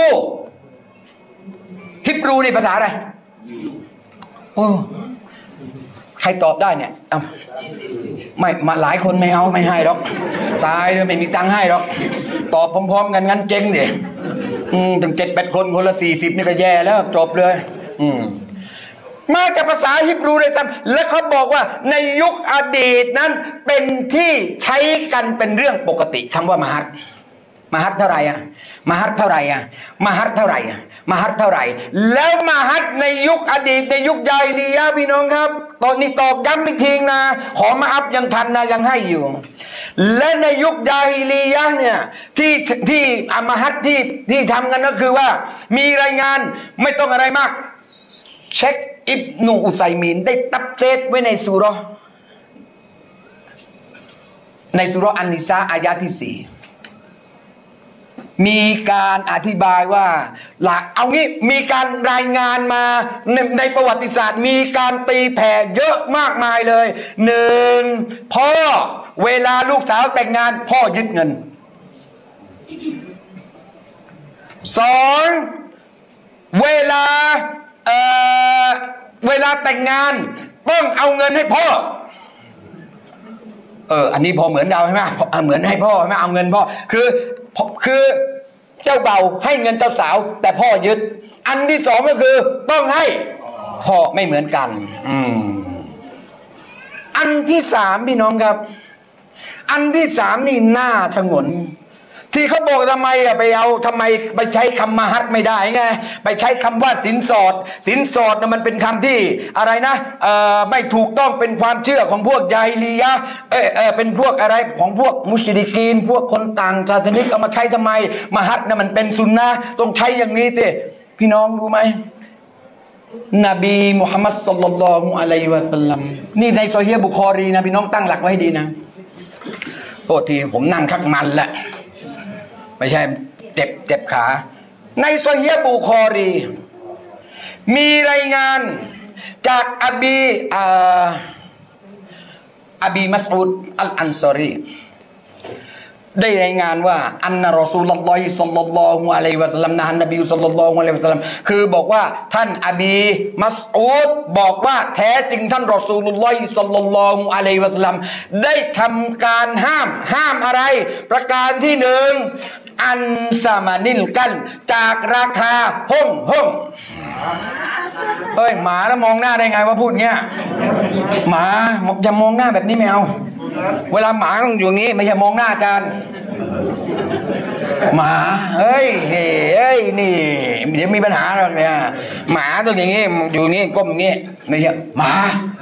ฮิบรูนี่ภาษาอะไรโอ้ใครตอบได้เนี่ยเอาไม่มาหลายคนไม่เอาไม่ให้หรอกตายเลยไม่มีตังค์ให้หรอกตอบพร้อมๆกันงั้นเจ๊งดิอืมถึงเจ็ดแปดคนคนละสี่สิบนี่ก็แย่แล้วจบเลยอืมมาจากภาษาฮิบรูเลยซ้ำและเขาบอกว่าในยุคอดีตนั้นเป็นที่ใช้กันเป็นเรื่องปกติคำว่ามหัรมหัรเท่าไหร่อะมหัรเท่าไหร่อะมหัรเท่าไหร่อะมหัรเท่าไหร่แล้วมหัรในยุคอดีตในยุคญาฮิลียะห์พี่น้องครับตอนนี้ตอกย้ำอีกทีนะขอมาอัพยังทันนะยังให้อยู่และในยุคญาฮิลียะห์เนี่ยที่ที่อมหัรที่ที่ทำกันก็คือว่ามีรายงานไม่ต้องอะไรมากเช็คอิบนุอุซัยมีนได้ตับเซตไว้ในสุเราะห์ในสุเราะห์อันนิสาอายะที่สี่มีการอธิบายว่าหลักเอางี้มีการรายงานมาในในประวัติศาสตร์มีการตีแผ่เยอะมากมายเลยหนึ่งพ่อเวลาลูกสาวแต่งงานพ่อยึดเงินสองเวลาเอ่อเวลาแต่งงานต้องเอาเงินให้พ่อเอออันนี้พอเหมือนเราใช่ไหมเหมือนให้พ่อใช่ไหมเอาเงินพ่อคือคือเจ้าเบาให้เงินเจ้าสาวแต่พ่อยึดอันที่สองก็คือต้องให้พ่อไม่เหมือนกันอืมอันที่สามพี่น้องครับอันที่สามนี่น่าชงนที่เขาบอกทำไมอะไปเอาทำไมไปใช้คำมหัรไม่ได้ไงไปใช้คำว่าสินสอดสินสอดนะมันเป็นคำที่อะไรนะเอ่อไม่ถูกต้องเป็นความเชื่อของพวกญาฮิลียะห์เออเออเป็นพวกอะไรของพวกมุชริกีนพวกคนต่างศาสนาเอามาใช้ทำไมมหัรนะมันเป็นสุนนะต้องใช้อย่างนี้สิพี่น้องรู้ไหมนบีมุฮัมมัดศ็อลลัลลอฮุอะลัยฮิวะซัลลัมนี่ในซอฮีฮ์บุคอรีนะพี่น้องตั้งหลักไว้ให้ดีนะโทษทีผมนั่งคักมันแหละไม่ใช่เจ็บเจ็บขาในซอฮีฮ์บุคอรีมีรายงานจากอบีอ่าอบีมัสอูดอัลอันซอรีได้รายงานว่าอันนะรอซูลุลลอฮิศ็อลลัลลอฮุอะลัยฮิวะซัลลัมนะนบีศ็อลลัลลอฮุอะลัยฮิวะซัลลัมคือบอกว่าท่านอบีมัสอูดบอกว่าแท้จริงท่านรอซูลุลลอฮิศ็อลลัลลอฮุอะลัยฮิวะซัลลัมได้ทำการห้ามห้ามอะไรประการที่หนึ่งอันสามานิลกันจากราคาห้องห้องเฮ้ยหมาแล้วมองหน้าได้ไงว่าพูดเงี้ยหมาจะมองหน้าแบบนี้ไม่เอาเวลาหมาต้องอยู่งี้ไม่ใช่มองหน้าอาจารย์หมาเฮ้ยเฮ้ยนี่เดี๋ยวมีปัญหาหรอกเนี่ยหมาต้องอย่างงี้อยู่งี้ก้มอย่างงี้ไม่ใช่หมา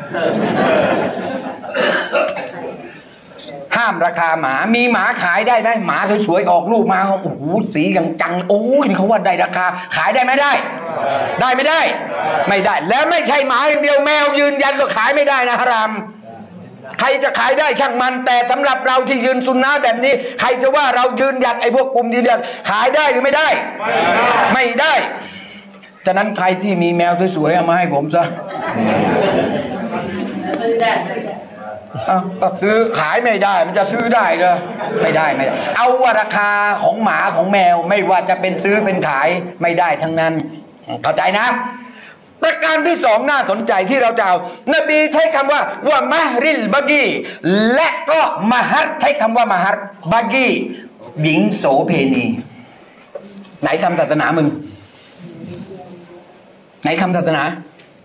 ห้ามราคาหมามีหมาขายได้ไหมหมาสวยๆออกลูกมาโอ้โหสีอย่างจังโอ้ยเขาว่าได้ราคาขายได้ไหมได้ได้ไม่ได้ไม่ได้แล้วไม่ใช่หมาอย่างเดียวแมวยืนยันก็ขายไม่ได้นะฮารามใครจะขายได้ช่างมันแต่สำหรับเราที่ยืนซุนนะห์แบบนี้ใครจะว่าเรายืนหยัดไอ้พวกกลุ่มยืนหยัดขายได้หรือไม่ได้ไม่ได้ฉะนั้นใครที่มีแมวสวยๆเอามาให้ผมซะก็ซื้อขายไม่ได้มันจะซื้อได้เหรอไม่ได้ไม่ได้เอาว่าราคาของหมาของแมวไม่ว่าจะเป็นซื้อเป็นขายไม่ได้ทั้งนั้นเข้าใจนะประการที่สองน่าสนใจที่เราจะเอานบีใช้คำว่าว่ามะริลบากีและก็มหัรใช้คำว่ามหัรบากีหญิงโสเพณีไหนคำศาสนามึงไหนคำศาสนา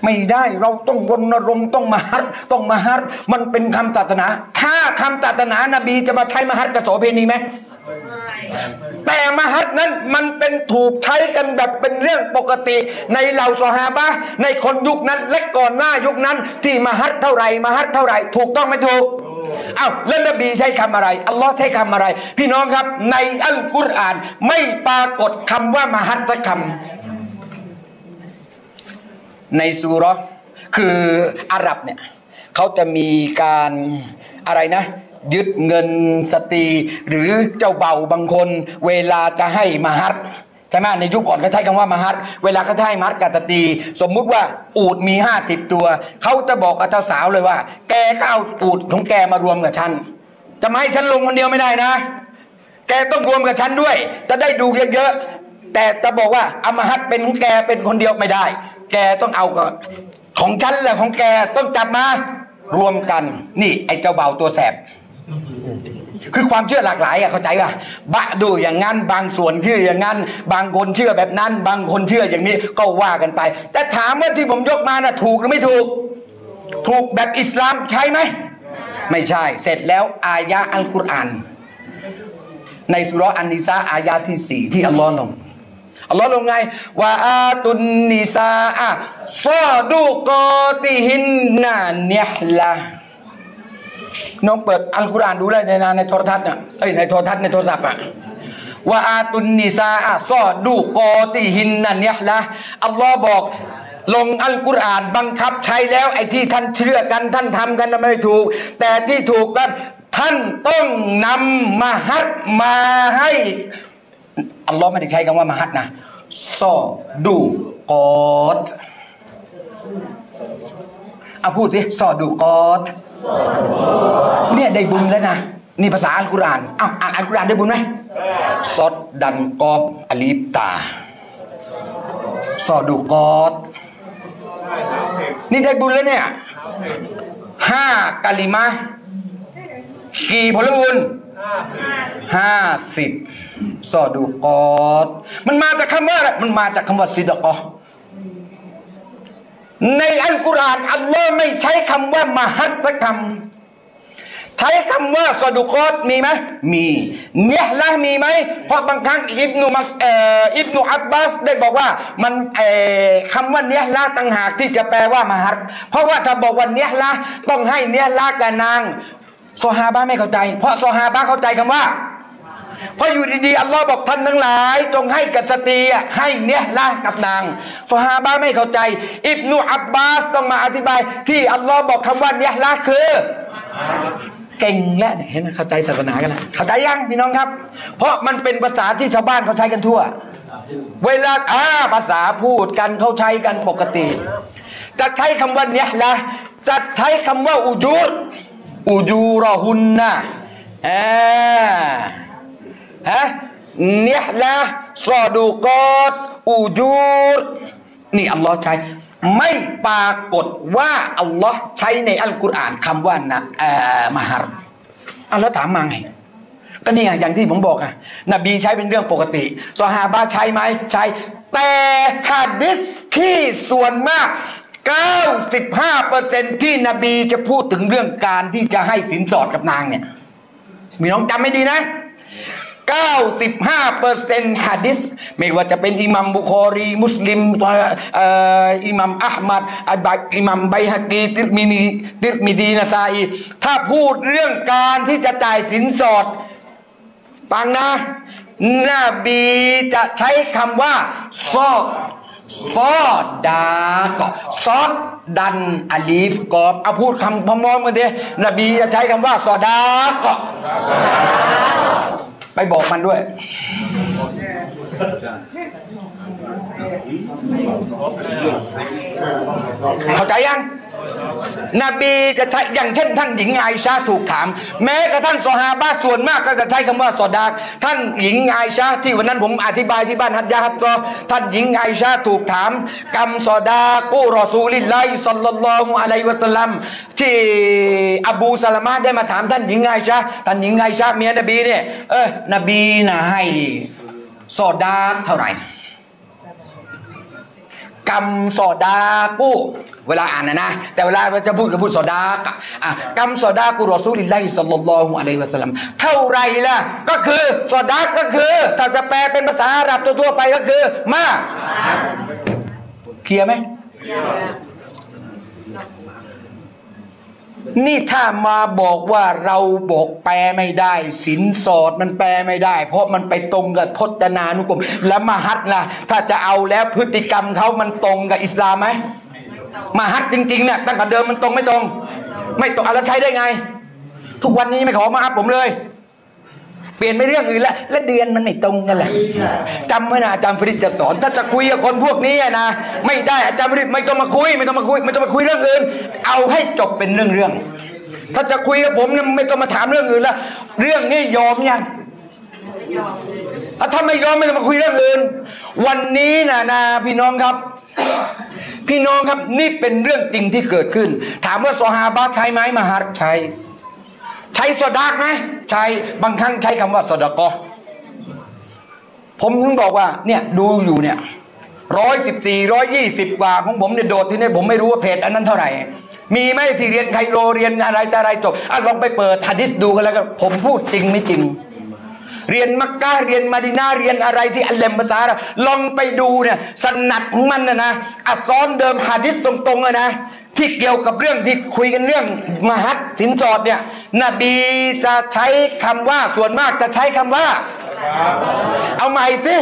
ไม่ได้เราต้องรณรงค์ต้องมหัดต้องมหัดมันเป็นคำศาสนาถ้าคำศาสนานบีจะมาใช้มหัดกับโสเพณีไหมแต่มหัดนั้นมันเป็นถูกใช้กันแบบเป็นเรื่องปกติในเหล่าซอฮาบะห์ในคนยุคนั้นและก่อนหน้ายุคนั้นที่มหัดเท่าไหร่มหัดเท่าไหร่ถูกต้องไหมถูกอ้าวแล้วนบีใช้คำอะไรอัลลอฮ์ใช้คำอะไรพี่น้องครับในอัลกุรอานไม่ปรากฏคำว่ามหัดสักคำในซูเราะห์คืออาหรับเนี่ยเขาจะมีการอะไรนะยึดเงินสตรีหรือเจ้าเบ่าบางคนเวลาจะให้มหัดใช่ไหมในยุคก่อนเขาใช้คำว่ามหัดเวลาเขาจะให้มหัดกับสตรีสมมุติว่าอูฐมีห้าสิบตัวเขาจะบอกกับเจ้าสาวเลยว่าแกก็เอาอูฐของแกมารวมกับฉันจะไม่ให้ฉันลงคนเดียวไม่ได้นะแกต้องรวมกับฉันด้วยจะได้ดูเยอะๆแต่จะบอกว่าเอามหัดเป็นของแกเป็นคนเดียวไม่ได้แกต้องเอาของฉันและของแกต้องจับมารวมกันนี่ไอ้เจ้าเบ่าตัวแสบคือความเชื่อหลากหลายอะเข้าใจป่ะบะดูอย่างนั้นบางส่วนเชื่ออย่างนั้นบางคนเชื่อแบบนั้นบางคนเชื่ออย่างนี้ก็ว่ากันไปแต่ถามว่าที่ผมยกมาน่ะถูกหรือไม่ถูกถูกแบบอิสลามใช่ไหมไม่ใช่เสร็จแล้วอายะอัลกุรอานในสุเราะห์อันนิสาอายะที่สี่ที่อัลลอฮ์ลงอัลลอฮ์ลงไงว่าอาตุนนิสาอะซอดูกอติฮินนาเนียฮละน้องเปิดอัลกุรอานดูเลยในในโทรทัศน์น่ะเอ้ยในโทรทัศน์ในโทรศัพท์อ่ะว่าอาตุนนิสาอะซอดูกอติฮินนาเนียฮละอัลลอฮ์บอกลงอัลกุรอานบังคับใช้แล้วไอ้ที่ท่านเชื่อกันท่านทำกันไม่ถูกแต่ที่ถูกกันท่านต้องนำมหัดมาให้อัลลอฮ์ไม่ได้ใช้คำว่ามหัดนะซอดูกอตเอาพูดสิซอดูกอตเนี่ยได้บุญแล้วนะนี่ภาษาอัลกุรอานอ้าวอ่านอัลกุรอานได้บุญไหมซอดดันกอบอลีฟตาซอดูกอตนี่ได้บุญแล้วเนี่ยห้ากะลิมะกี่ผลบุญห้าสิบซอดูกอตมันมาจากคำว่าอะไรมันมาจากคำว่าซิดกอในอัลกุรอานอัลลอฮ์ไม่ใช้คำว่ามหัตถกรรมใช้คำว่าซอดูกอตมีไหมมีเนียละมีไหมเพราะบางครั้งอิบนุมัสเอ่ออิบนุอับบาสได้บอกว่ามันเอ่อคำว่าเนียละต่างหากที่จะแปลว่ามหัตเพราะว่าถ้าบอกว่าเนียละต้องให้เนียละกับนางซอฮาบะห์ไม่เข้าใจเพราะซอฮาบะห์เข้าใจคำว่าเพราะอยู่ดีๆอัลลอฮ์บอกท่านทั้งหลายจงให้กับสตรีให้เนี่ยละกับนางซอฮาบะห์ไม่เข้าใจอิบนุอับบาสต้องมาอธิบายที่อัลลอฮ์บอกคำว่าเนี่ยละคือเก่งและเห็นเข้าใจศาสนากันแล้วเข้าใจยังพี่น้องครับเพราะมันเป็นภาษาที่ชาวบ้านเขาใช้กันทั่วเวลาอ่าภาษาพูดกันเขาใช้กันปกติจะใช้คำว่าเนี่ยละจะใช้คำว่าอูจูรอูจูรอฮุนนะอ่าฮะเนียละซอดูกอตอูจูรนี่อัลลอฮ์ใช้ไม่ปรากฏว่าอัลลอฮ์ใช้ในอัลกุรอานคำว่านะอ่ามหารอัลลอฮ์ถามมาไงก็นี่ไงอย่างที่ผมบอกอ่ะนบีใช้เป็นเรื่องปกติซอฮาบะห์ใช้ไหมใช้แต่หะดีษที่ส่วนมากเก้าสิบห้าเปอร์เซ็นต์ที่นบีจะพูดถึงเรื่องการที่จะให้สินสอดกับนางเนี่ยมีน้องจำไม่ดีนะเก้าสิบห้าเปอร์เซ็นต์หะดีษไม่ว่าจะเป็นอิหมัมบุคอรีมุสลิมเอ่ออิหมัมอะห์มัดอับอิหมัมไบฮะกีติรมินีติรมิซีนะซาอีถ้าพูดเรื่องการที่จะจ่ายสินสอดฟังนะนบีจะใช้คำว่าซอซอดากซอดดันอลีฟกอบเอาพูดคำพร้อมๆกันดินบีจะใช้คำว่าซอดากไปบอกมันด้วยเข้าใจยังนบีจะใช้อย่างเช่นท่านหญิงไอชาถูกถามแม้กระทั่งซอฮาบะห์ส่วนมากก็จะใช้คำว่าซอดากท่านหญิงไอชาที่วันนั้นผมอธิบายที่บ้านฮัจญะฮัจญะท่านหญิงไอชาถูกถามกำซอดากุรอซูลิลลาฮิศ็อลลัลลอฮุอะลัยฮิวะซัลลัมที่อบูซะละมะห์ได้มาถามท่านหญิงไอชาท่านหญิงไอชาเมียนบีเนี่ยเออนบีน่ะให้ซอดากเท่าไหร่กรรมสอดากูเวลาอ่านนะนะแต่เวลาเราจะพูดเราพูดสอดากะอ่ะกรรมสอดากูรอซูลิลลาฮิศ็อลลัลลอฮุอะลัยฮิวะซัลลัมเท่าไรล่ะก็คือสอดาก็คือถ้าจะแปลเป็นภาษาอาหรับทั่วๆไปก็คือมาเคลียร์ไหมนี่ถ้ามาบอกว่าเราบอกแปลไม่ได้สินสอดมันแปลไม่ได้เพราะมันไปตรงกับพจนานุกรมแล้วมหัดล่ะถ้าจะเอาแล้วพฤติกรรมเขามันตรงกับอิสลามไหมมหัดจริงๆเนี่ยตั้งแต่เดิมมันตรงไม่ตรงไม่ตรงอะไรใช้ได้ไงทุกวันนี้ไม่ขอมาอัพผมเลยเปลี่ยนไปเรื่องอื่นแล้วและเดือนมันไม่ตรงกันแหละจำไว้นะอาจารย์ฟริดจะสอนถ้าจะคุยกับคนพวกนี้นะไม่ได้อาจารย์ฟริดไม่ต้องมาคุยไม่ต้องมาคุยไม่ต้องมาคุยเรื่องอื่นเอาให้จบเป็นเรื่องเรื่องถ้าจะคุยกับผมเนี่ยไม่ต้องมาถามเรื่องอื่นแล้วเรื่องนี้ยอมยังถ้าไม่ยอมไม่ต้องมาคุยเรื่องอื่นวันนี้นะนะพี่น้องครับพี่น้องครับนี่เป็นเรื่องจริงที่เกิดขึ้นถามว่าซอฮาบะห์ใช้ไหมมหัดใช้ใช้สอดากไหมใช้บางครั้งใช้คำว่าสอดกอผมถึงบอกว่าเนี่ยดูอยู่เนี่ยร้อยสิบสี่ร้อยยี่สิบกว่าของผมเนี่ยโดดที่นี่ผมไม่รู้ว่าเพจอันนั้นเท่าไหร่มีไหมที่เรียนไคโรเรียนอะไรแต่อะไรจบอ่ะลองไปเปิดหะดีษดูกันแล้วกันผมพูดจริงไม่จริงเรียนมักกะเรียนมะดีนะห์เรียนอะไรที่อัลเลมภาษาเราลองไปดูเนี่ยสนัดของมันนะนะอักษรเดิมหะดีษตรงๆเลยนะที่เกี่ยวกับเรื่องที่คุยกันเรื่องมหัดสินสอดเนี่ยนบีจะใช้คำว่าส่วนมากจะใช้คำว่าเอาใหม่สิ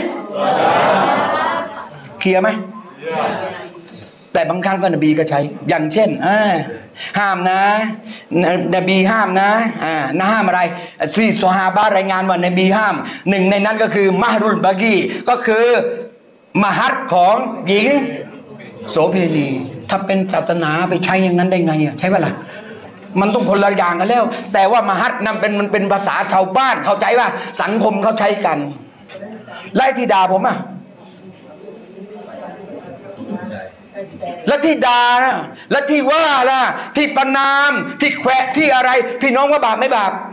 เคลียร์ไหมแต่บางครั้งก็นบีก็ใช้อย่างเช่นห้ามนะนบีห้ามนะอ่านะห้ามอะไรซีซอฮาบะห์รายงานว่านบีห้ามหนึ่งในนั้นก็คือมหรุลบากีก็คือมหัดของหญิงโสเภณีถ้าเป็นศาสนาไปใช้อย่างนั้นได้ไงอ่ะใช่ไหมล่ะมันต้องคนละอย่างกันแล้วแต่ว่ามหัดนั่นเป็นมันเป็นภาษาชาวบ้านเข้าใจว่าสังคมเขาใช้กันไล่ที่ด่าผมอ่ะและที่ด่านะและที่ว่าล่ะที่ประนามที่แขวะที่อะไรพี่น้องว่าบาปไม่บาป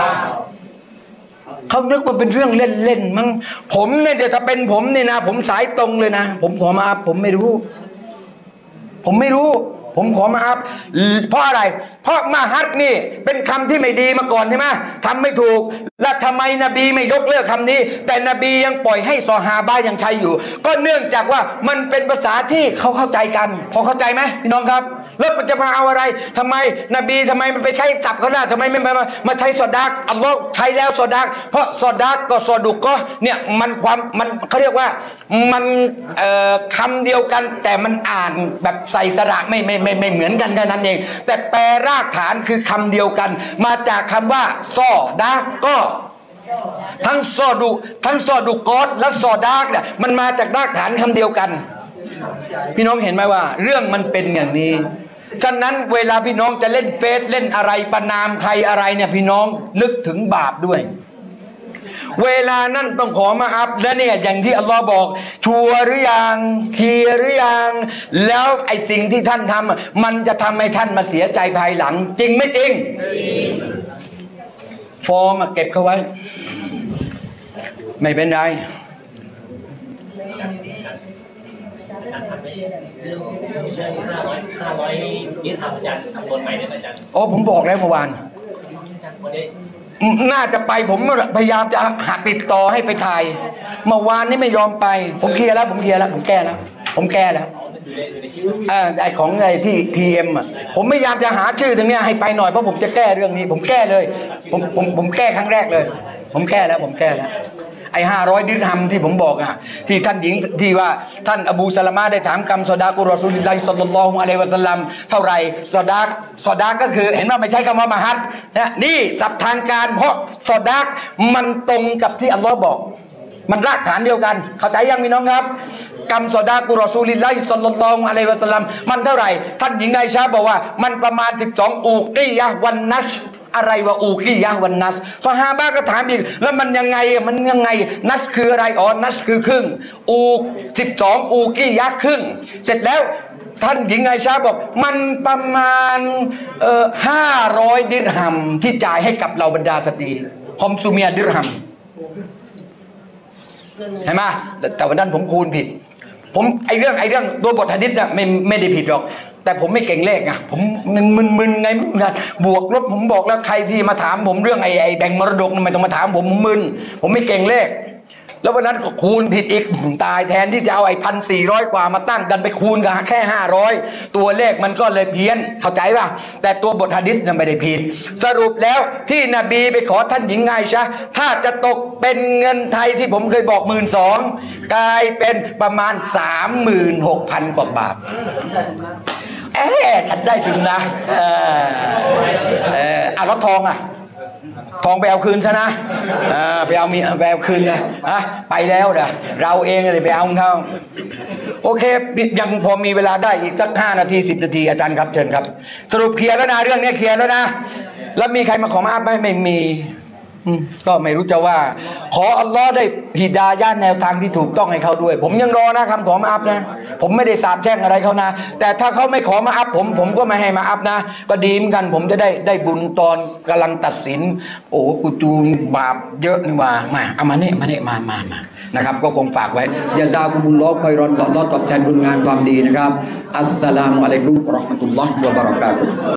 เขานึกว่าเป็นเรื่องเล่นๆมั้งผมเนี่ยจะเป็นผมเนี่ยนะผมสายตรงเลยนะผมขอมาผมไม่รู้ผมไม่รู้ผมขอมาอัพเพราะอะไรเพราะมหัดนี่เป็นคำที่ไม่ดีมาก่อนใช่ไหมทำไม่ถูกแล้วทำไมนบีไม่ยกเลิกคำนี้แต่นบียังปล่อยให้ซอฮาบะห์ยังใช้อยู่ก็เนื่องจากว่ามันเป็นภาษาที่เขาเข้าใจกันพอเข้าใจไหมพี่น้องครับแล้วมันจะมาเอาอะไรทำไมนบีทำไมมันไปใช้จับเขาหน้าทำไมไม่มามาใช้ซอดากอัลลอฮ์ใช้แล้วซอดากเพราะซอดากก็ซอดุกก็เนี่ยมันความมันเขาเรียกว่ามันเอ่อคำเดียวกันแต่มันอ่านแบบใส่สระไม่ไม่ไม่ไม่เหมือนกันแค่นั้นเองแต่แปลรากฐานคือคำเดียวกันมาจากคำว่าซอดากก็ทั้งซอดุทั้งซอดุกอสและซอดากเนี่ยมันมาจากรากฐานคำเดียวกันพี่น้องเห็นไหมว่าเรื่องมันเป็นอย่างนี้ฉะนั้นเวลาพี่น้องจะเล่นเฟซเล่นอะไรประนามใครอะไรเนี่ยพี่น้องนึกถึงบาปด้วยเวลานั่นต้องขอมาอัพและเนี่ยอย่างที่อัลลอฮ์บอกชัวร์หรือยังเคลียร์หรือยังแล้วไอ้สิ่งที่ท่านทำมันจะทำให้ท่านมาเสียใจภายหลังจริงไม่จริงฟอร์มเก็บเขาไว้ไม่เป็นไรห้าร้อยนี่ทำอาจารย์ทำบนใหม่ได้ไหมอาจารย์โอ้ผมบอกแล้วเมื่อวานน่าจะไปผมพยายามจะหาติดต่อให้ไปถ่ายเมื่อวานนี้ไม่ยอมไปผมเคลียร์แล้วผมเคลียร์แล้วผมแก้แล้วผมแก้แล้วเออไอของไอที่ทีเอ็มอ่ะผมพยายามจะหาชื่อตรงเนี้ยให้ไปหน่อยเพราะผมจะแก้เรื่องนี้ผมแก้เลยผมผมผมแก้ครั้งแรกเลยผมแก้แล้วผมแก้แล้วไอ้ห้าร้อยดิรฮัมที่ผมบอกอ่ะที่ท่านหญิงที่ว่าท่านอบูซะละมะได้ถามคำซอดากุรอซูลิลลาฮิศ็อลลัลลอฮุอะลัยฮิวะซัลลัมเท่าไหร่ซอดากซอดากก็คือเห็นว่าไม่ใช่คำว่ามหัดนะนี่ศัพท์ทางการเพราะซอดากมันตรงกับที่อัลลอฮ์บอกมันรากฐานเดียวกันเข้าใจยังพี่น้องครับกรรมซอดากุรอซูลิลลาฮิศ็อลลัลลอฮุอะลัยฮิวะซัลลัมมันเท่าไหร่ท่านหญิงไอชาบอกว่ามันประมาณสิบสองอูกียะห์วันนัชอะไรวะอูกียะห์วันนัสซอฮาบะห์ก็ถามอีกแล้วมันยังไงมันยังไงนัสคืออะไรอ๋อนัสคือครึ่งอูสิบสองอูกียะห์ครึ่งเสร็จแล้วท่านหญิงไอชาบอกมันประมาณเอ่อห้าร้อยดิรฮัมที่จ่ายให้กับเราบรรดาสตรีคอมซูเมียดิรฮัมเห็นไหมแต่วันนั้นผมคูณผิดผมไอเรื่องไอเรื่องตัวบทหะดีษเนี่ยไม่ไม่ได้ผิดหรอกแต่ผมไม่เก่งเลขไงผมมึนๆไงบวกลบผมบอกแล้วใครที่มาถามผมเรื่องไอไอแบ่งมรดกไม่ต้องมาถามผมผมมึนผมไม่เก่งเลขแล้ววันนั้นก็คูณผิดอีกตายแทนที่จะเอาไอ้พันสี่ร้อยกว่ามาตั้งกันไปคูณกับแค่ห้าร้อยตัวเลขมันก็เลยเพี้ยนเข้าใจป่ะแต่ตัวบทหะดีษเนี่ยไม่ได้ผิดสรุปแล้วที่นบีไปขอท่านหญิงไงชะถ้าจะตกเป็นเงินไทยที่ผมเคยบอกหมื่นสองกลายเป็นประมาณสามหมื่นหกพันกว่าบาทเอ๊ะฉันได้ถึงนะเออเอออ่ะแล้วทองอ่ะทองไปเอาคืนซะนะอ่าไปเอามีไปเอาคืนนะอ่ะไปแล้วเด้อเราเองเลยไปเอาเขาโอเคยังพอมีเวลาได้อีกสักห้านาทีสิบนาทีอาจารย์ครับเชิญครับสรุปเคลียร์แล้วนะเรื่องนี้เคลียร์แล้วนะแล้วมีใครมาขอมาอัพไหมไม่มีก็ไม่รู้จะว่าขออัลลอฮ์ได้ฮิดายะห์แนวทางที่ถูกต้องให้เขาด้วย ผมยังรอนะคำขอมาอัพนะผมไม่ได้สาบแช่งอะไรเขานะแต่ถ้าเขาไม่ขอมาอัพผมผมก็ไม่ให้มาอัพนะก็ดีเหมือนกันผมจะได้ได้บุญตอนกำลังตัดสินโอ้กูจูงบาปเยอะนี่ว่ามาเอามาเนี่ยมาเนี่ยมามามานะครับก็คงฝากไว้ยะซากุมุลลอฮ์คอยรอนต่อรอดตอบแทนคุณงานความดีนะครับอัสสลามุอะลัยกุมวะเราะห์มะตุลลอฮ์วะบะเราะกาตุฮ์